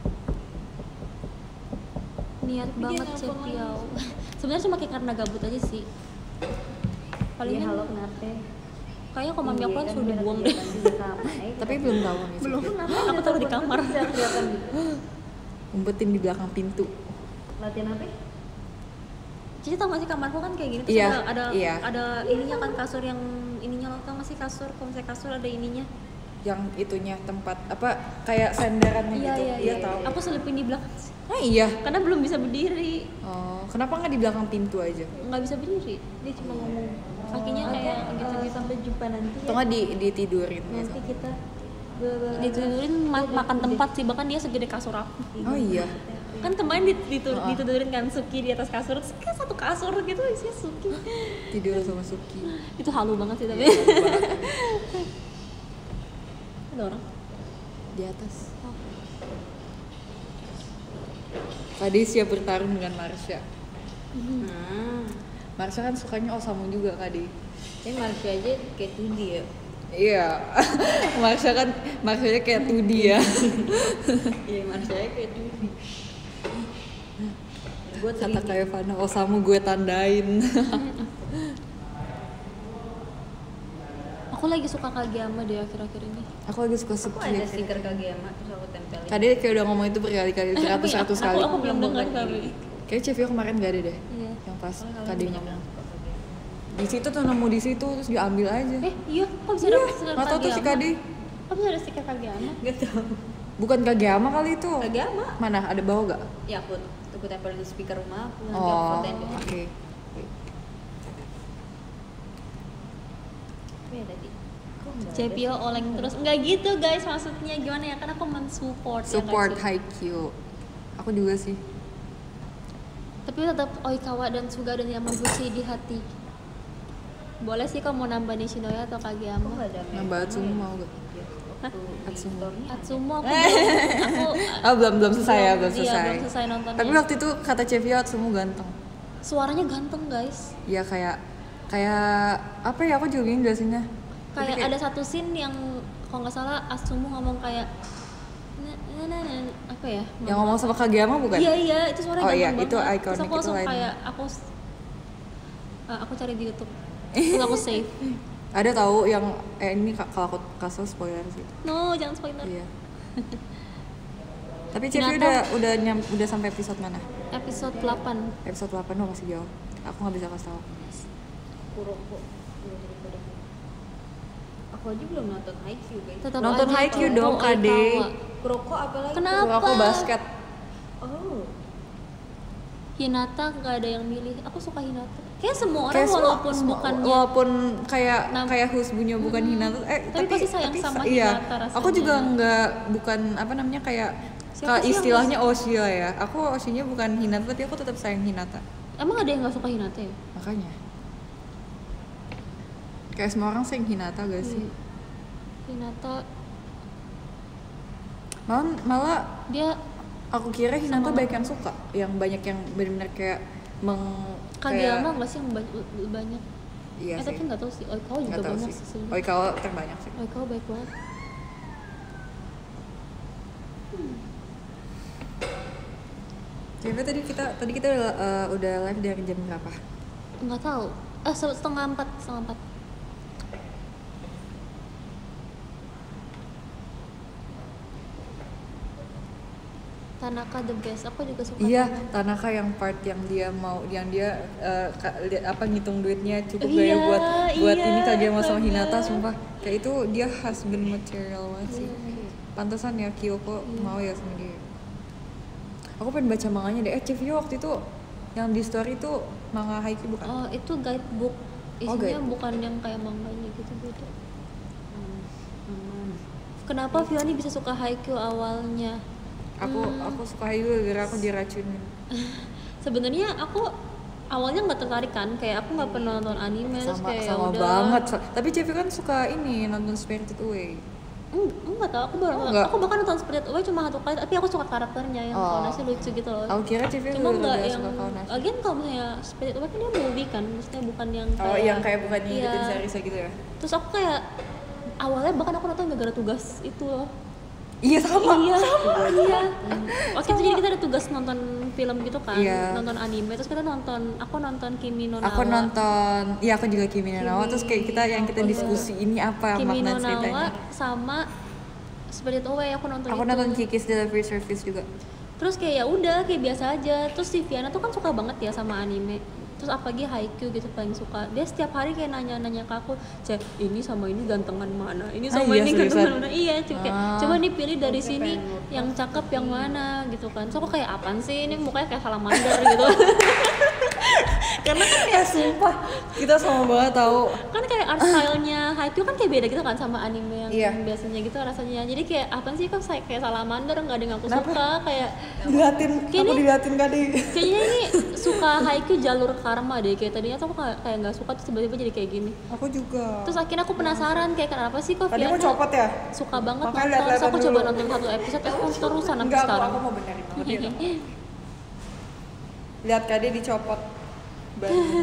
Niat Tapi dia banget nelpon Cepiau. Sebenarnya cuma kayak karena gabut aja sih. Iya, Palingan halo kenapa? kayaknya kalau mami aku kan Iya, sudah kan buang biar deh. kelihatan juga sama. Tapi belum tahu nih. Belum. Kenapa? Aku taruh di kamar. Udah kelihatan gitu. Umpetin di belakang pintu. Latihan apa? Cici tau gak sih kamarku kan kayak gini terus Iya, ada iya. ininya kan kasur yang ininya, lo tau gak sih kasur, kalau misalnya kasur ada ininya. Yang itunya tempat apa kayak sandarannya Iya gitu. iya Iya iya. tahu. Aku selipin di belakang sih. Ah iya. Karena belum bisa berdiri. Oh, kenapa nggak di belakang pintu aja? Nggak bisa berdiri. Dia cuma ngomong kakinya kayak gitu-gitu. Sampai jumpa nanti Atau nggak ditidurin Nanti gitu? kita Ditidurin makan tempat sih, bahkan dia segede kasur aku. Oh iya. Kan kemarin ditidurin kan Suki di atas kasur, terus kan satu kasur gitu isinya Suki. Tidur sama Suki. Itu halu banget sih tapi. Ada orang. Di atas. Tadi siap bertarung dengan Marsha. Marsha kan sukanya Osamu juga Kadi. Tapi Marsha aja kayak tudi ya. Iya. Marsha kayak tudi ya. Iya Marsha aja kayak tudi. Gue Kata kayak Fana, Osamu gue tandain. Aku lagi suka Kageyama deh akhir-akhir ini. Aku lagi suka Aku Suki. ada stiker Kageyama terus aku tempelin. Tadi kayak udah ngomong itu berkali-kali, beratus-ratus kali. Aku belum dengar kali. Kayaknya Cevio kemarin gak ada deh. Iya. Yang pas Kadi ngomong. Di situ tuh nemu di situ terus diambil aja. Iya, kok bisa ada stiker Nggak tahu tuh si Kadi. Kok bisa ada stiker Kageyama? Gak tau. Bukan Kageyama kali itu. Kageyama. Mana? Ada bawa gak? Ya aku tempelin di speaker rumah aku nanti Oh, aku oke. fotoin deh. Tapi ya tadi. Kok nggak ada Cepio sih? oleng terus. Enggak gitu guys, maksudnya gimana ya? Kan aku mensupport Support ya nggak sih? Haikyuu. Aku juga sih. Tapi tetap Oikawa dan Suga dan Yamaguchi di hati. Boleh sih kalau mau nambah Nishinoya atau Kok Kageyama. nggak ada Nambah Americano Atsumu ya? mau gak? Atsumu. Atsumo aku Belum selesai ya, belum iya, selesai. belum selesai nontonnya. Tapi waktu itu kata Cevio Atsumu ganteng. Suaranya ganteng guys. Ya kayak apa ya, aku juga bingung jelasinnya. Tapi Kayak ada satu scene yang kalau nggak salah Atsumo ngomong kayak apa ya? yang ngomong sama Kageyama bukan? Iya, itu suaranya Oh ganteng iya, banget. itu Terus iconic, aku itu langsung lain. kayak aku cari di YouTube. Terus aku save. Ada tahu yang ini kalau aku kasih spoiler sih. No, jangan spoiler. Iya. Tapi Cevio Hinata. udah sampai episode mana? Episode 8. Episode 8 masih jauh. Aku nggak bisa kasih tahu. Kuroko. Aku aja belum nonton Haikyuu guys. Tetap Nonton aja Haikyuu kalau dong, Oikawa. Kade. Kuroko apa lagi? Kenapa? Aku basket. Oh. Hinata nggak ada yang milih. Aku suka Hinata. Kayak semua orang Kayak walaupun kayak Husbunya bukan Hinata, tapi pasti sayang sama iya, Hinata rasanya. aku juga bukan apa namanya kayak Siapa sih yang istilahnya Oshia ya. Aku Oshinya bukan Hinata, tapi aku tetap sayang Hinata. Emang ada yang nggak suka Hinata ya? Makanya. Kayak semua orang sayang Hinata gak sih? Hinata Malah dia aku kira Hinata banyak yang suka, yang banyak yang benar-benar kayak Kageyama nggak sih yang banyak? Iya sih. Tapi nggak tahu sih. Oikawa juga Nggak tahu banyak sih. sih sebenarnya. Oikawa terbanyak sih. Oikawa baik banget. Jadi tadi kita udah live dari jam berapa? Nggak tahu. Setengah empat. Tanaka the best. Aku juga suka. Iya, Tanaka yang part yang dia ngitung duitnya cukup gak ya Iya, buat iya, ini Kageyama sama astaga. Hinata, sumpah. Kayak itu dia husband material banget sih. Pantesan ya Kyoko mau ya sama dia. Aku pengen baca manganya deh. Cevio waktu itu yang di story itu manga Haikyuu bukan? Oh, itu guidebook. Isinya guidebook. bukan yang kayak manganya gitu beda. Aman. Kenapa Fioni bisa suka Haikyuu awalnya? Aku suka Haikyuu gara aku diracunin. Sebenarnya aku awalnya nggak tertarik kan, kayak aku nggak pernah nonton anime terus kayak Sama udah. banget. Tapi Cevio kan suka ini nonton Spirited Away. Enggak tau, aku baru Enggak. aku bahkan nonton Spirited Away cuma 1 kali, tapi aku suka karakternya yang Kaonashi lucu gitu loh. Aku kira CV Cuma enggak udah yang suka Kaonashi. lagian kalau misalnya Spirited Away kan dia movie kan, maksudnya bukan yang kayak Yang kayak bukan iya. ngikutin series gitu ya. Terus aku kayak awalnya bahkan aku nonton gara-gara tugas itu loh. Iya sama. Iya. Waktu itu jadi kita ada tugas nonton film gitu kan, Iya. nonton anime, terus kita aku nonton Kimi no Nawa. Aku nonton, iya aku juga Kimi no Nawa, terus kayak yang kita diskusi ini apa Kimi makna no ceritanya. Nawa sama Spirited Away aku nonton Aku itu. nonton Kiki's Delivery Service juga. Terus kayak ya udah kayak biasa aja. Terus si Viana tuh kan suka banget ya sama anime. Terus apalagi Haikyuu gitu paling suka. Dia setiap hari kayak nanya-nanya ke aku, "Cek, ini sama ini gantengan mana? Ini sama iya, ini seriusan? gantengan mana?" Iya, coba nih pilih dari sini yang cakep yang mana gitu kan. So aku kayak apaan sih ini mukanya kayak salamander gitu. Karena kan kayak Sumpah, kita sama banget tahu. kan kayak art style-nya Haikyuu kan kayak beda gitu kan sama anime yang Iya. biasanya gitu rasanya. Jadi kayak apaan sih kok kayak salamander enggak ada yang aku suka kayak Diliatin, Kayak aku ini- diliatin gak deh. kayaknya ini suka Haikyuu jalur karma deh, kayak tadinya tuh aku kayak nggak suka terus tiba-tiba jadi kayak gini. Aku juga. Terus akhirnya aku penasaran kayak kenapa sih kok Tadi Viana mau copot ya? suka banget Makanya nonton. Terus aku liat-liatan coba dulu. nonton 1 episode terusan sampai Enggak, sekarang. aku mau benerin banget ya. Lihat Kade dicopot banget.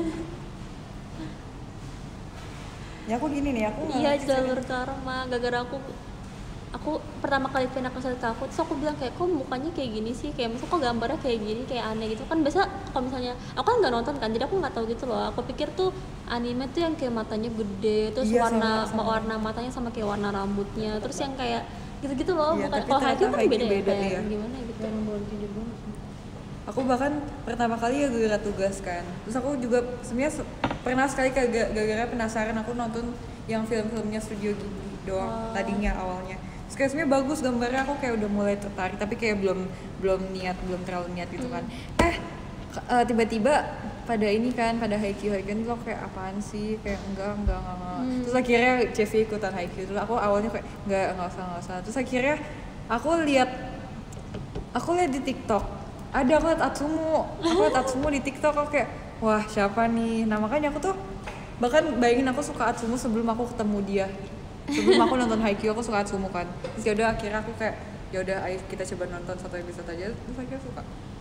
Ya aku gini nih, aku nggak Iya ngerti jalur karma, gara-gara aku pertama kali pindah ke aku, terus aku bilang kayak kok mukanya kayak gini sih, kayak masa kok gambarnya kayak gini, kayak aneh gitu kan. Biasa kalau misalnya aku kan nggak nonton kan, jadi aku nggak tahu gitu loh. Aku pikir tuh anime tuh yang kayak matanya gede, terus Iya, warna matanya sama kayak warna rambutnya, terus yang kayak gitu-gitu loh. Iya, Bukan tapi kalau ternyata Haikyuu kan Haikyuu beda, ya, beda, kayak iya. gimana gitu. Aku bahkan pertama kali ya gara-gara tugas kan. Terus aku juga sebenarnya pernah sekali gara-gara penasaran aku nonton yang film-filmnya Studio Ghibli doang tadinya awalnya. Terus kayak sebenarnya bagus gambarnya, aku kayak udah mulai tertarik tapi kayak belum terlalu niat gitu kan. Tiba-tiba pada ini kan, pada Haikyuu tuh aku kayak apaan sih, kayak enggak. Terus akhirnya CV ikutan Haikyuu. Terus aku awalnya kayak enggak usah. Terus akhirnya aku lihat di TikTok. Aku liat Atsumo di TikTok, aku kayak wah siapa nih. Nah makanya aku tuh bahkan bayangin aku suka Atsumo sebelum aku ketemu dia. Sebelum aku nonton Haikyuu aku suka Atsumo kan. Terus yaudah akhirnya aku kayak yaudah ayo kita coba nonton 1 episode aja. Terus akhirnya suka.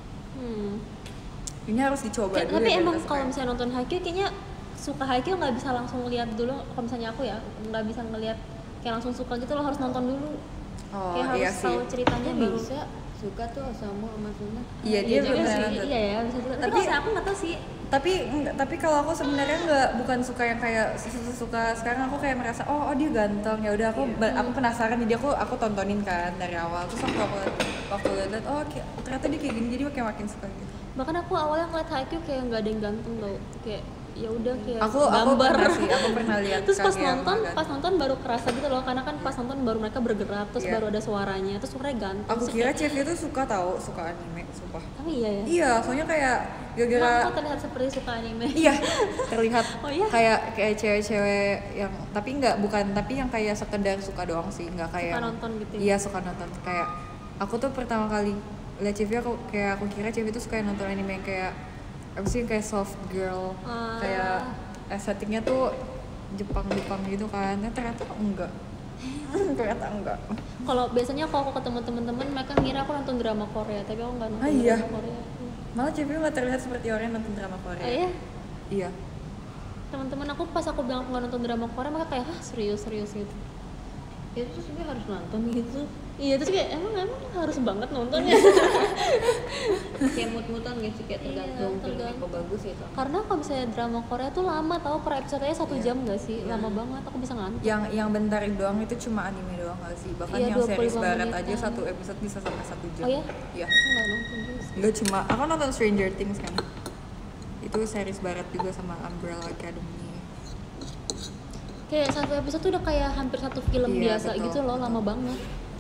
Ini harus dicoba dulu. Tapi ya, emang biar kalau suka. misalnya nonton Haikyuu kayaknya suka Haikyuu nggak bisa langsung lihat dulu. Kalau misalnya aku ya nggak bisa ngelihat kayak langsung suka gitu, lo harus nonton dulu. Oh Kayak iya harus sih. tahu ceritanya baru. Bisa suka tuh sama Suna. Iya dia juga belum sih. pernah nonton. Iya ya bisa juga. Tapi Tapi- kalau misalnya aku nggak tahu sih. Tapi kalau aku sebenarnya bukan suka yang kayak suka sekarang. Aku kayak merasa oh dia ganteng, ya udah aku penasaran, jadi aku tontonin kan dari awal. Terus waktu lihat oh ternyata dia kayak gini, jadi kayak makin suka gitu. Bahkan aku awalnya ngeliat Haikyuu kayak nggak ada yang ganteng tau, kayak ya udah kayak Aku gambar. pernah lihat Terus pas Kageyama nonton, ganteng. baru kerasa gitu loh, karena kan pas nonton baru mereka bergerak, terus Iya. baru ada suaranya, terus suaranya ganteng. Aku Terus kira kayak, Chef itu suka anime, sumpah. tapi iya ya. Iya, soalnya kayak Emang gara-gara kok terlihat seperti suka anime? iya terlihat Oh iya? kayak cewek-cewek yang tapi yang kayak sekedar suka doang sih, nggak kayak Suka nonton gitu ya? Iya suka nonton. Kayak aku tuh pertama kali lihat CV aku kira CV itu suka nonton anime kayak apa sih, kayak soft girl, kayak estetiknya tuh Jepang gitu kan. Ternyata enggak. Ternyata enggak. Kalau biasanya kalau aku ketemu teman-teman mereka ngira aku nonton drama Korea, tapi aku nggak nonton Iya. drama Korea. Malah CV nggak terlihat seperti orang yang nonton drama Korea. Oh iya? Iya. Teman-teman aku pas aku bilang aku nggak nonton drama Korea mereka kayak serius gitu. Itu tuh sebenarnya harus nonton gitu. Iya terus kayak emang harus banget nontonnya. Kayak mut-mutan gitu, kayak Iya, tergantung filmnya tergantung. kok bagus itu. Karena kalau misalnya drama Korea tuh lama tau, per episode-nya 1 Iya. jam gak sih? Lama banget, aku bisa ngantuk. Yang bentar doang itu cuma anime doang nggak sih? Bahkan Iya, yang series 25 barat menitan. aja 1 episode bisa sampai 1 jam. Oh ya? Iya. Aku nggak nonton juga sih. Enggak cuma, aku nonton Stranger Things kan. Itu series barat juga sama Umbrella Academy. Kayak 1 episode tuh udah kayak hampir 1 film Iya, biasa betul, gitu loh, betul. lama banget.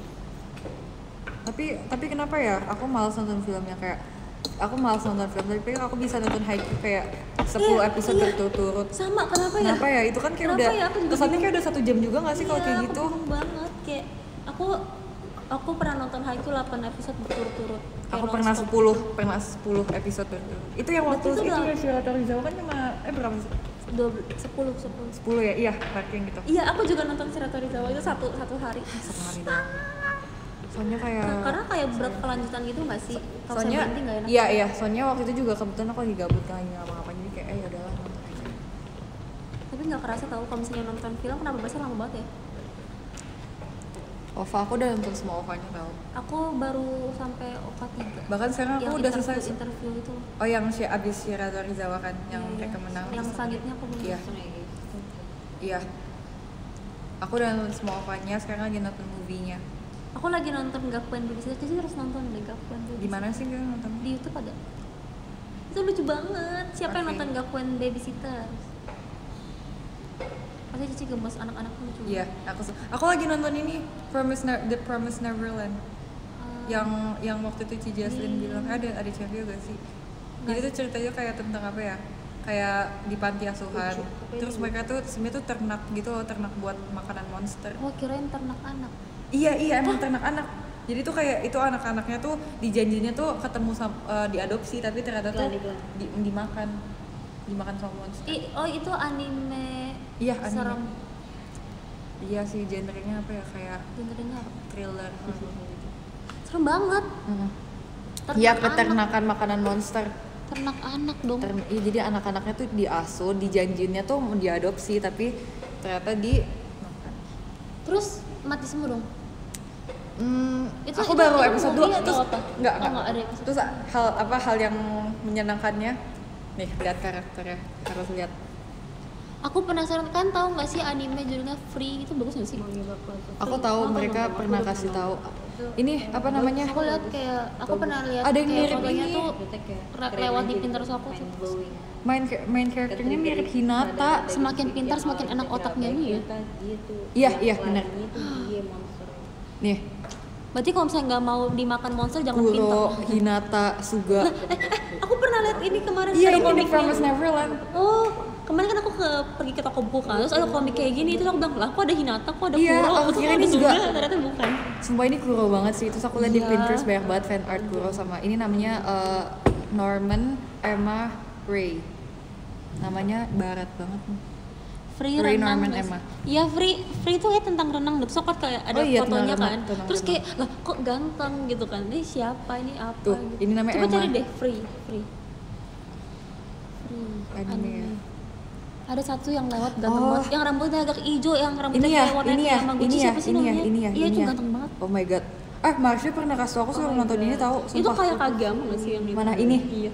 Tapi kenapa ya? Aku malas nonton filmnya kayak aku malas nonton film, tapi aku bisa nonton Haikyuu kayak 10 episode berturut-turut. Sama, kenapa ya? Kenapa ya? Itu kan kayak Kenapa udah ya? Aku juga kesannya bingung. kayak udah 1 jam juga nggak sih kalau Iya, kayak aku gitu? bingung banget, kayak aku pernah nonton Haikyuu 8 episode berturut-turut. Kayak Aku pernah nonstop. 10 episode berturut. Itu yang waktu Berarti itu itu udah- Shiratorizawa kan cuma berapa sih? 10 10 ya, iya parking gitu. Iya, aku juga nonton Shiratori Zawa itu satu hari. Satu hari doang. Soalnya kayak Karena kayak berat kelanjutan gitu nggak sih? Kalau saya soalnya berhenti nggak enak. iya soalnya waktu itu juga kebetulan aku lagi gabut kan lagi ngapa-ngapain jadi kayak ya udahlah nonton aja. Tapi nggak kerasa tahu kalau misalnya nonton film kenapa biasanya lama banget ya? OVA aku udah nonton semua OVA-nya tau. Aku baru sampai OVA 3. Bahkan sekarang aku Yang udah selesai. interview itu. Oh yang si abis Shiratori Zawa kan yang Iya, mereka menang. Yang selanjutnya aku belum Iya. nonton. Iya. Aku udah nonton semua OVA-nya, sekarang lagi nonton movie-nya. Aku lagi nonton Gakuen Babysitter, jadi harus nonton deh Gakuen Babysitter. Di mana sih kalian nonton? Di YouTube ada. Itu lucu banget. Siapa yang Oke. nonton Gakuen Babysitter? Pasti Cici gemes, anak-anaknya lucu. Iya, aku lagi nonton ini The Promised Neverland. Yang waktu itu Ci Jaslyn bilang ada Cevio gak sih? Jadi tuh ceritanya kayak tentang apa ya? Kayak di panti asuhan. Terus mereka tuh sebenarnya tuh ternak gitu loh, ternak buat makanan monster. Oh, kirain ternak anak. Iya emang ternak anak. Jadi tuh kayak itu anak-anaknya tuh dijanjinya tuh ketemu diadopsi tapi ternyata tuh dimakan sama monster. Oh, itu anime. Iya, anime. Serem. Iya sih genrenya apa ya kayak Genrenya apa? thriller. Serem banget. Iya peternakan makanan monster. Ternak anak dong. Iya, jadi anak-anaknya tuh diasuh, dijanjinya tuh mau diadopsi tapi ternyata dimakan. Terus mati semua dong. Aku baru itu episode movie 2 atau terus apa? enggak ada episode. Terus hal yang menyenangkannya nih lihat karakternya harus lihat. Aku penasaran kan, tahu nggak sih anime judulnya Free itu bagus nggak sih? Aku tahu mereka pernah kasih tahu ini apa namanya? Aku lihat kayak aku pernah lihat Ada yang kayak mirip fotonya ini. tuh lewat di Pinterest aku tuh. Main karakternya mirip Hinata. Semakin pintar semakin enak otaknya nih ya. Iya benar. Nih Berarti kalau misalnya nggak mau dimakan monster jangan pintar. Kuro, Hinata, Suga. Aku pernah lihat ini kemarin. Iya ada ini The komiknya. Promised Neverland. Oh, kemarin kan aku pergi ke toko buku kan, terus ada komik kayak gini, terus aku bilang, lah kok ada Hinata, kok ada Iya, Kuro, aku terus kira ada ini juga. Suga, ternyata bukan. Sumpah ini Kuro banget sih. Terus aku lihat di Iya. Pinterest banyak banget fan art Kuro sama ini namanya Norman Emma Ray. Namanya barat banget. Free Ray renang Norman nggak sih? Emma. Iya, Free itu kayak tentang renang, terus kan kayak ada Oh iya, fotonya tentang kan, renang, terus tentang kayak lah kok ganteng gitu kan, ini siapa, ini apa Tuh, gitu. ini namanya Coba Emma. cari deh Free. Anime ya. Ada satu yang lewat ganteng Oh. banget, yang rambutnya agak hijau, yang rambutnya Ini ya, kayak warna ini ya, kayak Yamaguchi, ini ya, siapa sih ini ya, namanya? ini ya, Iya, ini itu ya. ganteng banget. Oh my god. Marsha pernah kasih aku suruh nonton ini tahu. Itu Sumpah. kayak Kageyama nggak sih yang itu? Mana ini? Iya.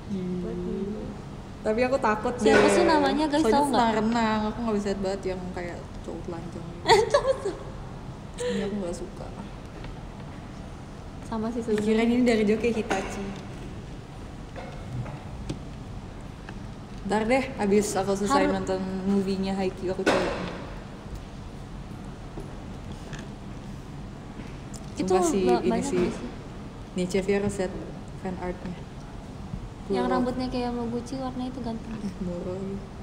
Tapi aku takut Siapa deh. sih namanya, guys, Soalnya tahu nggak? tentang renang, aku nggak bisa lihat banget yang kayak cowok telanjang. Ini aku nggak suka. Sama sih Kira sebenarnya. ini dari Joki Hitachi. Ntar deh, abis aku selesai nonton movie-nya Haikyuu aku coba. Itu Sumpah sih, ini banyak sih. nggak sih? Nih, Chevy harus lihat fan art-nya. Yang Kuro. rambutnya kayak Yamaguchi, warna itu ganteng. Moro.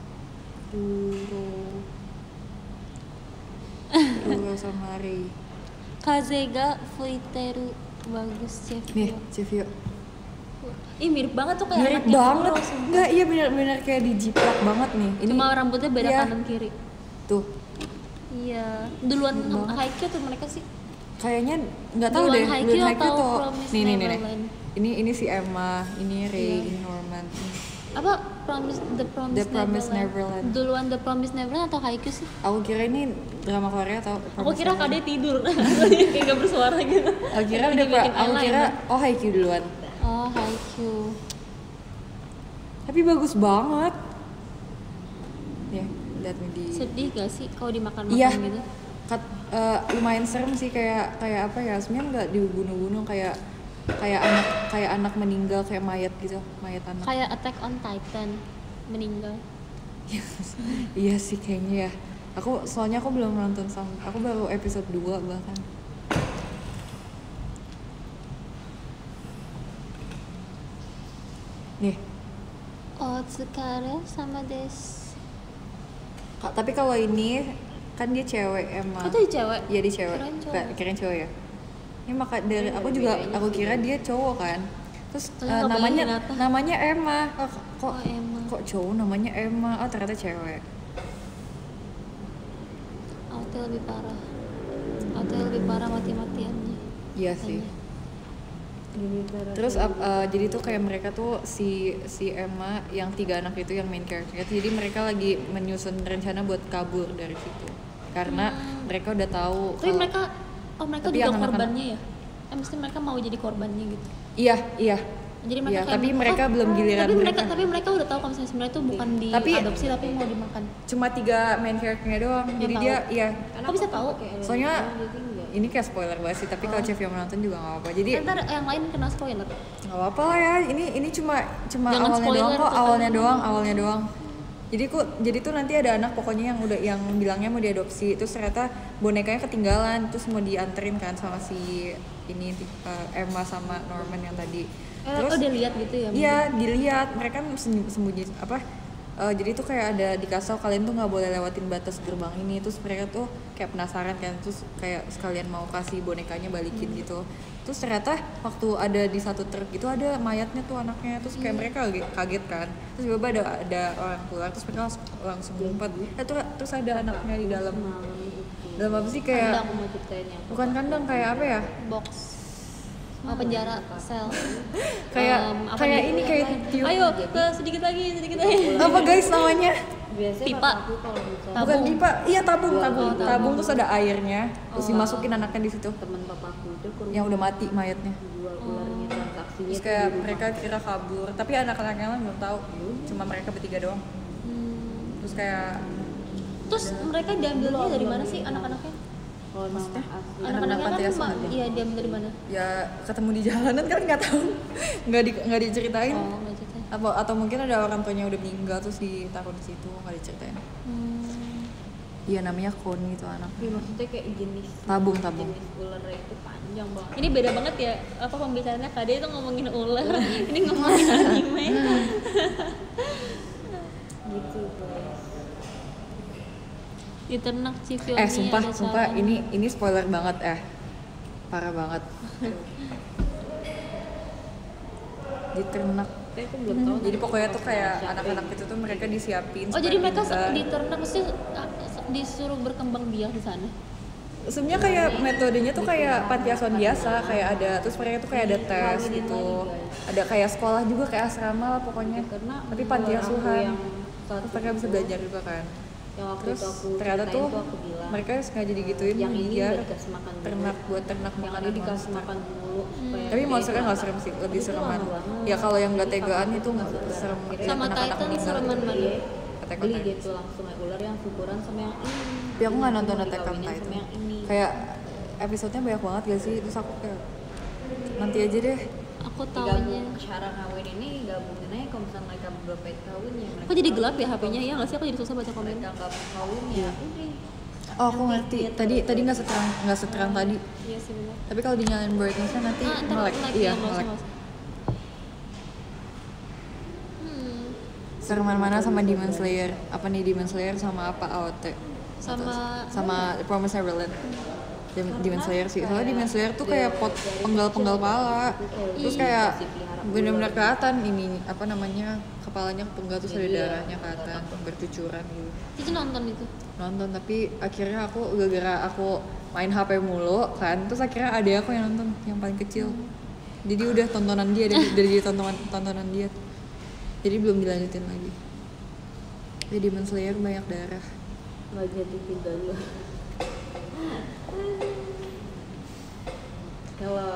Kuro sama Rei. Kazega Fuiteru bagus chef. Nih, Chevy. Ih mirip banget tuh kayak Mirip anaknya banget. Kuro, sumpah. Enggak, iya benar-benar kayak dijiplak banget nih. Ini Cuma rambutnya beda iya. kanan kiri. Tuh. Iya. Duluan Mirip banget. Haikyuu tuh mereka sih. Kayaknya nggak tahu Duluan deh. Haikyuu Duluan Haikyuu atau tuh. Promised Nih. Neverland? Ini si Emma, ini Ray, Iya. ini Norman. Apa The Promised Neverland. Duluan The Promised Neverland atau Haikyuu sih? Aku kira ini drama Korea atau Aku kira Kade tidur. Kayak gak bersuara gitu. Aku kira Tapi udah dibikin aku kira eyeliner. Haikyuu duluan. Oh Haikyuu. Tapi bagus banget. Ya, lihat nih di. Sedih gak sih kalau dimakan Iya. gitu? Lumayan serem sih kayak apa ya? Sebenarnya nggak dibunuh-bunuh kayak anak meninggal kayak mayat gitu, mayat anak. Kayak Attack on Titan meninggal. Iya sih kayaknya ya. Soalnya aku belum nonton aku baru episode 2 bahkan. Nih, Otsukare sama des. tapi kalau ini kan dia cewek emang. Itu cewek? Iya dia cewek. Kirain cowok. Nggak, kirain cowok ya. Ini maka dari aku kira dia cowok kan. Terus Soalnya nggak bayangin Hinata. namanya Emma. Kok Emma. kok cowok namanya Emma? Oh ternyata cewek. Aute lebih parah. Aute lebih parah mati-matiannya. Iya sih. Gini cara Terus jadi tuh kayak mereka tuh si Emma yang 3 anak itu yang main character. Jadi mereka lagi menyusun rencana buat kabur dari situ. Karena mereka udah tahu Tapi kalau- mereka Tapi juga yang anak-anak- korbannya ya? Mesti mereka mau jadi korbannya gitu. Iya. Jadi Iya, mereka kayak tapi mereka belum giliran tapi mereka udah tahu kalau misalnya sebenarnya itu bukan diadopsi tapi mau dimakan. Cuma 3 main characternya doang. Jadi tahu. dia iya. Kok bisa tahu? Soalnya ini kayak spoiler banget sih, tapi kalau Chef yang menonton juga nggak apa-apa. Jadi Ntar yang lain kena spoiler. nggak apa-apa lah ya. Ini cuma Jangan awalnya spoiler doang kok, tuh, awalnya doang. Jadi tuh nanti ada anak pokoknya yang bilangnya mau diadopsi, terus ternyata bonekanya ketinggalan, terus mau dianterin kan sama si ini Emma sama Norman yang tadi. Terus Udah lihat gitu ya? iya dilihat mereka kan sembunyi apa jadi tuh kayak ada dikasih tau kalian tuh nggak boleh lewatin batas gerbang ini, terus mereka tuh kayak penasaran kan, terus kayak sekalian mau kasih bonekanya balikin gitu. Terus ternyata waktu ada di satu truk gitu ada mayatnya tuh anaknya, terus kayak mereka kaget kan, terus tiba-tiba ada orang keluar, terus mereka langsung ngumpet, terus ada anaknya di dalam apa sih kayak aku mau ceritain yang bukan kandang kayak apa ya, Box. Penjara sel. kayak ini kayak tiup Ayo ke sedikit lagi. apa guys namanya. biasanya Pipa. papaku kalau misalnya Bukan pipa, iya tabung Tabung. terus ada airnya, terus dimasukin anaknya di situ teman papaku itu ke rumah yang udah mati mayatnya. jual ularnya transaksinya Terus tuh kayak di rumah. mereka kira kabur, tapi anak-anaknya lain belum tahu, cuma mereka bertiga doang. Terus kayak Terus mereka diambilnya dari mana sih anak-anaknya? kalau nama asli Anak-anak panti asuhan ya? Iya, diambil dari mana? ya ketemu di jalanan kan nggak tahu, nggak diceritain. Oh, nggak ceritain. Atau mungkin ada orang tuanya udah meninggal terus ditaruh di situ, nggak diceritain. Iya namanya Connie itu anak. ya, maksudnya kayak jenis Tabung. jenis ularnya itu panjang banget Ini beda banget ya, apa pembicaraannya tadi itu ngomongin ular, ini ngomongin anime. gitu guys. Di ternak Civionia Sumpah ada saran. ini spoiler banget parah banget. Di ternak. Tapi aku belum tahu Jadi pokoknya tuh kayak anak-anak itu tuh mereka disiapin. Oh, supaya jadi mereka bisa- di ternak mesti disuruh berkembang biak di sana. sebenarnya kayak metodenya tuh kayak panti asuhan biasa, kayak ada terus mereka tuh kayak ada tes gitu, ada kayak sekolah juga kayak asrama lah pokoknya, karena tapi panti ular aku asuhan yang terus satu mereka bisa itu, belajar juga kan. yang waktu Terus itu aku ternyata ceritain tuh aku bilang mereka sengaja digituin yang ini biar udah dikasih makan dulu, ternak yang makanan ini dikasih monster. makan dulu supaya Tapi dia monsternya nggak makan. serem sih, lebih Itu sereman. lama banget. Ya kalau yang nggak Jadi tegaan papaku itu tuh nggak sabar. serem. Akhirnya Sama Anak-anak Titan meninggal sereman itu. mana? Attack on beli Titan. gitu langsung ular yang syukuran sama yang ini. Tapi aku nggak nonton Mau Attack on dikawinin Titan. sama yang ini. Kayak episodenya banyak banget gak sih? Terus aku kayak nanti aja deh. Aku tahunya. Digabung cara kawin ini gabungin aja kalau misalnya mereka berdua pengen kawin ya mereka Kok jadi gelap ya HP-nya? Ya nggak sih, aku jadi susah baca komen. mereka nggak mau kawin ya udah. Oh aku ngerti. Tadi nggak seterang tadi. Iya sih benar. Tapi kalau dinyalain brightness-nya nanti Ntar melek. like, Iya ya, nggak usah, melek. nggak usah. Sereman mana sama Demon Slayer? Apa nih Demon Slayer sama apa AOT? Sama Promised Neverland. Demon Slayer sih. Soalnya Demon Slayer tuh kayak penggal-penggal pala. Terus kayak benar-benar kelihatan ini apa namanya kepalanya kepenggal terus ada darahnya kelihatan bercucuran gitu. Cici nonton itu. Nonton tapi akhirnya aku gara-gara aku main HP mulu kan, terus akhirnya ada aku yang nonton yang paling kecil. Jadi udah tontonan dia dari tontonan dia. Jadi belum dilanjutin lagi. Tapi Demon Slayer banyak darah. Nggak jadi pindah dulu. Kalau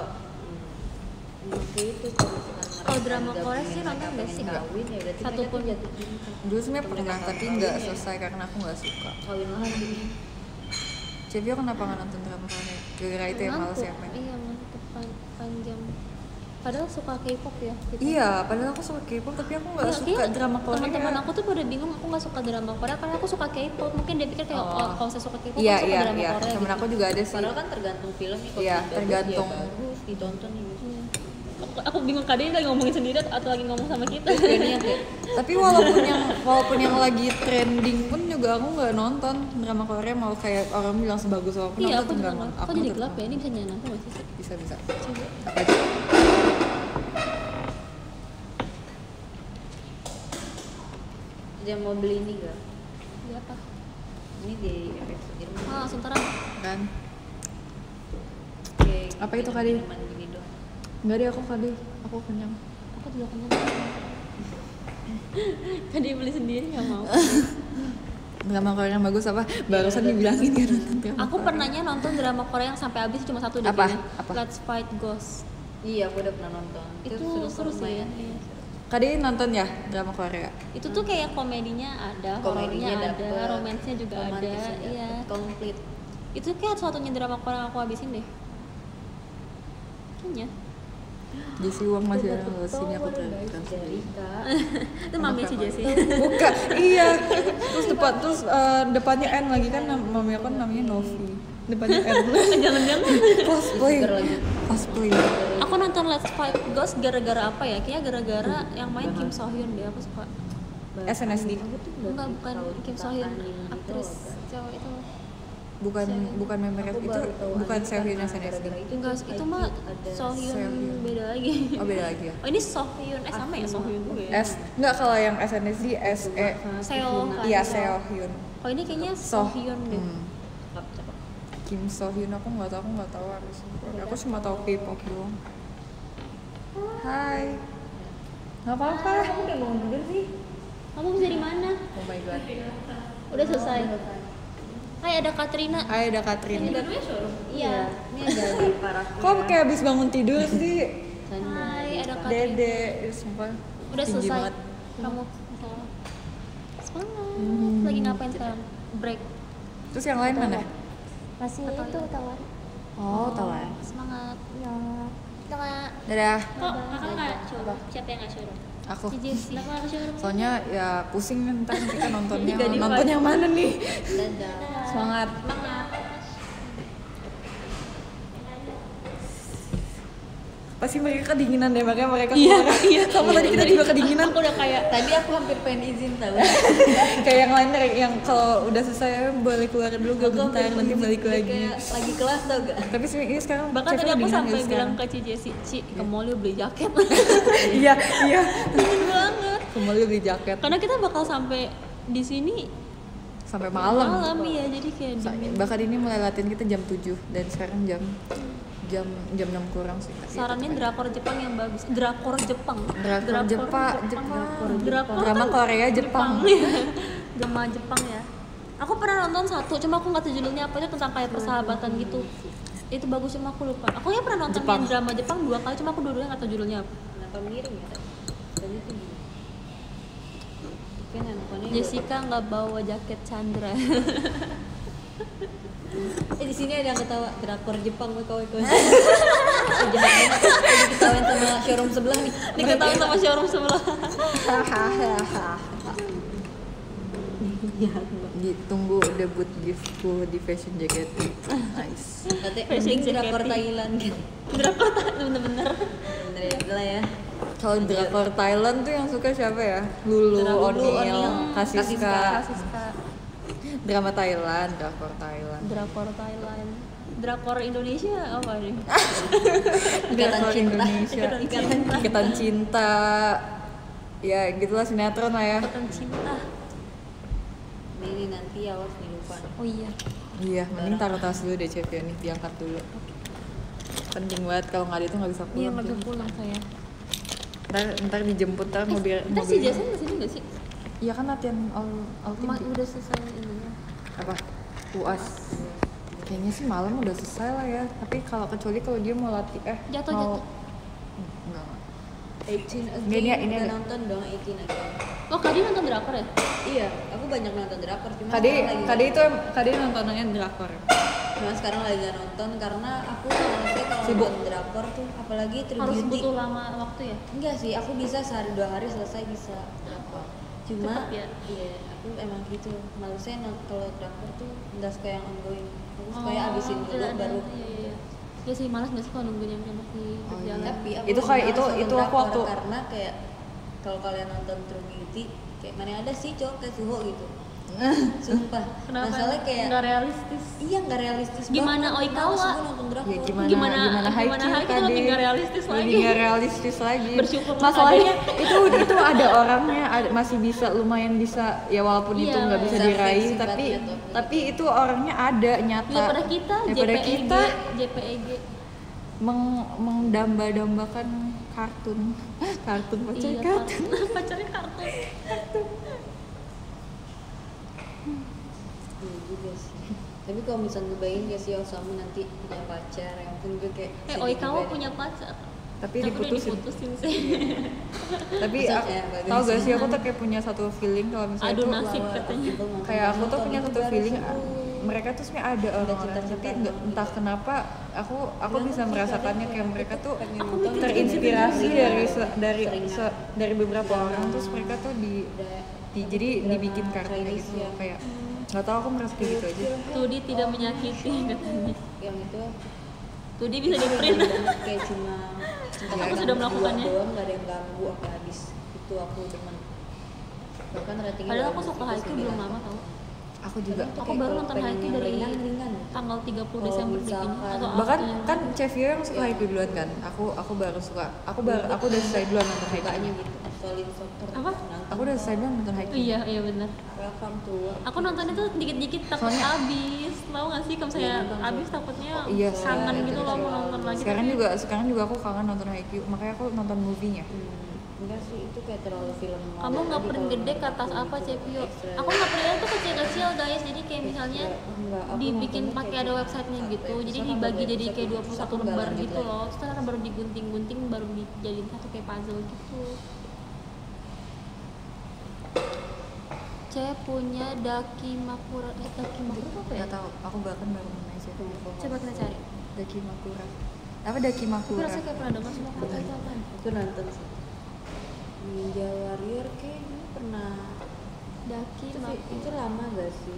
itu Kalau drama Korea sih nonton nggak sih? kawin ya berarti Satu mereka pun. tuh jatuh cinta. Dulu sebenarnya pernah tapi nggak selesai karena aku nggak suka. Kawin lagi. Cevio kenapa nggak nonton drama Korea? Gara-gara itu yang males ya Ngantuk. main. Iya, ngantuk panjang. Padahal suka K-pop ya. Kita. Iya, padahal aku suka K-pop tapi aku nggak Iya, suka kayaknya drama Korea. Teman-teman aku tuh pada bingung aku nggak suka drama Korea karena aku suka K-pop. Mungkin dia pikir kayak Oh. kalau saya suka K-pop, Iya, aku suka iya, drama iya. Korea. Temen gitu. aku juga ada sih. Padahal kan tergantung filmnya kalau Iya, film bagus, tergantung. ya bagus ditonton ya. Iya. Aku bingung kadang lagi ngomongin sendiri atau lagi ngomong sama kita. Tapi walaupun yang lagi trending pun juga aku nggak nonton drama Korea, mau kayak orang bilang sebagus apapun Iya, aku aku juga nggak nggak. nonton. Kok jadi gelap ya? Ini bisa nyalain aku nggak sih? Bisa. Coba. Apa aja? Dia mau beli ini gak? Dia apa? Ini di FX Sudirman. Ah, langsung terang. Kan? Kayak Apa itu, Kak Di? minuman gini doang. Enggak deh, aku kenyang. Aku juga kenyang. Kan dia beli sendiri nggak mau. Drama Korea yang bagus apa? Barusan dibilangin kan nonton drama Aku Korea. pernahnya nonton drama Korea yang sampai habis cuma satu deh Apa? kayaknya. Apa? Let's Fight Ghost. Iya, aku udah pernah nonton. Itu seru sih ya. Iya. Kadi nonton ya drama Korea? Itu tuh kayak komedinya ada, Komedinya horornya dapet, ada, romansnya juga ada. romantisnya dapet, Iya. komplit. Itu kayak satunya drama Korea yang aku habisin deh. Kayaknya. Jesse Wong masih ada loh, sini aku transfer. Kak. Itu mami si Jessie. Bukan, iya. Terus depannya N lagi kan mami aku namanya Novi. Depannya N. Jangan-jangan. Cosplay. Stiker lagi. Cosplay. Aku nonton Let's Fight Ghost gara-gara apa ya? Kayaknya gara-gara yang main Kim So Hyun deh, aku suka. SNSD. Enggak, bukan Kim So Hyun, aktris cewek itu. Bukan member Aku itu baru tahu bukan aja Seohyun karena SNSD. gara-gara Enggak, itu mah ada So Hyun Seohyun. beda lagi. Oh beda lagi ya. Oh ini So Hyun, sama ya So Hyun gue ya? Enggak kalau yang SNSD SE. Seo kan? Iya Seohyun. Oh ini kayaknya So Hyun deh. Cakep. Kim So Hyun aku nggak tahu harus. Aku cuma tahu K-pop doang. Hai. Nggak apa-apa. Kamu udah mau tidur sih? Kamu bisa di mana? Oh my god. Udah selesai. Hai ada Katrina. Hai, ada Katrin. Iya. Ini ada di parah. Kok kayak habis bangun tidur sih? Hai ada Katrina. Dede, sumpah. Udah tinggi selesai. banget. Kamu semangat. Lagi ngapain sekarang? Break. Terus yang lain mana? Masih itu tawar. Oh, tahu ya. Semangat. Ya. Kakak. Dadah. Kok kakak nggak showroom? Siapa yang nggak showroom? Aku. Si Jessie. Kenapa nggak showroom? Soalnya ya pusing ntar kita nontonnya. Juga di Nonton yang mana nih? Dadah. Semangat. Pasti mereka kedinginan deh, makanya mereka keluar. Iya. Sama tadi kita juga kedinginan. Aku udah kayak Tadi aku hampir pengen izin tahu. Kayak yang lain yang kalau udah selesai boleh keluar dulu gak bentar nanti balik lagi. Kayak lagi kelas tau gak? Tapi ini sekarang bahkan Cek tadi aku kedinginan sampai ya bilang sekarang. ke Ci Jessie, Ci ke mall yuk beli jaket. Iya, iya. Dingin banget. Kembali beli jaket Karena kita bakal sampai di sini sampai malam. malam ya, jadi kayak dingin. Bahkan ini mulai latihan kita jam 7 dan sekarang jam 6 kurang sih. Tapi Saranin tetep aja. drakor Jepang yang bagus. Drakor Jepang. Drakor Jepang. Drakor Drama kan Korea Jepang. Drama Jepang ya. Aku pernah nonton satu, cuma aku nggak tahu judulnya apa, itu tentang kayak persahabatan gitu. Itu bagus, cuma aku lupa. Aku ya pernah nonton Jepang. yang drama Jepang 2 kali, cuma aku dua-duanya nggak tahu judulnya apa. Kenapa miring ya tadi? Tadi tuh gini. Kan handphonenya Jessica nggak bawa jaket Chandra. di sini ada yang ketawa drakor Jepang kawan. Jahat banget. Lagi ketawain sama showroom sebelah nih. Diketahui sama showroom sebelah. Tunggu debut giftku di fashion jacket. Nice. Katanya Fashion mending jacket. drakor Thailand kan. Drakor bener-bener. Bener ya, udah lah ya. Kalau drakor Thailand tuh yang suka siapa ya? Lulu, O'Neil, Kasiska. Kasiska. Drama Thailand, drakor Thailand. Drakor Thailand. Drakor Indonesia apa nih? Ikatan Drakor cinta. Indonesia. Ikatan cinta. Ya gitulah sinetron lah ya. Ikatan cinta. Ini nanti awas nih lupa. Oh iya. Iya, mending taruh tas dulu deh Chef nih, diangkat dulu. Penting banget kalau nggak ada itu nggak bisa pulang. Iya nggak bisa pulang saya. Ntar dijemput ntar mobil. Ntar si Jason kesini nggak sih? Iya kan latihan all team. Udah selesai ininya. Apa? UAS. Kayaknya sih malam udah selesai lah ya. Tapi kecuali kalau dia mau latih Jatuh. Enggak. 18 Again. Ini Udah ada. nonton dong 18 Again. Oh Kadi nonton drakor ya? Iya, aku banyak nonton drakor cuma Kadi sekarang lagi nontonannya drakor. cuma sekarang lagi gak nonton karena aku honestly kalau Sibuk. nonton drakor tuh apalagi True Harus Beauty. butuh lama waktu ya? Enggak sih, aku bisa sehari 2 hari selesai bisa drakor. Cuma Cepet ya? iya, aku emang gitu. Malusnya kalau drakor tuh enggak suka yang ongoing. Aku suka ya abisin dulu udah ada. baru. Iya. Ya sih malas nggak sih kalau nungguin yang masih berjalan. Tapi aku Itu kayak lebih malas itu nonton aku drakor waktu- karena kayak kalau kalian nonton True Beauty kayak mana ada sih cowok kayak Suho gitu. Sumpah. Kenapa? Masalahnya kayak nggak realistis. iya nggak realistis Gimana banget. Oikawa? Males gue nonton drakor. Ya gimana Gimana Haikyuu Haikyuu tadi? lebih nggak realistis lagi. Lebih nggak realistis lagi. Bersyukur Masalahnya itu ada orangnya masih bisa lumayan bisa ya walaupun itu Iya, nggak bisa iya. diraih Sifatnya tuh. tapi itu orangnya ada nyata. Daripada kita Daripada JPEG, kita JPEG. mendamba-dambakan kartun pacar Iya, kartun. pacarnya kartun. Iya juga sih. Tapi kalau misalnya ngebayangin gak sih Osamu nanti punya pacar, yang mungkin gue kayak Oikawa punya pacar. Tapi udah diputusin sih. tapi Bisa aku ya, bagus. tau gak sih aku tuh kayak punya satu feeling kalau misalnya Aduh tuh nasib katanya. kayak aku tuh punya satu feeling mereka tuh sebenarnya ada orang-orang cinta-cinta tapi entah kenapa aku bisa merasakannya kayak mereka tuh Aku mikir terinspirasi gitu. dari beberapa orang terus mereka tuh jadi dibikin kartun gitu kayak nggak tahu aku merasa kayak gitu aja. Tudi tidak menyakiti katanya. yang itu Tudi bisa di print. kayak cuma Aku sudah melakukannya. doang, nggak ada yang ganggu apa habis itu aku demen. Bahkan ratingnya Padahal aku bagus, suka itu Haikyuu belum lama tau. Aku juga Aku baru nonton Haikyuu dari tanggal 30 Desember bikin atau bahkan April. kan Chevio yang suka Haikyuu duluan kan aku baru suka aku udah selesai duluan nonton sukanya Haikyuu. gitu solid soccer Apa? Aku udah selesai duluan nonton Haikyuu. Iya benar. welcome to Aku nontonnya tuh dikit-dikit takut Soalnya- habis. Tahu gak sih kalau saya nonton habis takutnya Iya, kangen iya, gitu iya. loh mau nonton lagi. sekarang tapi juga aku kangen nonton Haikyuu makanya aku nonton movie-nya. enggak sih itu kayak terlalu film kamu nggak print gede ke atas apa Cepio? Aku nggak printnya tuh kecil-kecil guys. Jadi kayak misalnya dibikin pakai ada websitenya gitu. Jadi dibagi jadi kayak 21 lembar gitu loh. Terus baru digunting-gunting baru dijadiin satu kayak puzzle gitu. C punya Dakimakura. Dakimakura apa ya? Nggak tahu, aku bahkan baru aja. Coba kita cari. Dakimakura. Apa Aku Dakimakura? rasa kayak pernah dengar semua kata itu apaan? itu nonton sih Ninja Warrior kayaknya pernah itu lama gak sih?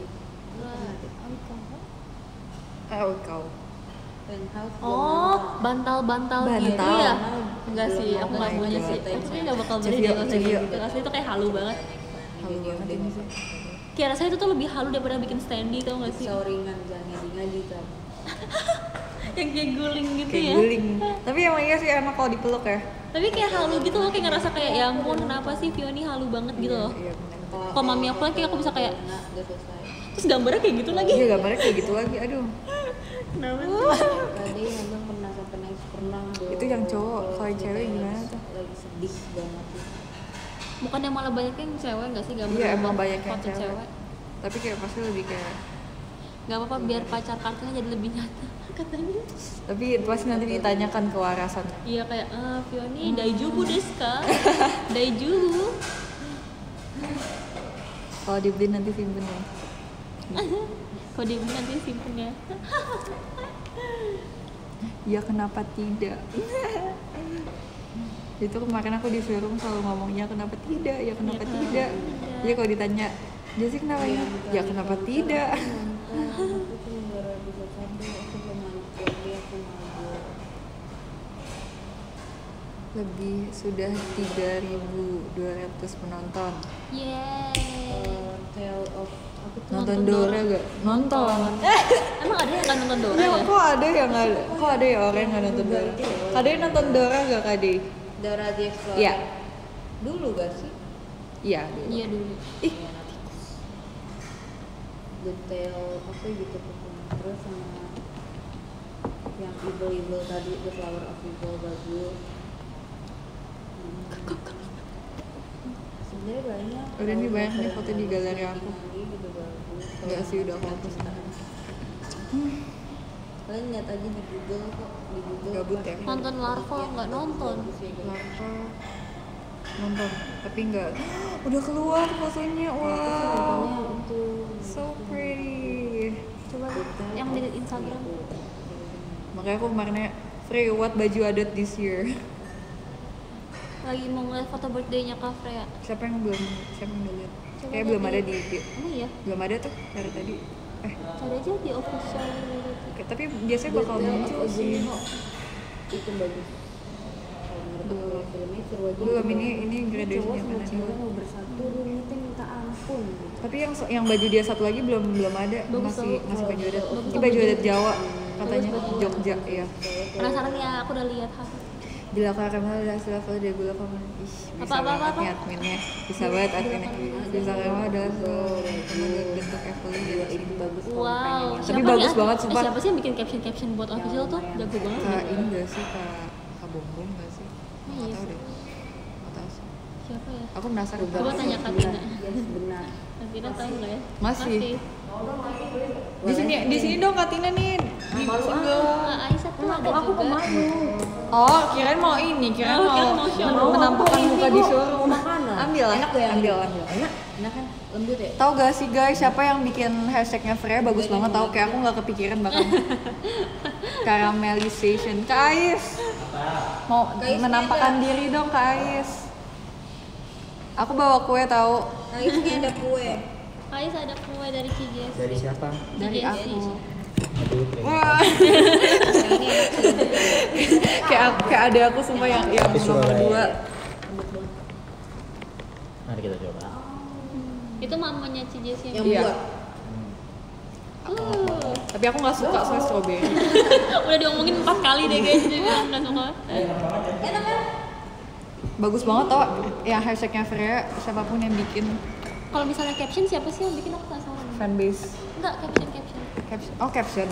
Kau. Penthouse Oh, bantal-bantal gitu Bantal. ya? Enggak sih, aku nggak Oh my punya God. sih. Aku kayaknya nggak bakal beli Cevio, deh kalau Cevio. gitu. Asli itu kayak halu banget. Halu banget ini sih. Kayak rasanya itu tuh lebih halu daripada bikin standy, tau gak sih? Sauringan jangan ngadi-ngadi kan Yang kayak guling gitu Kayak ya. guling. Tapi emang iya sih enak kalau dipeluk ya. Tapi kayak halu gitu loh, kayak ngerasa kayak ya ampun kenapa sih Fioni halu banget gitu loh. Iya benar. Kalau mami aku kayak aku bisa kayak udah selesai terus gambarnya kayak gitu lagi. Iya gambarnya kayak gitu lagi. Aduh. Kenapa sih? tadi nonton pernah sampai nangis pernah dong. Itu yang cowok, kalau yang kita cewek gimana tuh? lagi sedih banget tuh. Bukannya malah banyak yang cewek gak sih gambar? Iya emang banyak yang foto cewek. Tapi kayak pasti lebih kayak Gak apa-apa biar pacar kartunya jadi lebih nyata katanya. tapi pasti nanti ditanyakan kewarasan. Iya kayak Fioni Daijubu desu ka? Daijubu. Kalau dibeli nanti simpen ya. Kalau dia bilang nanti simpen ya. Ya kenapa tidak? Itu kemarin aku di showroom selalu ngomongnya kenapa tidak, ya kenapa Ya, tidak. tidak. Jadi kalau ditanya, Jessica kenapa ya? Ya kenapa tidak? Aku cuma baru episode 1 aku belum lanjut jadi aku mau Lebih sudah 3.200 penonton. Yeay. Tale of aku tuh Nonton Nonton Dora Dora. gak? Nonton. Emang ada yang nggak nonton Dora Ya, ya? kok ada yang nggak? Kok ada ya orang yang nggak nonton Dora? Kade nonton Dora gak Kade? Dora the Explorer. Iya. Dulu gak sih? Iya. Iya dulu. Ih, The Tale apa gitu pokoknya. Terus sama yang evil tadi The Flower of Evil bagus. Sebenarnya banyak. Udah nih banyak nih foto di galeri aku. Lagi gitu bagus. Enggak sih, udah aku hapus. Kalian lihat aja di Google kok di Google. Gabut ya? Nonton Larva nggak nonton. Larva nonton, tapi enggak. Udah keluar fotonya, wow, so pretty. Coba yang di Instagram. Makanya aku kemarinnya Frey, what baju adat this year? Lagi mau ngeliat foto birthday-nya Kak Freya. Siapa yang udah lihat? Coba Kayak lihat belum di- ada di IG. Emang iya? Belum ada tuh dari tadi. Cari aja di official. Tapi biasanya bakal muncul sih. Itu bagus. Kalau menurut aku filmnya seru aja. Belum, ini graduation-nya Cowok sama mana cewek dulu? mau bersatu, rumitnya minta ampun. pun. Tapi yang baju dia satu lagi belum ada. Bagus, masih bagus. baju adat. Bagus, Ini baju bagus. adat Jawa katanya Bagus, bagus. Jogja ya. Penasaran ya, aku udah lihat. Bila karamel adalah level dia gula kamu. Ih, bisa Apa? banget nih adminnya. Bisa banget adminnya. Bila karamel adalah bentuk evolusi dari Ini bagus Wow. Tapi bagus banget, sumpah. Siapa sih yang bikin caption buat official tuh? Jago banget. Kak ya. ini gak sih Kak Bongbong gak sih? Oh, Nggak iya tahu sih. deh. Nggak tahu sih. Siapa ya? Aku penasaran. Coba tanya Kak Tina. Yes, benar. Kak Tina tahu nggak ya? Masih. Di sini dong Kak Tina nih. Malu Kak Aisyah tuh ada aku juga. pemalu. Oh, kirain mau ini, kirain Oh, kirain mau mau showroom. menampakkan Ini, muka Bu. di showroom. Makanan. Ambil, Enak tuh ya? ambil. Enak kan? Lembut ya? Tahu gak sih guys, siapa yang bikin hashtagnya Freya bagus banget tahu kayak aku nggak kepikiran bahkan caramelization. Kak Ais, mau Kak Ais menampakkan diri dong Kak Ais. Aku bawa kue tahu Nah, ini ada kue. Kak Aisyah ada kue dari Cijes. Dari siapa? dari Cijes. aku. Aduh, Wah, kayak ada aku sumpah yang Tapi nomor Surabaya. 2. Mari kita coba. Itu mamanya Cijes Yang yang Iya. buat. Tapi aku nggak suka soal strawberry. udah diomongin 4 kali deh guys, dia bilang nggak suka. Bagus banget tau yang hashtagnya Freya siapapun yang bikin Kalau misalnya caption siapa sih yang bikin, aku penasaran. fanbase. Enggak, caption. Oh caption.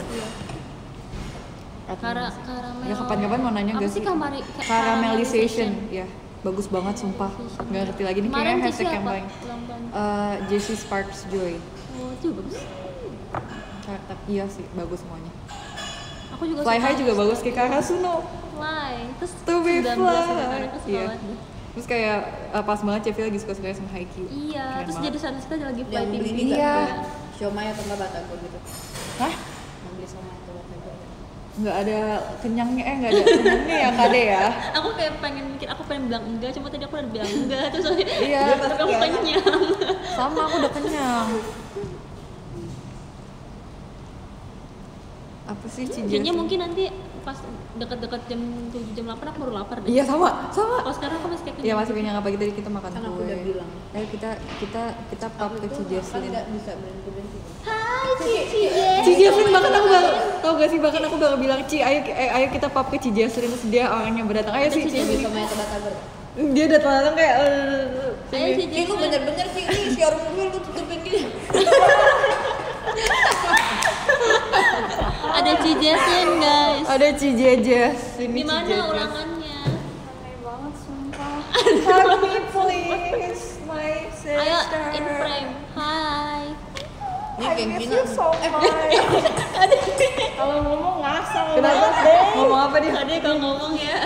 Karamel. Ya kapan-kapan mau nanya apa gak sih sih? caramelization? Caramelization, ya bagus banget sumpah. Nggak ngerti lagi nih Kemarin kayaknya Cici hashtag yang apa? paling. Ulang tahun. Jessie Sparks Joy. Oh, itu bagus. Iya sih bagus semuanya. Aku juga Fly suka. High juga bagus kayak Karasuno. Fly. Terus To be 19 fly. aku suka Iya. banget deh. Terus kayak pas banget Cevi lagi suka-suka sama Haikyuu. Iya, Keren terus banget. jadi saat kita lagi fly Yang tim beli gitu. ini Iya. kan? Siomay atau enggak batagor gitu. Hah? Yang beli siomay atau batagor. Nggak ada kenyangnya nggak ada kenyangnya ya Kade ya. Aku kayak pengen mikir, aku pengen bilang enggak, cuma tadi aku udah bilang enggak, terus Iya. tapi aku kenyang. Sama aku udah kenyang. Apa sih Cijes? Kayaknya mungkin nanti pas deket-deket jam 7 jam 8 aku baru lapar deh. Iya sama. Kalau sekarang aku masih kayak Iya masih kenyang apa kita makan Kan kue. aku udah bilang. Ayo kita pap ke Cijeslin. Enggak bisa berhenti. Hai Cici. Cijeslin bahkan aku baru tau gak sih bahkan aku baru bilang ayo kita pap ke Cijeslin terus dia orangnya berdatang ayo sih Yang beli Cijeslin. siomay atau batagor. Dia datang kayak Ayo Cici. Ini lu bener-bener sih ini showroom gue lu tutupin gini. Ada Cijeslin guys. ada Cijejes. Di mana ulangannya? Help me please my sister. Ayo in frame. Hai. Ini kayak gini. Kalau ngomong ngasal. Kenapa? Ngomong apa dia? Tadi kalau ngomong ya.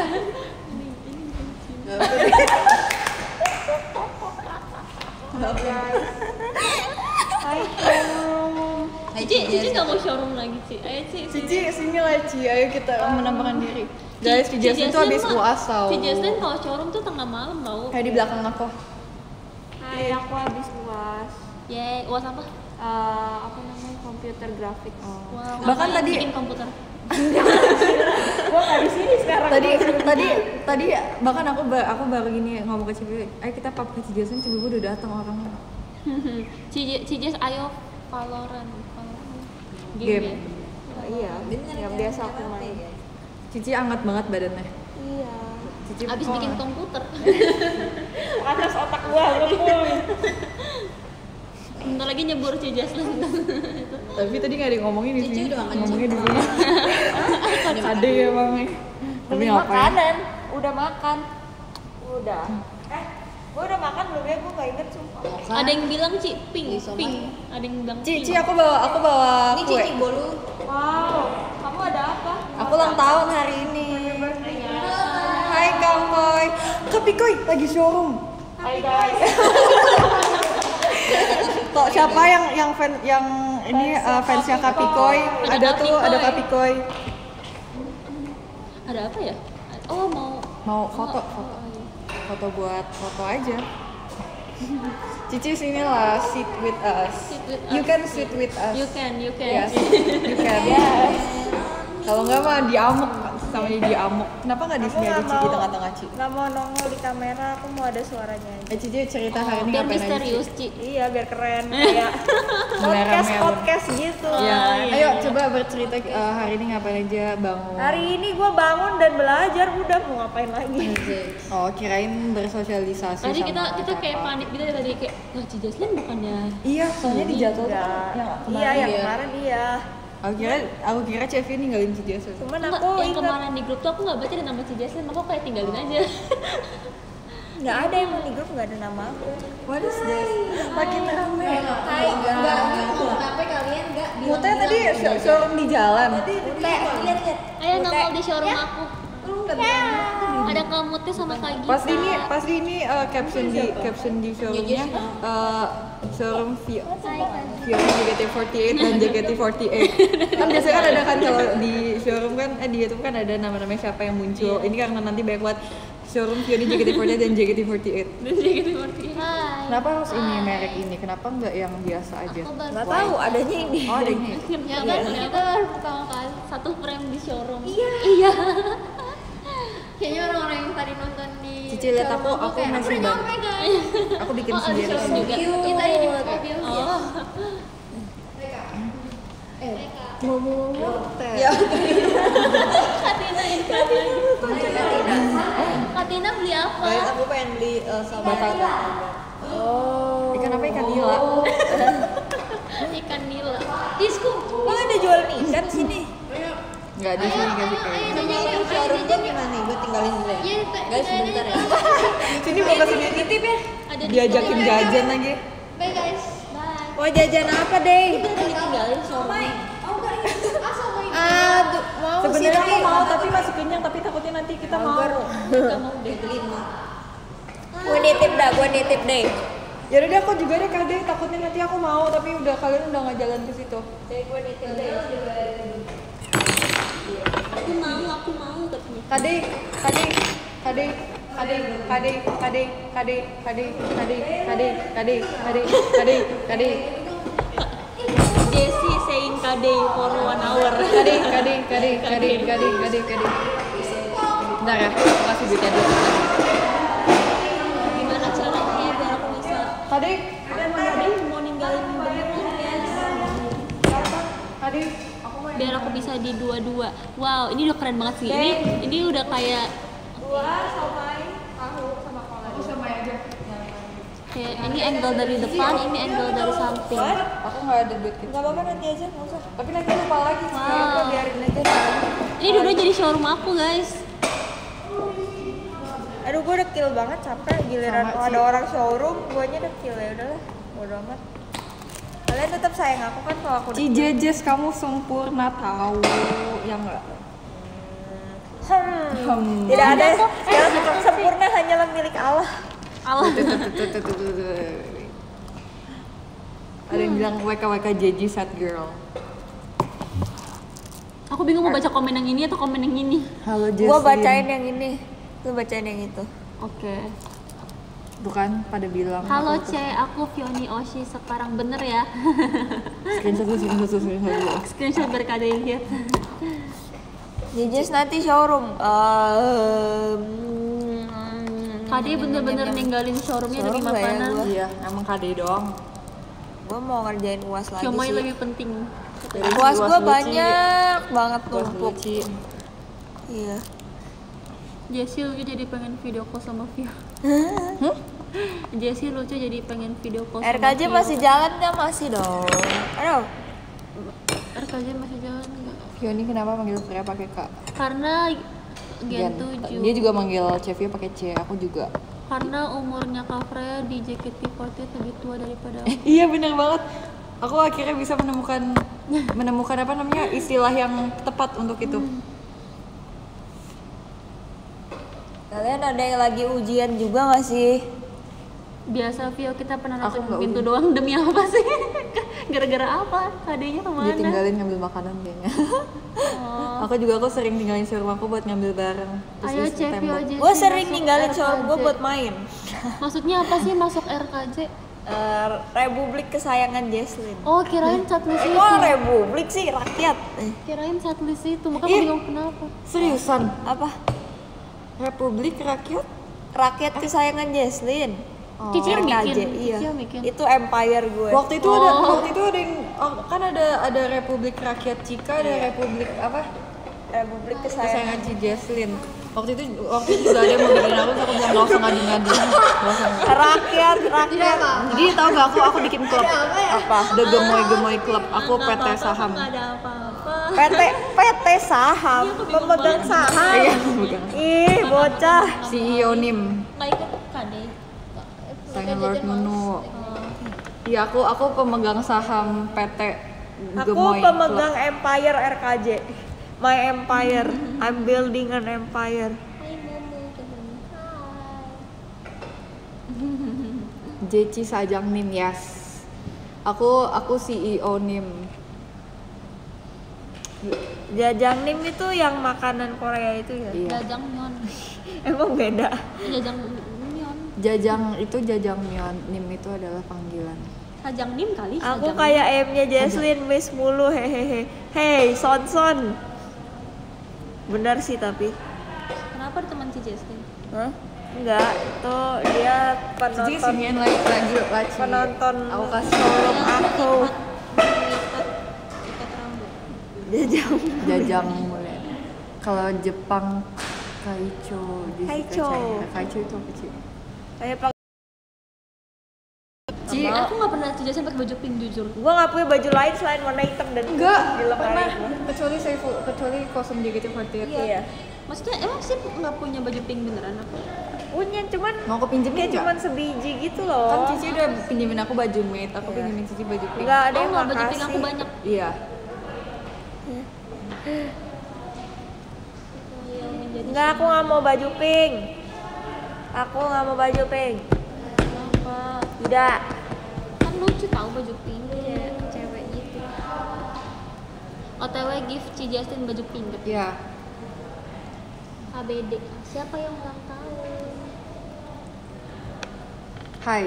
Cici nggak mau showroom lagi Ci. Ayo Ci. Cici sini lah Ci, ayo kita menampakkan diri. Guys, Cijeslin tuh habis UAS tau. Cijeslin kalau showroom tuh tengah malam tau. Kayak di belakang aku. Hai, aku habis UAS. Yeay, uas apa? Apa namanya, komputer grafik. Wow, Bahkan ngapain tadi- bikin komputer. Gua nggak di sini sekarang. Tadi bahkan aku baru gini ngomong ke Cibi, ayo kita pap ke Cijeslin, Cibi udah datang orangnya. Cijes ayo Valorant. Game. Iya, yang biasa aku main. Cici hangat banget badannya. Iya. Cici Abis kok- bikin komputer. Atas otak gua ngumpul. Bentar lagi nyebur Cijeslin. Tapi tadi nggak ada yang ngomongin di Cici sini. udah makan Ngomongnya di sini. Ada ya bang. Tapi Beli ngapain? makanan, udah makan. Udah. Gua udah makan belum ya? Gua nggak inget sumpah. Ada yang bilang Ci, pink. Somai. Ada yang bilang Cici pink. aku bawa Ini kue. Cici bolu. Wow, kamu ada apa? Aku ulang tahun hari ini. Hai Kamboy. Kapikoy lagi showroom. Hai guys. Kok siapa yang fan yang ini fansnya Kapikoy? Ada tuh ada Kapikoy. Ada apa ya? Oh Mau foto iya. foto buat foto aja. Cici sini lah, sit with us. Sit with You us. can sit with us. You can. Yes, you can. Kalau nggak mah diamuk. sama jadi amok. Kenapa nggak di Aku sini nggak ada Cici mau. tengah-tengah Ci? Nggak mau nongol di kamera, aku mau ada suaranya aja. Cici cerita hari ini Biar ngapain aja? misterius, Ci. Iya biar keren kayak podcast gitu. Iya. iya. Ayo coba bercerita hari ini ngapain aja bangun. Hari ini gue bangun dan belajar, udah mau ngapain lagi? Oh kirain bersosialisasi. Tadi sama kita kayak siapa. panik gitu ya tadi kayak, "Lah, Ci Jaslyn bukannya?" Iya, soalnya di jadwal tuh Enggak. kan yang kemarin. Iya yang ya. kemarin iya. Aku kira Cevi ninggalin Ci Jaslyn. Cuman Enggak, aku yang ingat kemarin di grup tuh aku nggak baca ada nama Ci Jaslyn, aku kayak tinggalin aja. nggak ada emang di grup nggak ada nama aku. What is this? Makin rame. Hai, enggak. Kenapa kalian enggak bilang? Mutnya tadi showroom di jalan. lihat. Ayo nongol di showroom aku. Lu enggak bilang. Ada Kamutnya sama Kak Gita. Pasti ini caption di showroomnya showroom Fiona JKT48 dan JKT48. Kan biasanya kan ada kan kalau di showroom kan di YouTube kan ada nama-namanya siapa yang muncul. Ini karena nanti banyak buat showroom Fiona JKT48 dan JKT48. Dan JKT48. Hai. Kenapa harus ini merek ini? Kenapa nggak yang biasa aja? Aku baru Nggak tahu adanya ini. Oh ada ini. ya kan kita baru pertama kali satu frame di showroom. Iya. Kayaknya orang-orang yang tadi nonton di Cici lihat aku masih banget. nyampe guys. Aku bikin Oh, ada sendiri. showroom juga. Kita di mobil. Oh. Ya. Katina info lagi. Katina beli apa? Guys, aku pengen beli Batata. Oh. Ikan apa ikan nila? Ikan nila. Disco. Oh ada jual ikan sini. Nggak di sini kasih kayak. Showroom gue gimana nih? Gue tinggalin dulu ya. Guys, sebentar ya. Sini mau kesini titip ya. Ada di Diajakin showroom. jajan lagi. Bye guys. Bye. Mau jajan apa deh? Ditinggalin showroom. Aduh, mau Sebenarnya aku sini. mau tapi masih kenyang tapi takutnya nanti kita mau. Enggak mau deh. Gue nitip deh. Ya udah deh aku juga deh Kade, takutnya nanti aku mau tapi udah kalian udah nggak jalan ke situ. Aku mau katanya. Kade, Kade, Kade, Kade, Kade, Kade, Kade, Kade, Kade, Kade, Kade, Kade, Kade, Kade. Jessie saying kade for 1 hour. Kade, Kade, Kade, Kade, Kade, Kade, Kade. Bentar ya, aku kasih duitnya dulu. Gimana caranya biar aku bisa? Kade, Kade mau ninggalin beneran guys. Kade. Biar aku bisa di dua-dua. Wow, ini udah keren banget sih. Ini udah kayak kayak ini angle dari depan, ini angle dari samping. Aku nggak ada duit gitu. Gak apa-apa nanti aja, nggak usah. Tapi nanti lupa lagi. Wow. Biarin aja. Ini dulu jadi showroom aku guys. Aduh, gue udah kill banget, capek. Giliran Sama kalau sih. ada orang showroom, gue nya udah kill ya udahlah. Bodo amat. Kalian tetap sayang aku kan kalau aku udah kill. Cijejes kamu sempurna tahu ya nggak? Tidak ada yang sempurna, hanyalah milik Allah. Allah. Ada yang bilang WKWK JJ sad girl. Aku bingung mau baca komen yang ini atau komen yang ini. Halo Jesslyn. Gue bacain yang ini, lu bacain yang itu. Oke. Bukan pada bilang. Halo aku- C, aku Fioni Oshi sekarang bener ya. Screenshot dulu. Screenshot biar Kak Day lihat. Jijis nanti showroom. Kak Day bener-bener ninggalin showroomnya demi Showroom nggak ya makanan. gua? Iya, emang KD doang. Gue mau ngerjain uas lagi Siomay sih. lebih penting. Uas gue banyak banget numpuk. Luci. Iya. Jessie lucu jadi pengen video call sama Vio. Jessie lucu jadi pengen video call sama RKJ Vio. masih jalan nggak? Masih dong. Aduh. RKJ masih jalan nggak? Fioni kenapa manggil Freya pakai K? Karena Gen 7. Dia juga manggil Cevi pakai C, aku juga. Karena umurnya Kak Freya di JKT48 lebih tua daripada aku. Iya bener banget. Aku akhirnya bisa menemukan apa namanya istilah yang tepat untuk itu. Kalian ada yang lagi ujian juga nggak sih? Biasa Vio kita pernah Aku nonton nggak pintu udah. doang demi apa sih? Gara-gara apa? KD-nya kemana? Dia tinggalin ngambil makanan kayaknya. Oh. Aku sering tinggalin showroom aku buat ngambil barang. Ayo di cek Vio tembok. aja. Gue sering ninggalin showroom gue buat main. Maksudnya apa sih masuk RKJ? Republik kesayangan Jesslyn. Oh, kirain setlist itu. Kok Republik sih rakyat? Kirain setlist itu. Makanya aku bingung kenapa. Seriusan? Apa? Republik Rakyat? Rakyat kesayangan Jesslyn. Cici yang RKJ, bikin. iya. Cici yang bikin. Itu empire gue. Waktu itu ada yang kan ada Republik Rakyat Cika, ada Republik apa? Republik kesayangan. Kesayangan si Jesslyn. Waktu itu juga ada yang mau bikin aku bilang nggak usah ngadu-ngadu. Rakyat. Jadi tau gak aku bikin klub apa? The Gemoy Club. Aku PT saham. Nggak ada apa-apa. PT saham, pemegang saham. Iya, pemegang. Ih, bocah. CEO NIM. Nggak ikut kade. Saingan Lord Menu. Iya, aku pemegang saham PT Aku Gemoy pemegang Club. empire RKJ. My empire. I'm building an empire. Jeci Sajang NIM, yes. Aku CEO NIM. Jajangnim itu yang makanan Korea itu ya? Iya. Jajangmyeon. Emang beda? Jajangmyeon. Jajangmyeon, NIM itu adalah panggilan. Jajangnim kali. Aku Jajangnim. kayak M-nya Jesslyn, Miss mulu, hehehe. Hey, Son. Benar sih tapi. Kenapa teman si Jesslyn? Hah? Enggak, itu dia Cici penonton kesinian lagi Laci. penonton Aku kasih forum aku. Ikat rambut. Jajang. Jajang mulai. Kalau Jepang Kaicho, Kaicho. Kaicho itu apa sih? Kayak pakai. Ci, Aku nggak pernah si Jesslyn pakai baju pink jujur. Gua nggak punya baju lain selain warna hitam dan enggak di lemari pernah. gua. Kecuali kostum JKT48. Iya. Maksudnya emang sih nggak punya baju pink beneran apa? Punya cuman Mau aku pinjemin kayak nggak? cuman sebiji gitu loh. Kan Cici udah pinjemin aku baju maid, aku pinjemin Cici baju pink. Enggak ada Oh yang nggak, baju pink makasih. aku banyak. Iya. Enggak, aku nggak mau baju pink. Aku nggak mau baju pink. Kenapa? Tidak. Kan lucu tahu baju pink kayak cewek gitu. OTW gift si Jesslyn baju pink gitu. Iya. HBD. Siapa yang ulang tahun? Hai.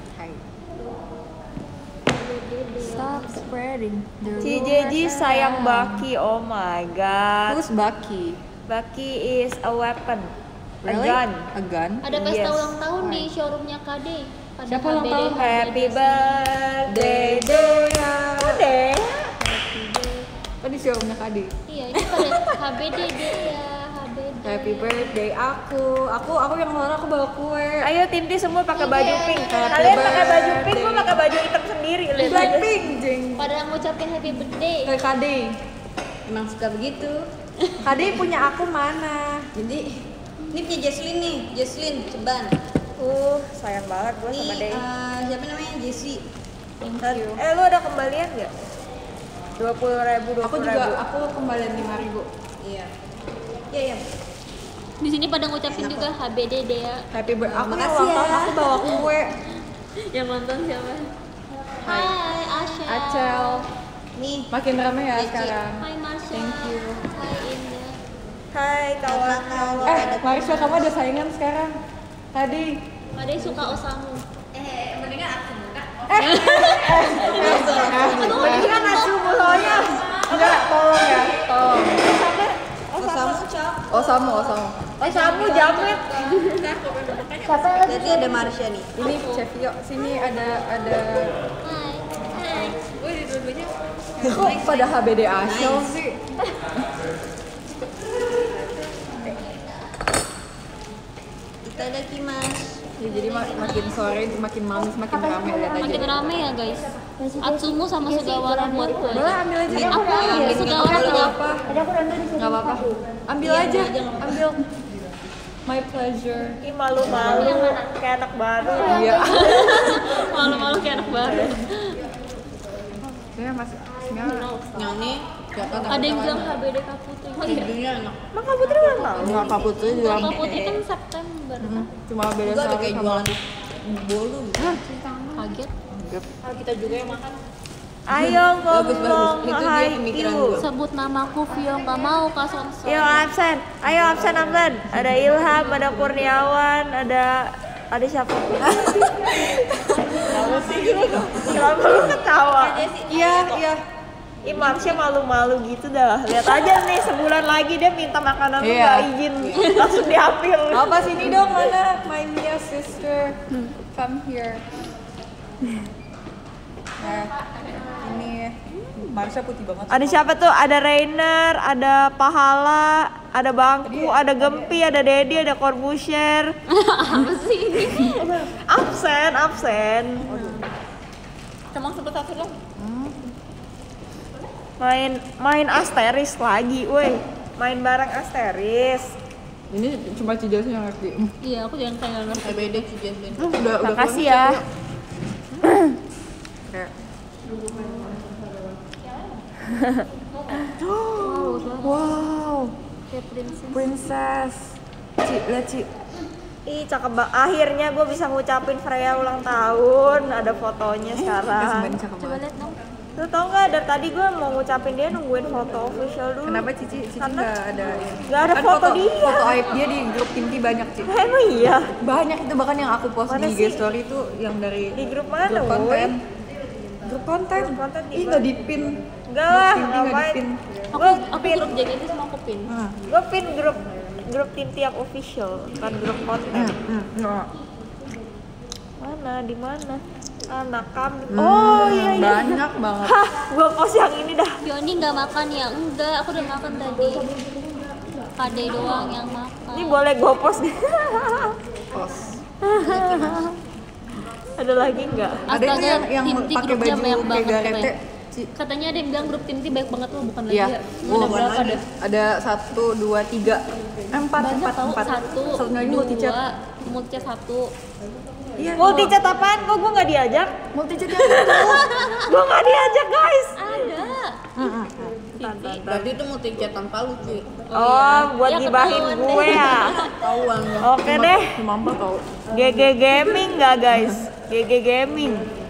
Stop spreading the Si rumors Jeji sayang around. Baki, oh my god. Who's Baki? Baki is a weapon. Really? A gun. A gun? Ada pesta Yes. ulang tahun di showroomnya KD. Pada Siapa ulang HBD, tahun? Happy HBD. birthday Dea. Oh Dea. Oh di showroomnya Kadi. Iya, ini pada HBD dia, HBD. Happy birthday aku yang ngelarang aku bawa kue. Ayo Timti semua pakai baju Iya. pink. Happy Kalian pakai baju pink, birthday. gua pakai baju hitam sendiri. Lihat aja. Blackpink jeng. Pada ngucapin happy birthday. Kayak Kadi. Emang suka begitu. Kadi punya aku mana? Jadi ini punya Jesslyn nih, Jesslyn Ceban. Sayang banget gua Ini sama Dea. siapa namanya? Jessie. Lu ada kembalian nggak? 20.000, 20.000. Aku juga aku kembalian 5.000. Iya. Iya. Di sini pada ngucapin juga HBD dia. Happy birthday. Aku Makasih ulang tahun ya. aku bawa kue. Yang nonton siapa? Hai Asha. Acel. Nih, Makin rame ya Cici. sekarang. Hai Marsha. Thank you. Hai Indah. Hai kawan-kawan. Marisha kamu ada saingan sekarang. Tadi. Pada suka Osamu. mendingan aku buka. Mendingan Natsumu Hoya. Enggak, tolong ya. Tolong. Osamu cok. Osamu. Osamu Jamit. Siapa yang lagi? Berarti ada Marsha nih. Ini Chef Yo. Sini ada Hai. Hai. Wih, di dua-duanya. kok pada HBD Ashel sih? Itadakimasu. Ya, jadi makin sore makin malam makin rame lihat aja. Makin rame ya guys. Atsumu sama Sugawara buat gue. Boleh ambil aja. Aku ambil Sugawara Enggak loh. apa-apa. Tadi aku nonton di sini. Enggak apa-apa. Ambil aja. Ambil. My pleasure. Ih malu-malu kayak anak baru. Iya. Malu-malu kayak anak baru. Ya Mas. Yang ini siapa Ada yang bilang HBD Kaputri. Oh iya. Dunia enak. Maka Putri ulang tahun. Enggak kaput tuh juga. Kaputri kan September. Cuma beda Juga ada sehari kayak sama jualan bolu. Kaget. Kita juga yang makan. Ayo Bagus, ngomong bagus. Itu dia hai pemikiran you. gua. Sebut namaku Vio, nggak mau Kak Sonson. Yo absen. Ayo absen. Ada Ilham, ada Kurniawan, ada siapa? Tahu sih. Kenapa lu ketawa? Iya. Ih, Marsha malu-malu gitu dah. Lihat aja nih, sebulan lagi dia minta makanan lu Iya. gak izin, langsung diambil. Apa sini dong, mana? My Mia sister. Come here. Nah, ini Marsha putih banget. Ada siapa tuh? Ada Rainer, ada Pahala, ada Bangku, ada Gempi, ada Dedi, ada Corbusier. Apa sih ini? Absen. Cuma satu dong. Main Asteris lagi, woi. Main bareng Asteris. Ini cuma Cijas yang ngerti. Iya, aku jangan kayak ngerti. beda sih Jasmine. Udah Makasih ya. Kayak wow, Kayak princess. princess. Lihat Ci. Ih, cakep banget. Akhirnya gue bisa ngucapin Freya ulang tahun. Ada fotonya sekarang. Sebenarnya cakep Coba banget. lihat dong. Lu tau gak, dari tadi gue mau ngucapin dia nungguin foto official dulu. Kenapa Cici Karena nggak ada ini? nggak ada Kan foto dia. Foto aib dia di grup inti banyak Ci. Emang iya? Banyak itu, bahkan yang aku post Mana di sih? IG story itu yang dari Di grup mana, grup woy? konten. Grup konten. Grup konten di Ih, mana? nggak dipin. Enggak lah, Grup inti nggak ngapain? dipin. Aku grup JKT sama aku pin. Nah, Gue pin grup tim tiap official, bukan grup konten. nah. Mana? Di mana? Anak kami. Oh iya. Banyak banget. Hah, gue post yang ini dah. Fioni nggak makan ya? Enggak, aku udah makan tadi. Kade doang yang makan. Ini boleh gue post nih. Post. Ada lagi nggak? Ada itu Astaga, yang tim T pakai grupnya baju banyak kayak banget, garete. Fe. Ci. Katanya ada yang bilang grup tim T baik banget loh, bukan lagi Iya. ya? Ada berapa deh? Ada 1, 2, 3, 4, Banyak tau, 4. satu, Satunya ini multi chat. dua, multi chat satu. Iya. Multi chat apaan? Kok gue nggak diajak? Multi chat yang itu. Gue nggak diajak guys. Ada. Berarti itu mau chat tanpa lu Ci. Oh, buat Ya, gibahin ketahuan gue deh. ya. Tauan ya. Oke deh. Cuma 4 tau. GG Gaming nggak guys? GG Gaming.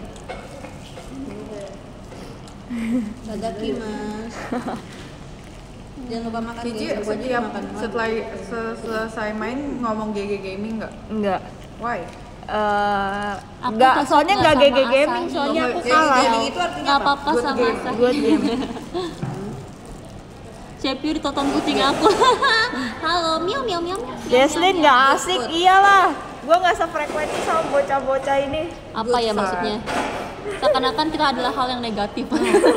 Sadaki Mas. Jangan lupa makan Cici guys. Gua aja setiap makan. selesai main ngomong GG Gaming nggak? Enggak. Why? Aku Enggak, takut soalnya nggak enggak GG sama Gaming, Asahi. soalnya aku Gaming kalah. Gaming itu artinya Nggak apa? apa-apa Good sama game. Asahi. Good game. Cepi ditonton kucing aku. Halo, miau miau miau. miau, Jesslyn miau, nggak miau. asik, iyalah. Gua nggak sefrekuensi sama bocah-bocah ini. Apa ya maksudnya? Seakan-akan kita adalah hal yang negatif.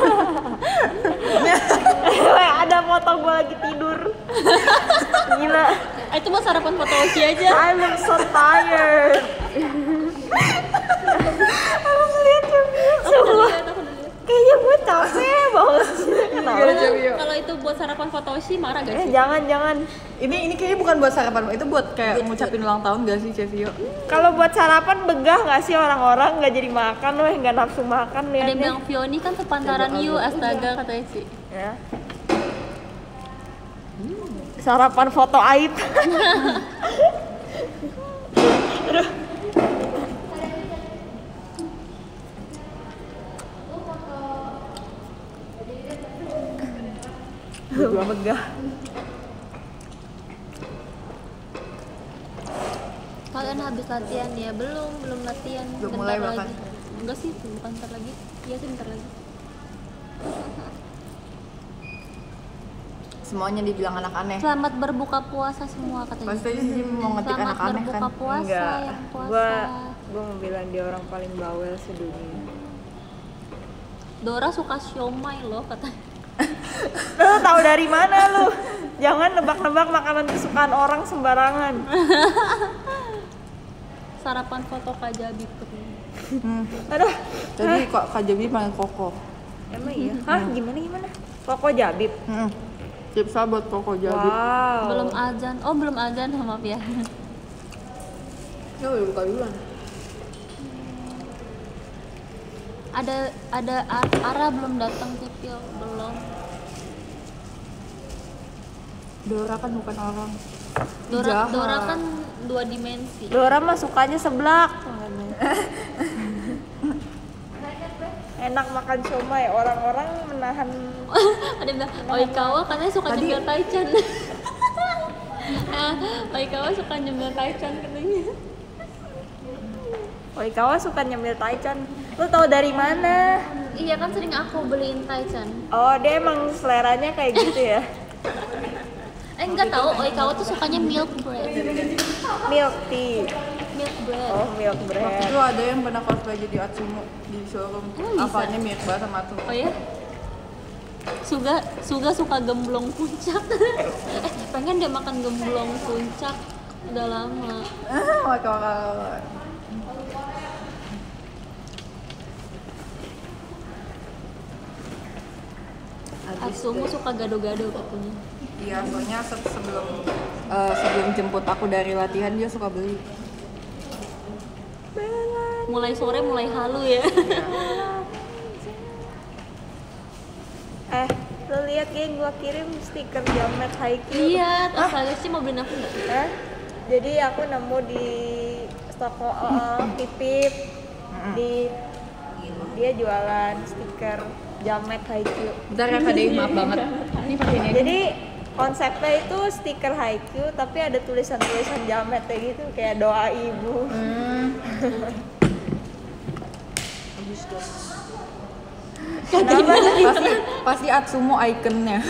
Weh, ada foto gua lagi tidur. Gila. Itu mau sarapan foto Oci aja. I look so tired. Harus lihat semua. Kayaknya gue capek banget. Kalau itu buat sarapan foto Oci marah gak sih? Jangan. Ini kayaknya bukan buat sarapan, itu buat kayak ngucapin ulang tahun gak sih Cevio? Kalau buat sarapan begah nggak sih orang-orang nggak jadi makan, weh nggak nafsu makan Ada yang liatnya. bilang Fioni kan sepantaran you, astaga katanya sih. Ya. Sarapan foto aib. Aduh. Begah. Kalian habis latihan ya? Belum latihan. Belum Bentar mulai lagi. bahkan. Enggak sih, bukan bentar lagi. Iya sih bentar lagi. Semuanya dibilang anak aneh. Selamat berbuka puasa semua katanya. Pasti aja sih mau ngetik Selamat anak aneh berbuka kan. puasa Enggak. yang puasa. Gua mau bilang dia orang paling bawel sedunia. Dora suka siomay loh katanya. Lu tahu dari mana lu? Jangan nebak-nebak makanan kesukaan orang sembarangan. Sarapan foto Kak Jabi katanya. Aduh. Jadi kok Kak Jabi panggil Koko. Emang iya? Hah, gimana? Koko Jabib. Tipsa buat Koko Jabi. Wow. Belum azan. Oh, belum azan, maaf ya. Ya udah buka duluan. Ada Ara belum datang Cipil, belum. Dora kan bukan orang. Dora Jahat. kan 2 dimensi. Dora mah sukanya seblak. Enak makan siomay, orang-orang menahan. Ada yang bilang Oikawa katanya suka nyemil Taichan. Oikawa suka nyemil Taichan katanya. Oikawa suka nyemil Taichan. Lu tahu dari mana? Iya kan sering aku beliin Taichan. Oh, dia emang seleranya kayak gitu ya. Enggak tahu, Oikawa tuh sukanya milk bread. Milk tea. Milk bread. Oh, milk Waktu bread. itu ada yang pernah cosplay jadi Atsumo di showroom. Bisa? Apanya mirip banget sama Atsumo. Oh ya? Suka gemblong puncak. Pengen dia makan gemblong puncak udah lama. Wah. Atsumo suka gado-gado katanya. Iya, soalnya sebelum jemput aku dari latihan dia suka beli. Mulai sore mulai halu ya. Lu lihat geng, gua kirim stiker Jamet Haikyuu. Iya, asalnya sih mau beliin aku nggak? Jadi aku nemu di toko Pipip di dia jualan stiker Jamet Haikyuu. Bentar ya Kak Dewi, maaf banget. Ini pakai ini aja. Jadi konsepnya itu stiker Haikyuu tapi ada tulisan-tulisan Jamet kayak gitu, kayak doa ibu. Pasti Atsumo ikonnya.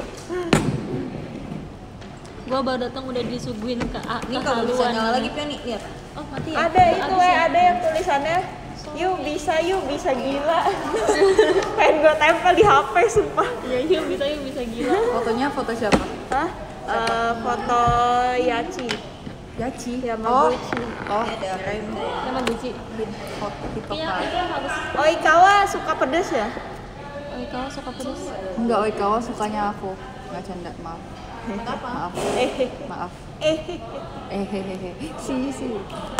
Gua baru datang udah disuguhin ke Ini kalau bisa kehaluan. nyala lagi Pion nih, lihat. Oh, mati ya? Ada itu ada yang tulisannya yuk bisa gila. Pengen gue tempel di HP sumpah. Iya, bisa gila. Fotonya foto siapa? Hah? Foto Yachi Yachi. Yamaguchi. Oh, kirain Yamaguchi. foto tipe Iya, itu bagus. Oikawa suka pedes ya? Oikawa suka pedas. Enggak, Oikawa sukanya aku. Enggak canda, maaf. Maaf. Maaf. Hehehe. Si.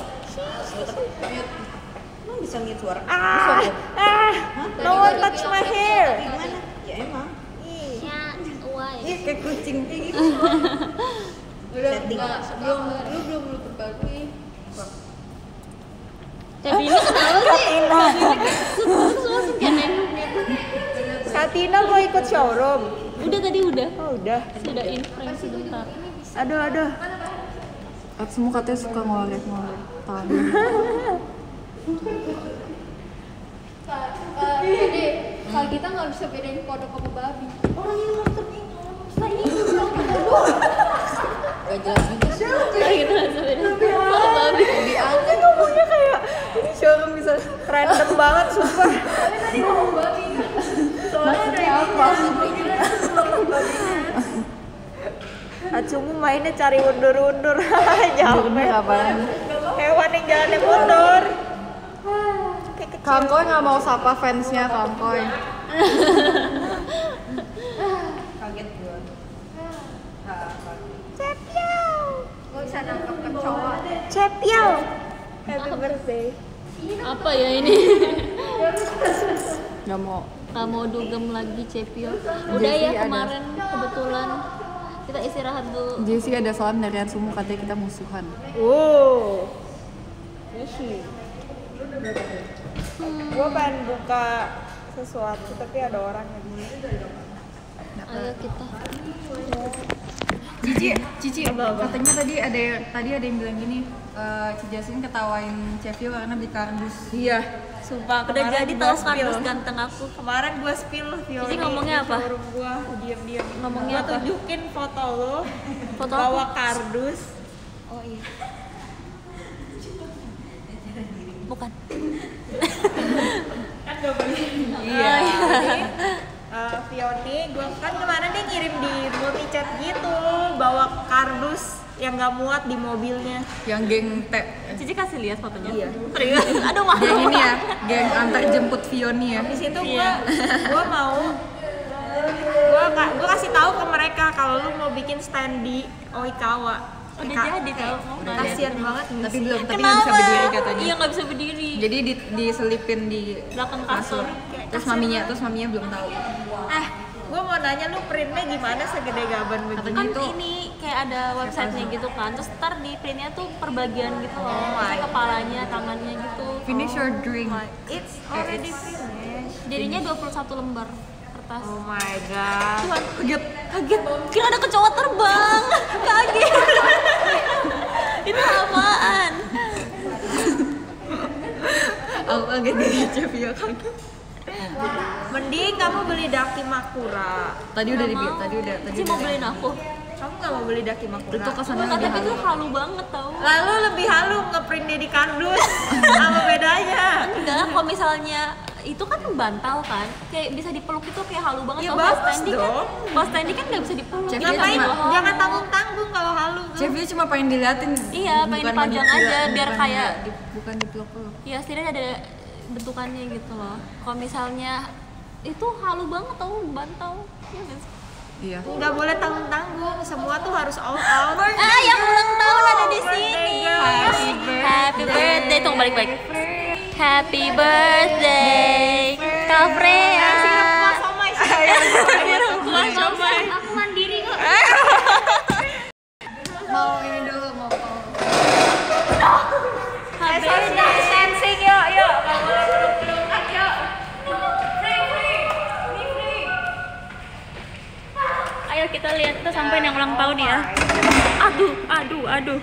Emang bisa ngeliat suara? No one touch my hair. Gimana? Ya emang. Ya, why? Ih, kayak kucing. Setting. Tapi ini kenapa sih? Terus langsung kayak nengok gitu. Katina mau ikut showroom. Udah tadi udah. Oh udah. Sudah in frame sebentar. Aduh. Atsumo katanya suka ngorek tangan. Kalau kita nggak bisa bedain kodok sama babi. Gak jelas juga sih. Gitu langsung beda. Diangkat ngomongnya kayak ini showroom bisa Random banget sumpah. maksudnya apa? Atsumu mainnya cari undur-undur. Jauh. Bener apaan? Hewan yang jalannya mundur. Kayak kecil. Kangkoy nggak mau sapa fansnya Kangkoy. Kaget gua. Gak bisa nangkep kecoa. Cepyo. Happy birthday. Apa ya ini? Nggak mau. Gak mau dugem lagi Cepio. Udah Jessie ya ada. kemarin kebetulan kita istirahat dulu. Jessie ada salam dari Atsumo katanya kita musuhan. Wow. Isi. Gua pengen buka sesuatu tapi ada orang yang Ayo kita. Cici, katanya tadi ada yang bilang gini, Cijasin ketawain Cepio karena beli kardus. Iya. Sumpah Udah jadi tahu kardus ganteng aku. Kemarin gua spill Fiona. Cici ngomongnya apa? Showroom gua diam-diam. Ngomongnya Gua apa? tunjukin foto lo. Foto bawa apa? kardus. Oh iya. Bukan. Iya. Fioni, gua kan kemarin dia ngirim di multi chat gitu, bawa kardus yang nggak muat di mobilnya. Yang geng Cici kasih lihat fotonya. Iya. Serius? Aduh malu. geng ini ya, geng antar jemput Fioni ya. Di situ Iya. gua mau gua kasih tahu ke mereka kalau lu mau bikin stand di Oikawa. Udah jadi tahu. Kasian banget Tapi sih. nggak bisa berdiri katanya. Iya nggak bisa berdiri. Jadi diselipin di Belakang kasur. Terus maminya belum tahu. Gua mau nanya lu printnya gimana segede gaban begini? Kan Itu ini kayak ada websitenya gitu kan, terus ntar di printnya tuh per bagian gitu loh, my. Misalnya kepalanya, tangannya gitu. Finish your drink. It's already finished. Jadinya 21 lembar kertas. Oh my god. Tuhan, kaget, kira ada kecoa terbang, kaget. Itu apaan? Aku kaget di Chevio kaget. Mending kamu beli Dakimakura. Tadi udah Nggak dibilang, mau. tadi udah. Cici mau beliin aku. Kamu nggak mau beli Dakimakura? Itu kesannya Enggak, lebih tapi itu halus. halu banget tau. Lalu lebih halu ngeprint dia di kardus. Apa bedanya? Enggak, kalau misalnya itu kan bantal kan, kayak bisa dipeluk itu kayak halu banget. Ya, Kalau bagus pas standing kan, dong. pas standing kan nggak bisa dipeluk. Cek Itu dia Ngapain? cuma- Jangan tanggung-tanggung kalau halu tuh. Chevio cuma pengen diliatin. Iya, pengen bukan dipajang mau aja, biar bukan kayak- bukan dipeluk-peluk. Ya setidaknya ada bentukannya gitu loh. Kalau misalnya itu halu banget tau, bantal. Iya nggak sih? Iya. Nggak boleh tanggung-tanggung, semua tuh harus all out. Yang ulang tahun ada di sini. Happy Happy birthday, tunggu balik. Happy birthday, Kak Freya. Aku mandiri kok. Mau ini dulu, mau Happy birthday. Dancing yuk, yuk. Nggak boleh peluk-pelukan yuk. Ayo kita lihat, kita sampein yang ulang tahun ya. Aduh.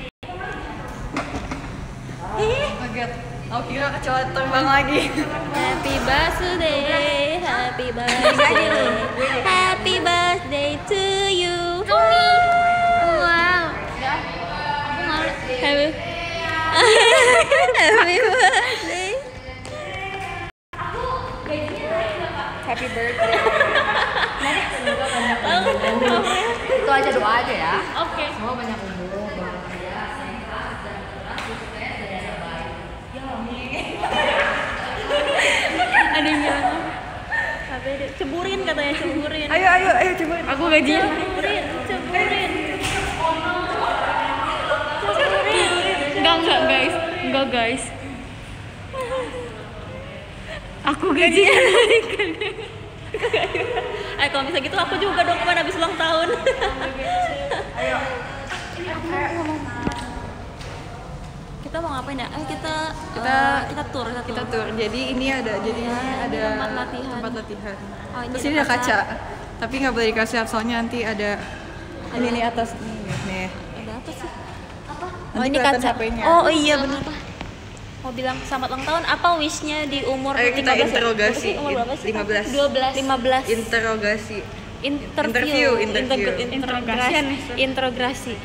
kaget. Aku kira kecoa terbang lagi. Happy birthday, happy birthday, happy birthday to you. Wow. Happy, happy birthday. Happy birthday. Itu aja doa aja ya. Oke. Semua banyak umur. Ada yang bilang apa? Ceburin katanya, ceburin. Ayo coba. Aku gajian. Ceburin. Enggak guys. Aku gajian. Kalau bisa gitu aku juga dong kemana habis ulang tahun. Kita mau ngapain ya? Kita tour. Kita tur. Jadi ini ada tempat latihan. Oh, Terus ini ada kaca. Tapi nggak boleh dikasih soalnya nanti ada ini nih atas nih. Ada apa sih? Oh, ini kaca. HP-nya. Oh iya benar. Mau bilang selamat ulang tahun, apa wish-nya di umur Ayo kita 15 ya? interogasi. Umur berapa sih? 15. 15. Interogasi. Interview. Interogasi.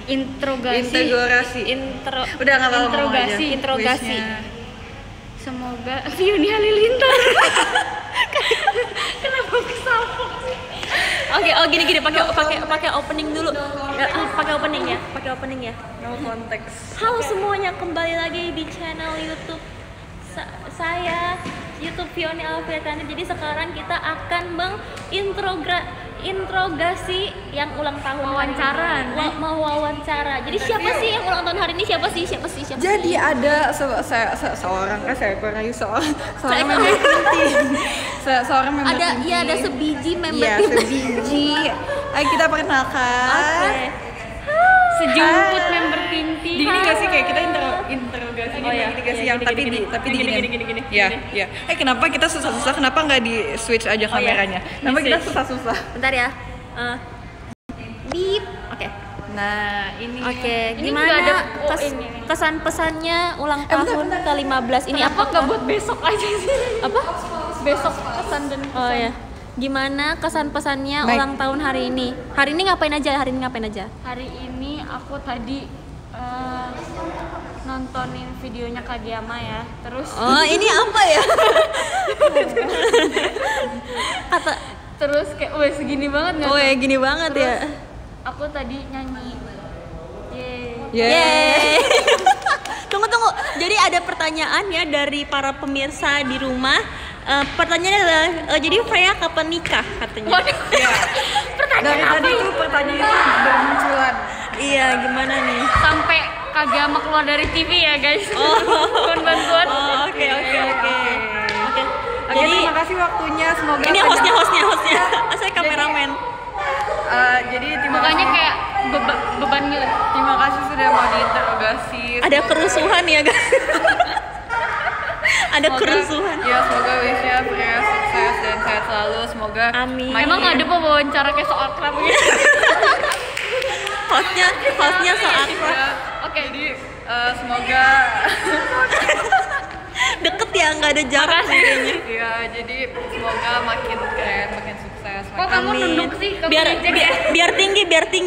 Udah nggak apa-apa ngomong aja. Interogasi. Wish-nya. Semoga Fioni Halilintar. Kenapa kesapuk sih? Oke, gini pakai opening dulu. Pakai opening ya. No konteks. Halo semuanya, kembali lagi di channel YouTube saya, YouTube Fioni Alfiatani. Jadi sekarang kita akan menginterogasi yang ulang tahun Wawancara. mau wawancara. Jadi siapa sih yang ulang tahun hari ini? Siapa sih? Jadi ada seorang member inti. Seorang member Ada inti. iya ada sebiji member Iya, tim. sebiji. Ayo kita perkenalkan. Oke. Sejumput member Tinti. Di ini nggak sih kayak kita interogasi Oh, iya. gini nggak sih Iya, yang gini. tapi di Gini. Ya. Kenapa kita susah-susah? Kenapa nggak di switch aja kameranya? Kenapa kita susah-susah? Bentar ya. Beep. Oke. Nah, ini Oke, Ini gimana nggak ada- oh, ini. kesan pesannya ulang tahun ke-15 ini Apa apa? nggak buat besok aja sih? Apa? Besok pesan dan pesan. Oh ya. Gimana kesan pesannya Baik. ulang tahun hari ini? Hari ini ngapain aja? Hari ini aku tadi nontonin videonya Kageyama ya. Terus Oh, ini apa ya? Kata terus kayak wah segini banget nggak? oh ya gini banget ya. Aku tadi nyanyi. Yeay. Yeay. Tunggu. Jadi ada pertanyaan ya dari para pemirsa di rumah. Pertanyaannya adalah jadi Freya kapan nikah katanya? Waduh. dari tadi tuh pertanyaan itu bermunculan. Iya, gimana nih? Sampai Kageyama keluar dari TV ya guys. Mohon bantuan. Oh, oke. Oke, Jadi terima kasih waktunya. Semoga ini panjang. hostnya. Saya kameramen. Jadi terima Makanya kasih. kayak beban gitu. Terima kasih sudah mau diinterogasi. Ada kerusuhan ya guys. Ada kerusuhan. Ya, semoga wishnya Freya sukses dan sehat selalu. Semoga Amin. Emang ada apa wawancara kayak so akrab gitu? Hostnya so akrab. Oke, jadi semoga Deket ya, nggak ada jarak sih kayaknya. Iya, jadi semoga makin keren, makin sukses. Kok kamu nunduk sih? Kamu Biar tinggi.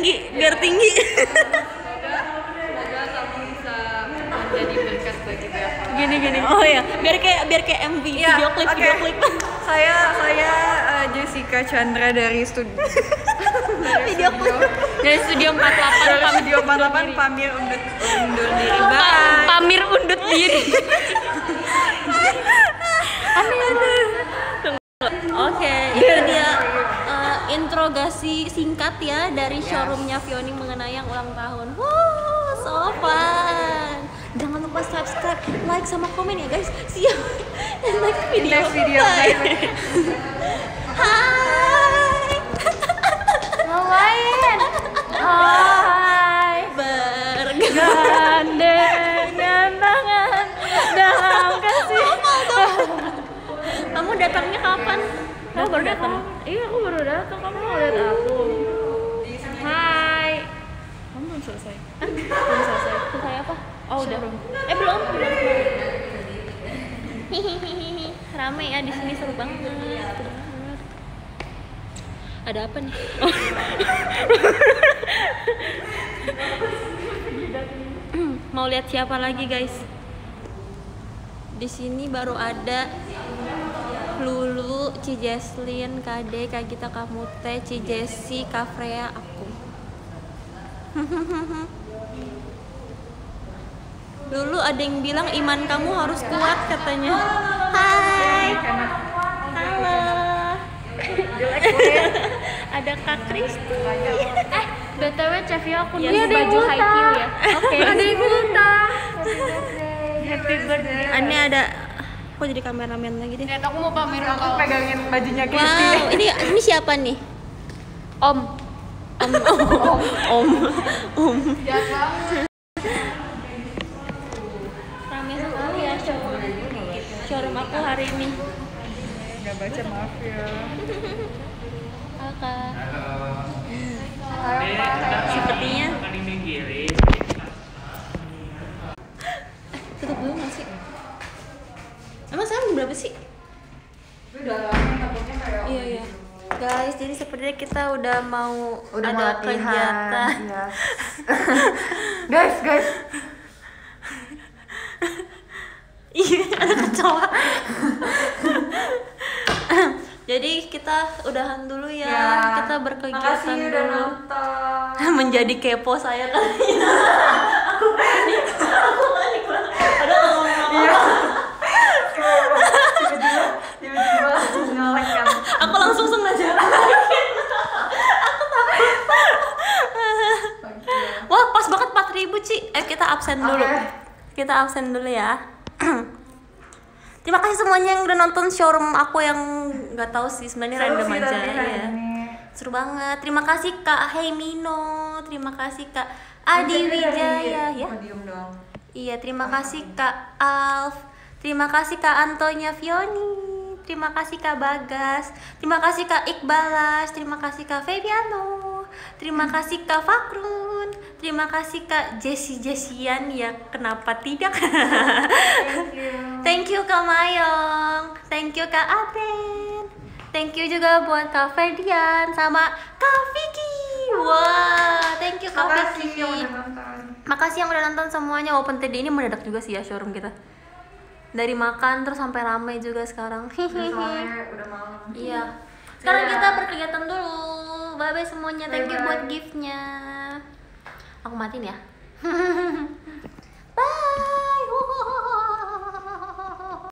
Semoga kamu bisa menjadi berkat bagi banyak orang. Gini. Oh ya, biar kayak MV, video klip. Saya Jessica Chandra dari studio Video klip. Dari studio 48 Studio 48 pamir undur diri. Bye. Pamir undut diri. Oke, itu dia interogasi singkat ya dari showroomnya Vioni mengenai yang ulang tahun. Wow, so fun. Jangan lupa subscribe, like, sama komen ya guys. See you in next video. Bye. Hai. Ngapain? Hai. Bergandengan tangan dalam kasih. Kamu datangnya kapan? Kamu baru datang? Iya, aku baru datang. Kamu mau lihat aku? Hai. Kamu belum selesai. Belum selesai. Selesai apa? Oh, udah. Belum. Hihihi. Rame ya di sini, seru banget. Ada apa nih? Mau lihat siapa lagi guys? Di sini baru ada Lulu, Ci Jesslyn, Kade, Kak Gita, Kak Mute, Ci Jessi, Kak Freya, aku. Lulu ada yang bilang iman kamu harus kuat katanya. Hai. Halo. Ada Kak Kristi. BTW Cevia aku Ya, nunggu ada yang baju high heel ya. Oke. Ada yang ultah. Happy birthday. Aneh ada. Kok jadi kameramen lagi deh. Lihat aku mau pamer kalau Pegangin bajunya Kristi. Wow, ini siapa nih? Om. Om. Jahat banget. Rame sekali ya showroom aku hari ini. Nggak baca, maaf ya. Kakak. Sepertinya. Tutup dulu nggak sih? Emang sekarang jam berapa sih? Iya. Guys, jadi sepertinya kita udah mau ada kegiatan. Yes. guys. Iya, ada kecoa. Jadi kita udahan dulu ya. Kita berkegiatan dulu. Menjadi kepo saya kali ini. Aku panik banget. Ada ngomong-ngomong. Tiba-tiba ngelek kan. Aku langsung sengaja. Aku takut. Wah, pas banget 4.000 Ci. Kita absen dulu. Kita absen dulu ya. Terima kasih semuanya yang udah nonton showroom aku yang nggak tahu sih sebenarnya random aja ya. Seru banget. Terima kasih Kak Heimino, terima kasih Kak Adi Wijaya ya. Iya, terima kasih Kak Alf, terima kasih Kak Antonia Vioni, terima kasih Kak Bagas, terima kasih Kak Iqbalas, terima kasih Kak Febiano, terima kasih Kak Fakrun, terima kasih Kak Jessian ya, kenapa tidak? Thank you Kak Mayong, thank you Kak Aten, thank you juga buat Kak Ferdian sama Kak Vicky. Wah, thank you Kak Vicky. Makasih yang udah nonton semuanya. Open TD ini mendadak juga sih ya showroom kita. Dari makan terus sampai ramai juga sekarang. Udah malam. Iya. Sekarang kita berkegiatan dulu. Bye bye semuanya. Thank you buat giftnya. Aku matiin ya.